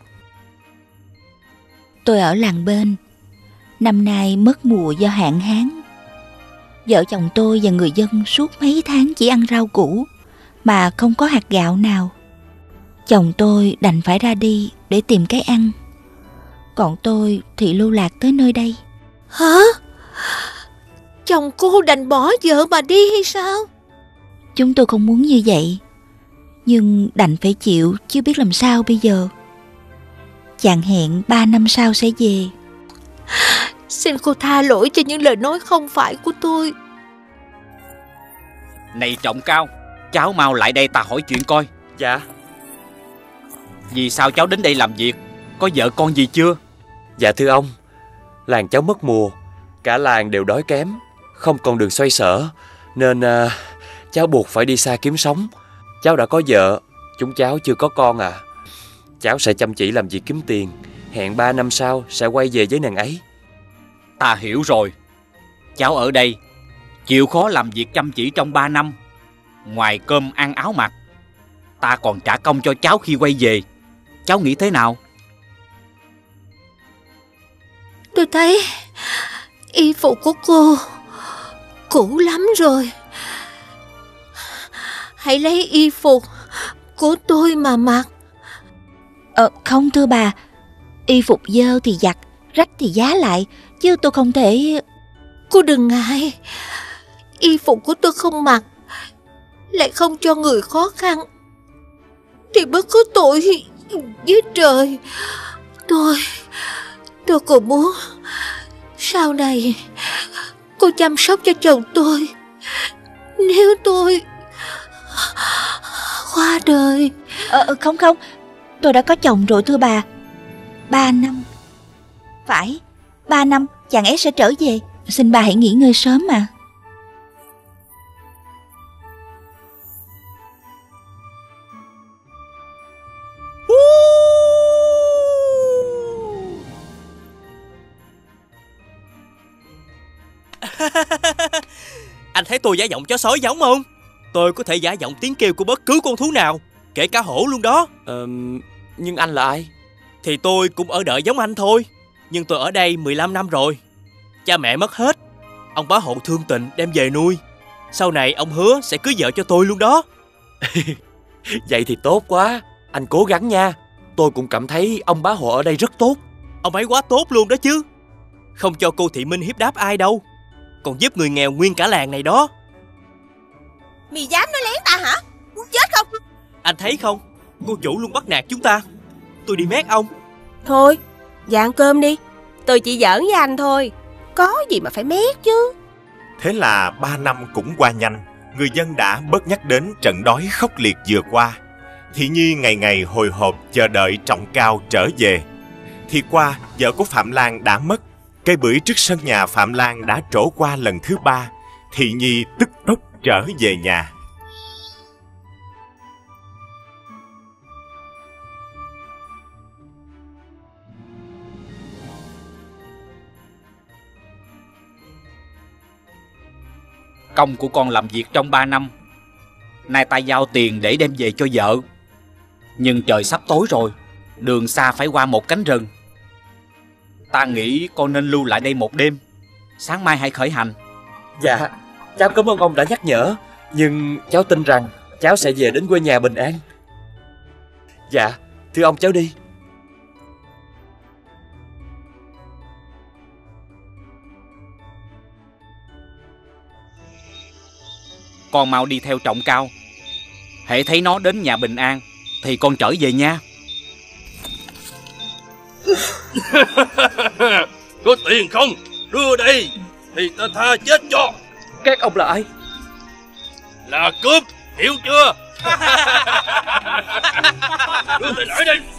S7: Tôi ở làng bên. Năm nay mất mùa do hạn hán. Vợ chồng tôi và người dân suốt mấy tháng chỉ ăn rau củ, mà không có hạt gạo nào. Chồng tôi đành phải ra đi để tìm cái ăn, còn tôi thì lưu lạc tới nơi đây.
S6: Hả? Chồng cô đành bỏ vợ mà đi hay sao?
S7: Chúng tôi không muốn như vậy, nhưng đành phải chịu chứ biết làm sao bây giờ. Chàng hẹn 3 năm sau sẽ về.
S6: Xin cô tha lỗi cho những lời nói không phải của tôi.
S4: Này Trọng Cao, cháu mau lại đây ta hỏi chuyện coi.
S14: Dạ.
S4: Vì sao cháu đến đây làm việc? Có vợ con gì chưa?
S14: Dạ thưa ông, làng cháu mất mùa, cả làng đều đói kém, không còn đường xoay sở, nên cháu buộc phải đi xa kiếm sống. Cháu đã có vợ, chúng cháu chưa có con à. Cháu sẽ chăm chỉ làm việc kiếm tiền, hẹn 3 năm sau sẽ quay về với nàng ấy.
S4: Ta hiểu rồi. Cháu ở đây chịu khó làm việc chăm chỉ trong 3 năm. Ngoài cơm ăn áo mặc, ta còn trả công cho cháu khi quay về. Cháu nghĩ thế nào?
S6: Tôi thấy y phục của cô cũ lắm rồi. Hãy lấy y phục của tôi mà mặc.
S7: Không thưa bà, y phục dơ thì giặt, rách thì giá lại, chứ tôi không thể...
S6: Cô đừng ngại, y phục của tôi không mặc, lại không cho người khó khăn, thì bất có tội với trời. Tôi còn muốn sau này cô chăm sóc cho chồng tôi nếu tôi qua đời.
S7: Không, tôi đã có chồng rồi thưa bà. 3 năm. Phải, 3 năm chàng ấy sẽ trở về. Xin bà hãy nghỉ ngơi sớm mà.
S12: Anh thấy tôi giả giọng chó sói giống không? Tôi có thể giả giọng tiếng kêu của bất cứ con thú nào, kể cả hổ luôn đó.
S14: Nhưng anh là ai?
S12: Thì tôi cũng ở đợi giống anh thôi. Nhưng tôi ở đây 15 năm rồi. Cha mẹ mất hết, ông bá hộ thương tình đem về nuôi. Sau này ông hứa sẽ cưới vợ cho tôi luôn đó.
S14: Vậy thì tốt quá, anh cố gắng nha. Tôi cũng cảm thấy ông bá hộ ở đây rất tốt.
S12: Ông ấy quá tốt luôn đó chứ. Không cho cô thị Minh hiếp đáp ai đâu, còn giúp người nghèo nguyên cả làng này đó.
S22: Mày dám nói lén ta hả? Muốn chết không?
S12: Anh thấy không, cô chủ luôn bắt nạt chúng ta. Tôi đi mét ông.
S22: Thôi, dạ ăn cơm đi. Tôi chỉ giỡn với anh thôi, có gì mà phải mét chứ.
S1: Thế là 3 năm cũng qua nhanh. Người dân đã bớt nhắc đến trận đói khốc liệt vừa qua. Thị Nhi ngày ngày hồi hộp chờ đợi Trọng Cao trở về. Thì qua, vợ của Phạm Lan đã mất. Cây bưởi trước sân nhà Phạm Lan đã trổ qua lần thứ 3. Thị Nhi tức tốc trở về nhà.
S4: Công của con làm việc trong 3 năm, nay ta giao tiền để đem về cho vợ. Nhưng trời sắp tối rồi, đường xa phải qua một cánh rừng. Ta nghĩ con nên lưu lại đây một đêm, sáng mai hãy khởi hành.
S14: Dạ, cháu cảm ơn ông đã nhắc nhở. Nhưng cháu tin rằng cháu sẽ về đến quê nhà bình an. Dạ, thưa ông cháu đi.
S4: Con mau đi theo Trọng Cao. Hễ thấy nó đến nhà bình an thì con trở về nha.
S17: Có tiền không? Đưa đây thì ta tha chết cho.
S14: Các ông là ai?
S17: Là cướp, hiểu chưa? Đưa tay lại đây.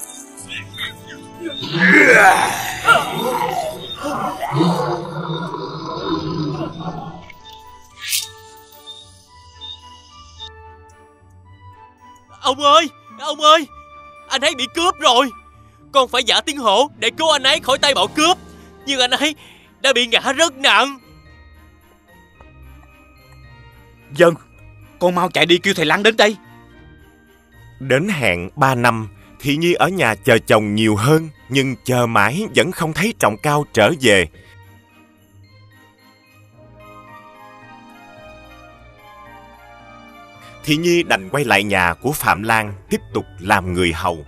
S12: Ông ơi, anh ấy bị cướp rồi. Con phải giả tiếng hổ để cứu anh ấy khỏi tay bọn cướp, nhưng anh ấy đã bị ngã rất nặng.
S4: Dân, con mau chạy đi kêu thầy Lăng đến đây.
S1: Đến hẹn 3 năm, Thị Nhi ở nhà chờ chồng nhiều hơn, nhưng chờ mãi vẫn không thấy Trọng Cao trở về. Thị Nhi đành quay lại nhà của Phạm Lan tiếp tục làm người hầu.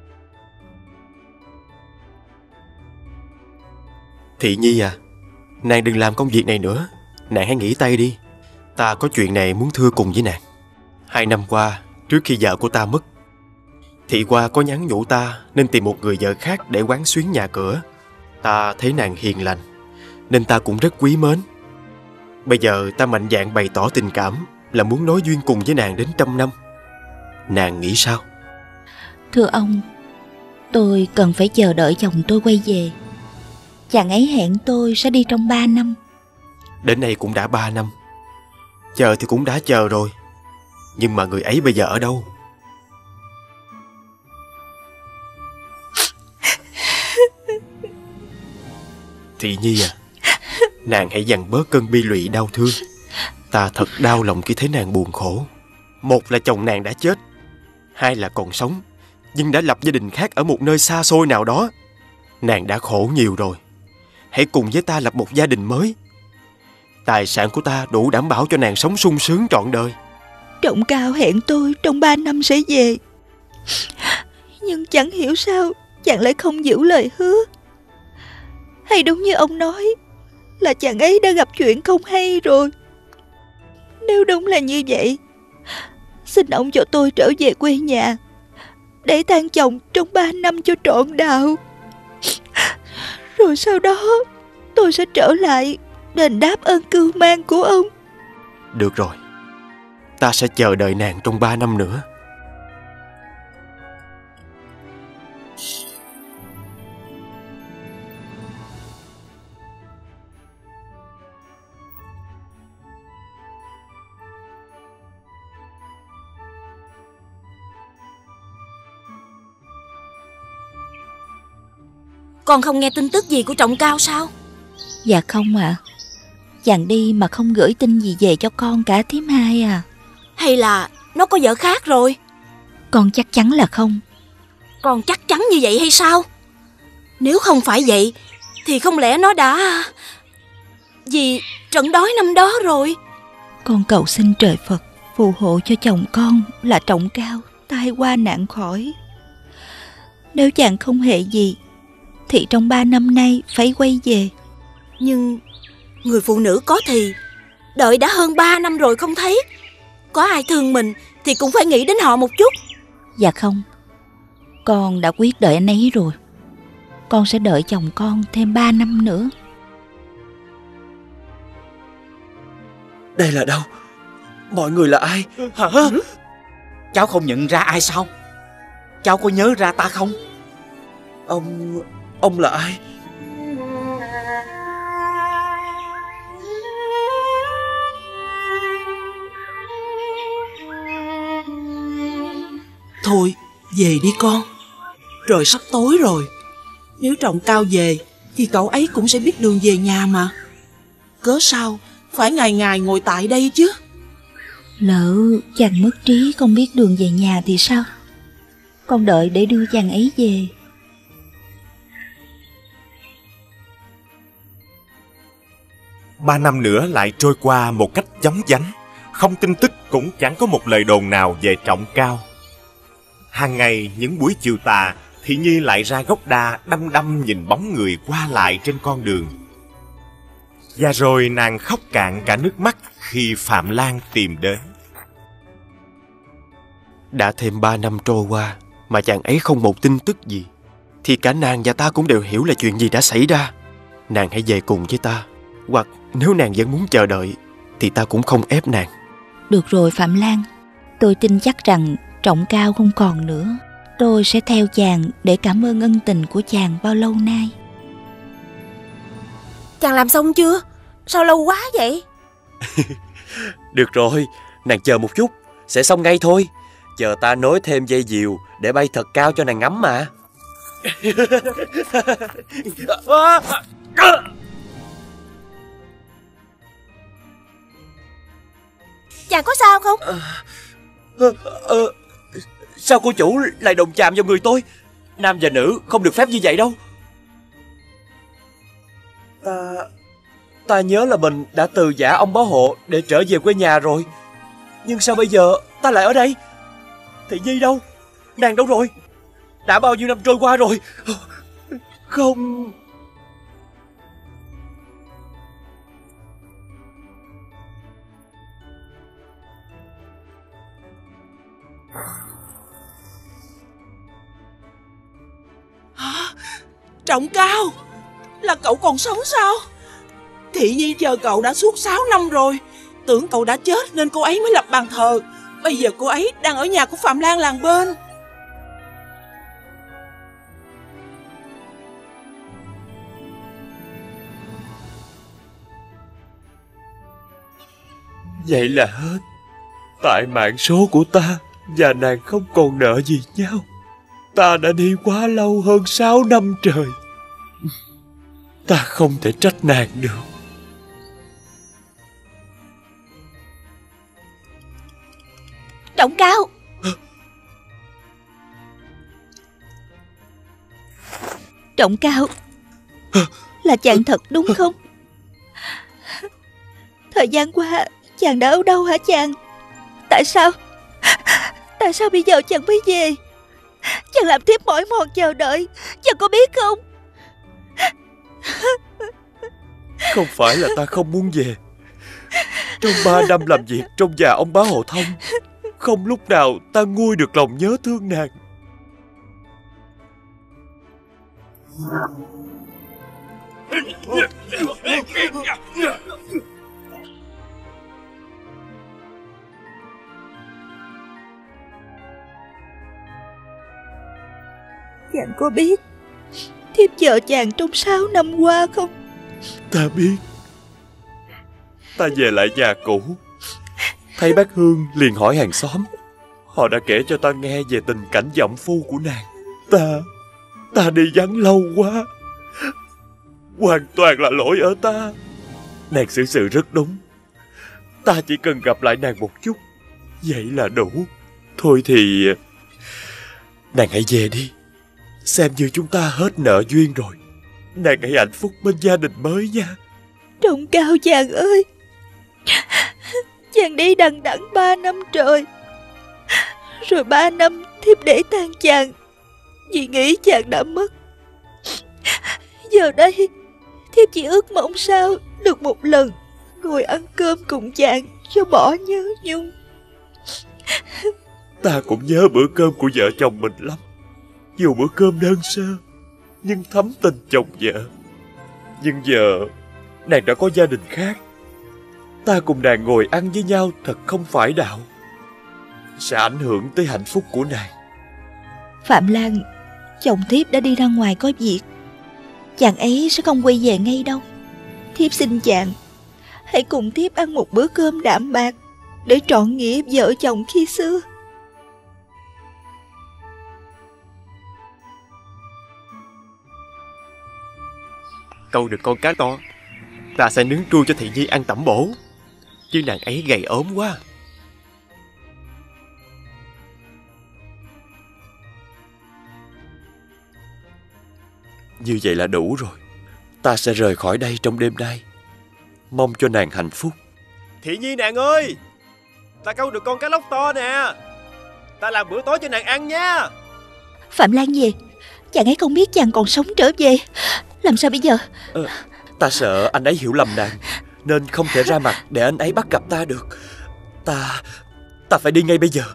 S5: Thị Nhi à, nàng đừng làm công việc này nữa. Nàng hãy nghỉ tay đi. Ta có chuyện này muốn thưa cùng với nàng. 2 năm qua, trước khi vợ của ta mất, Thị Hoa có nhắn nhủ ta nên tìm một người vợ khác để quán xuyến nhà cửa. Ta thấy nàng hiền lành nên ta cũng rất quý mến. Bây giờ ta mạnh dạn bày tỏ tình cảm là muốn nối duyên cùng với nàng đến 100 năm. Nàng nghĩ sao?
S7: Thưa ông, tôi cần phải chờ đợi chồng tôi quay về. Chàng ấy hẹn tôi sẽ đi trong 3 năm.
S5: Đến nay cũng đã 3 năm. Chờ thì cũng đã chờ rồi, nhưng mà người ấy bây giờ ở đâu? Thị Nhi à, nàng hãy dằn bớt cơn bi lụy đau thương. Ta thật đau lòng khi thấy nàng buồn khổ. Một là chồng nàng đã chết, 2 là còn sống nhưng đã lập gia đình khác ở một nơi xa xôi nào đó. Nàng đã khổ nhiều rồi, hãy cùng với ta lập một gia đình mới. Tài sản của ta đủ đảm bảo cho nàng sống sung sướng trọn đời.
S7: Trọng Cao hẹn tôi trong 3 năm sẽ về, nhưng chẳng hiểu sao chàng lại không giữ lời hứa. Hay đúng như ông nói là chàng ấy đã gặp chuyện không hay rồi? Nếu đúng là như vậy, xin ông cho tôi trở về quê nhà để tang chồng trong 3 năm cho trọn đạo. Rồi sau đó tôi sẽ trở lại đền đáp ơn cưu mang của ông.
S5: Được rồi, ta sẽ chờ đợi nàng trong 3 năm nữa.
S10: Con không nghe tin tức gì của Trọng Cao sao?
S7: Dạ không ạ. Chàng đi mà không gửi tin gì về cho con cả thím Hai à.
S10: Hay là nó có vợ khác rồi?
S7: Con chắc chắn là không.
S10: Con chắc chắn như vậy hay sao? Nếu không phải vậy thì không lẽ nó đã... vì trận đói năm đó rồi.
S7: Con cầu xin trời Phật phù hộ cho chồng con là Trọng Cao tai qua nạn khỏi. Nếu chàng không hề gì thì trong 3 năm nay phải quay về.
S10: Nhưng người phụ nữ có thì đợi đã hơn 3 năm rồi không thấy. Có ai thương mình thì cũng phải nghĩ đến họ một chút.
S7: Dạ không, con đã quyết đợi anh ấy rồi. Con sẽ đợi chồng con thêm 3 năm nữa.
S14: Đây là đâu? Mọi người là ai?
S4: Hả? Cháu không nhận ra ai sao? Cháu có nhớ ra ta không?
S14: Ông là ai?
S15: Thôi về đi con, trời sắp tối rồi. Nếu Trọng Cao về thì cậu ấy cũng sẽ biết đường về nhà mà. Cớ sao phải ngày ngày ngồi tại đây chứ?
S7: Lỡ chàng mất trí không biết đường về nhà thì sao? Con đợi để đưa chàng ấy về.
S1: Ba năm nữa lại trôi qua một cách chóng vánh. Không tin tức cũng chẳng có một lời đồn nào về Trọng Cao. Hàng ngày những buổi chiều tà, Thị Nhi lại ra gốc đa đăm đăm nhìn bóng người qua lại trên con đường. Và rồi nàng khóc cạn cả nước mắt khi Phạm Lan tìm đến.
S5: Đã thêm 3 năm trôi qua mà chàng ấy không một tin tức gì, thì cả nàng và ta cũng đều hiểu là chuyện gì đã xảy ra. Nàng hãy về cùng với ta, hoặc nếu nàng vẫn muốn chờ đợi thì ta cũng không ép nàng.
S7: Được rồi Phạm Lan, tôi tin chắc rằng Trọng Cao không còn nữa. Tôi sẽ theo chàng để cảm ơn ân tình của chàng bao lâu nay.
S22: Chàng làm xong chưa? Sao lâu quá vậy?
S14: Được rồi, nàng chờ một chút, sẽ xong ngay thôi. Chờ ta nối thêm dây diều để bay thật cao cho nàng ngắm mà.
S22: Chàng có sao không?
S14: Sao cô chủ lại đụng chạm vào người tôi? Nam và nữ không được phép như vậy đâu. Ta nhớ là mình đã từ giã ông báo hộ để trở về quê nhà rồi. Nhưng sao bây giờ
S12: ta lại ở đây? Thị Nhi đâu? Nàng đâu rồi? Đã bao nhiêu năm trôi qua rồi? Không...
S15: Hả? Trọng Cao, là cậu còn sống sao? Thị Nhi chờ cậu đã suốt 6 năm rồi. Tưởng cậu đã chết nên cô ấy mới lập bàn thờ. Bây giờ cô ấy đang ở nhà của Phạm Lan làng bên.
S14: Vậy là hết. Tại mạng số của ta và nàng không còn nợ gì nhau. Ta đã đi quá lâu, hơn 6 năm trời. Ta không thể trách nàng được.
S7: Trọng Cao. Trọng Cao, là chàng thật đúng không? Thời gian qua chàng đã ở đâu hả chàng? Tại sao bây giờ chàng mới về? Chàng làm thiếp mỏi mòn chờ đợi, chàng có biết không?
S14: Không phải là ta không muốn về. Trong 3 năm làm việc trong nhà ông bá Hồ Thông, không lúc nào ta nguôi được lòng nhớ thương nàng.
S7: Chàng có biết thiếp chờ chàng trong 6 năm qua không?
S14: Ta biết. Ta về lại nhà cũ, thấy bác Hương liền hỏi hàng xóm. Họ đã kể cho ta nghe về tình cảnh dậm phu của nàng. Ta đi vắng lâu quá. Hoàn toàn là lỗi ở ta. Nàng xử sự rất đúng. Ta chỉ cần gặp lại nàng một chút, vậy là đủ. Thôi thì nàng hãy về đi. Xem như chúng ta hết nợ duyên rồi. Nàng hãy hạnh phúc bên gia đình mới nha.
S7: Trọng Cao chàng ơi, chàng đi đằng đẵng 3 năm trời, rồi 3 năm thiếp để tang chàng vì nghĩ chàng đã mất. Giờ đây thiếp chỉ ước mong sao được một lần ngồi ăn cơm cùng chàng cho bỏ nhớ nhung.
S14: Ta cũng nhớ bữa cơm của vợ chồng mình lắm. Dù bữa cơm đơn sơ nhưng thấm tình chồng vợ. Nhưng giờ nàng đã có gia đình khác. Ta cùng nàng ngồi ăn với nhau thật không phải đạo. Sẽ ảnh hưởng tới hạnh phúc của nàng.
S7: Phạm Lan, chồng thiếp đã đi ra ngoài có việc. Chàng ấy sẽ không quay về ngay đâu. Thiếp xin chàng hãy cùng thiếp ăn một bữa cơm đạm bạc để trọn nghĩa vợ chồng khi xưa.
S5: Câu được con cá to, ta sẽ nướng trui cho Thị Nhi ăn tẩm bổ. Chứ nàng ấy gầy ốm quá.
S14: Như vậy là đủ rồi. Ta sẽ rời khỏi đây trong đêm nay. Mong cho nàng hạnh phúc.
S5: Thị Nhi nàng ơi, ta câu được con cá lóc to nè. Ta làm bữa tối cho nàng ăn nha.
S7: Phạm Lan về, chàng ấy không biết chàng còn sống trở về. Làm sao bây giờ?
S14: Ta sợ anh ấy hiểu lầm nàng, nên không thể ra mặt để anh ấy bắt gặp ta được. Ta phải đi ngay bây giờ.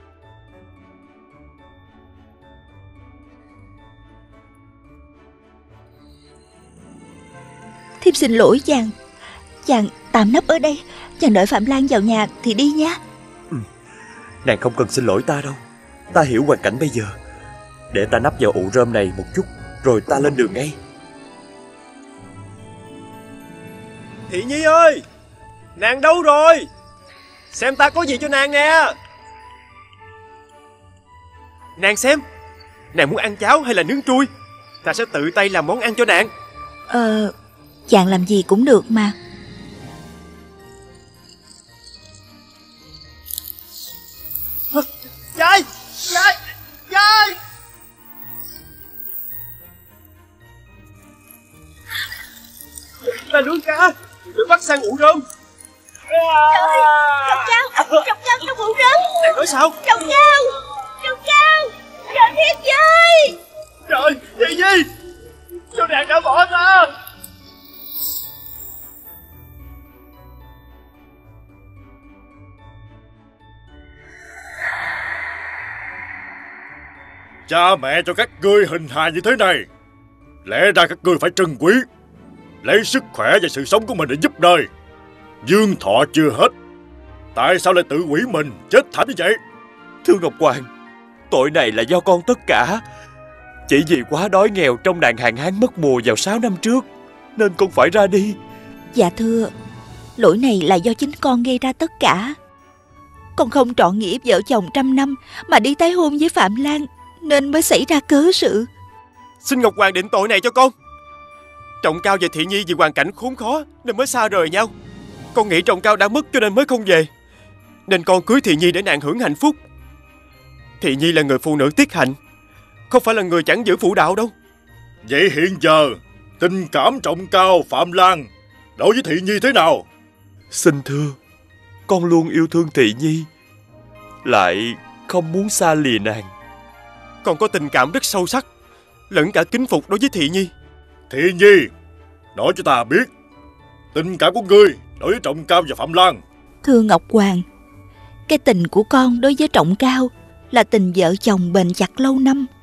S7: Thiếp xin lỗi chàng. Chàng tạm nấp ở đây, chàng đợi Phạm Lan vào nhà thì đi nha.
S14: Nàng không cần xin lỗi ta đâu. Ta hiểu hoàn cảnh bây giờ. Để ta nấp vào ụ rơm này một chút, rồi ta lên đường ngay.
S5: Thị Nhi ơi, nàng đâu rồi? Xem ta có gì cho nàng nè. Nàng xem, nàng muốn ăn cháo hay là nướng trui? Ta sẽ tự tay làm món ăn cho nàng.
S7: Chàng làm gì cũng được mà.
S5: Trời, trời, trời. Là nướng cá được bắt sang ụ rơm.
S20: Trời ơi, Trọng Cao trong ụ rơm.
S12: sao?
S15: Trọng Cao, cho Thiết chơi.
S12: Trời, Thị Nhi, sao nàng đã bỏ ta?
S18: Cha mẹ cho các ngươi hình hài như thế này, lẽ ra các ngươi phải trân quý, lấy sức khỏe và sự sống của mình để giúp đời. Dương thọ chưa hết, tại sao lại tự hủy mình, chết thảm như vậy?
S14: Thưa Ngọc Hoàng, tội này là do con tất cả. Chỉ vì quá đói nghèo trong nạn hạn hán mất mùa vào 6 năm trước, nên con phải ra đi.
S7: Dạ thưa, lỗi này là do chính con gây ra tất cả. Con không trọn nghĩa vợ chồng 100 năm mà đi tái hôn với Phạm Lan, nên mới xảy ra cớ sự.
S1: Xin Ngọc Hoàng định tội này cho con. Trọng Cao và Thị Nhi vì hoàn cảnh khốn khó nên mới xa rời nhau. Con nghĩ Trọng Cao đã mất cho nên mới không về, nên con cưới Thị Nhi để nàng hưởng hạnh phúc. Thị Nhi là người phụ nữ tiết hạnh, không phải là người chẳng giữ phụ đạo đâu.
S18: Vậy hiện giờ tình cảm Trọng Cao Phạm Lan đối với Thị Nhi thế nào?
S14: Xin thưa, con luôn yêu thương Thị Nhi, lại không muốn xa lìa nàng.
S1: Con có tình cảm rất sâu sắc, lẫn cả kính phục đối với Thị Nhi.
S18: Thị Nhi, nói cho ta biết tình cảm của ngươi đối với Trọng Cao và Phạm Lan.
S7: Thưa Ngọc Hoàng, cái tình của con đối với Trọng Cao là tình vợ chồng bền chặt lâu năm.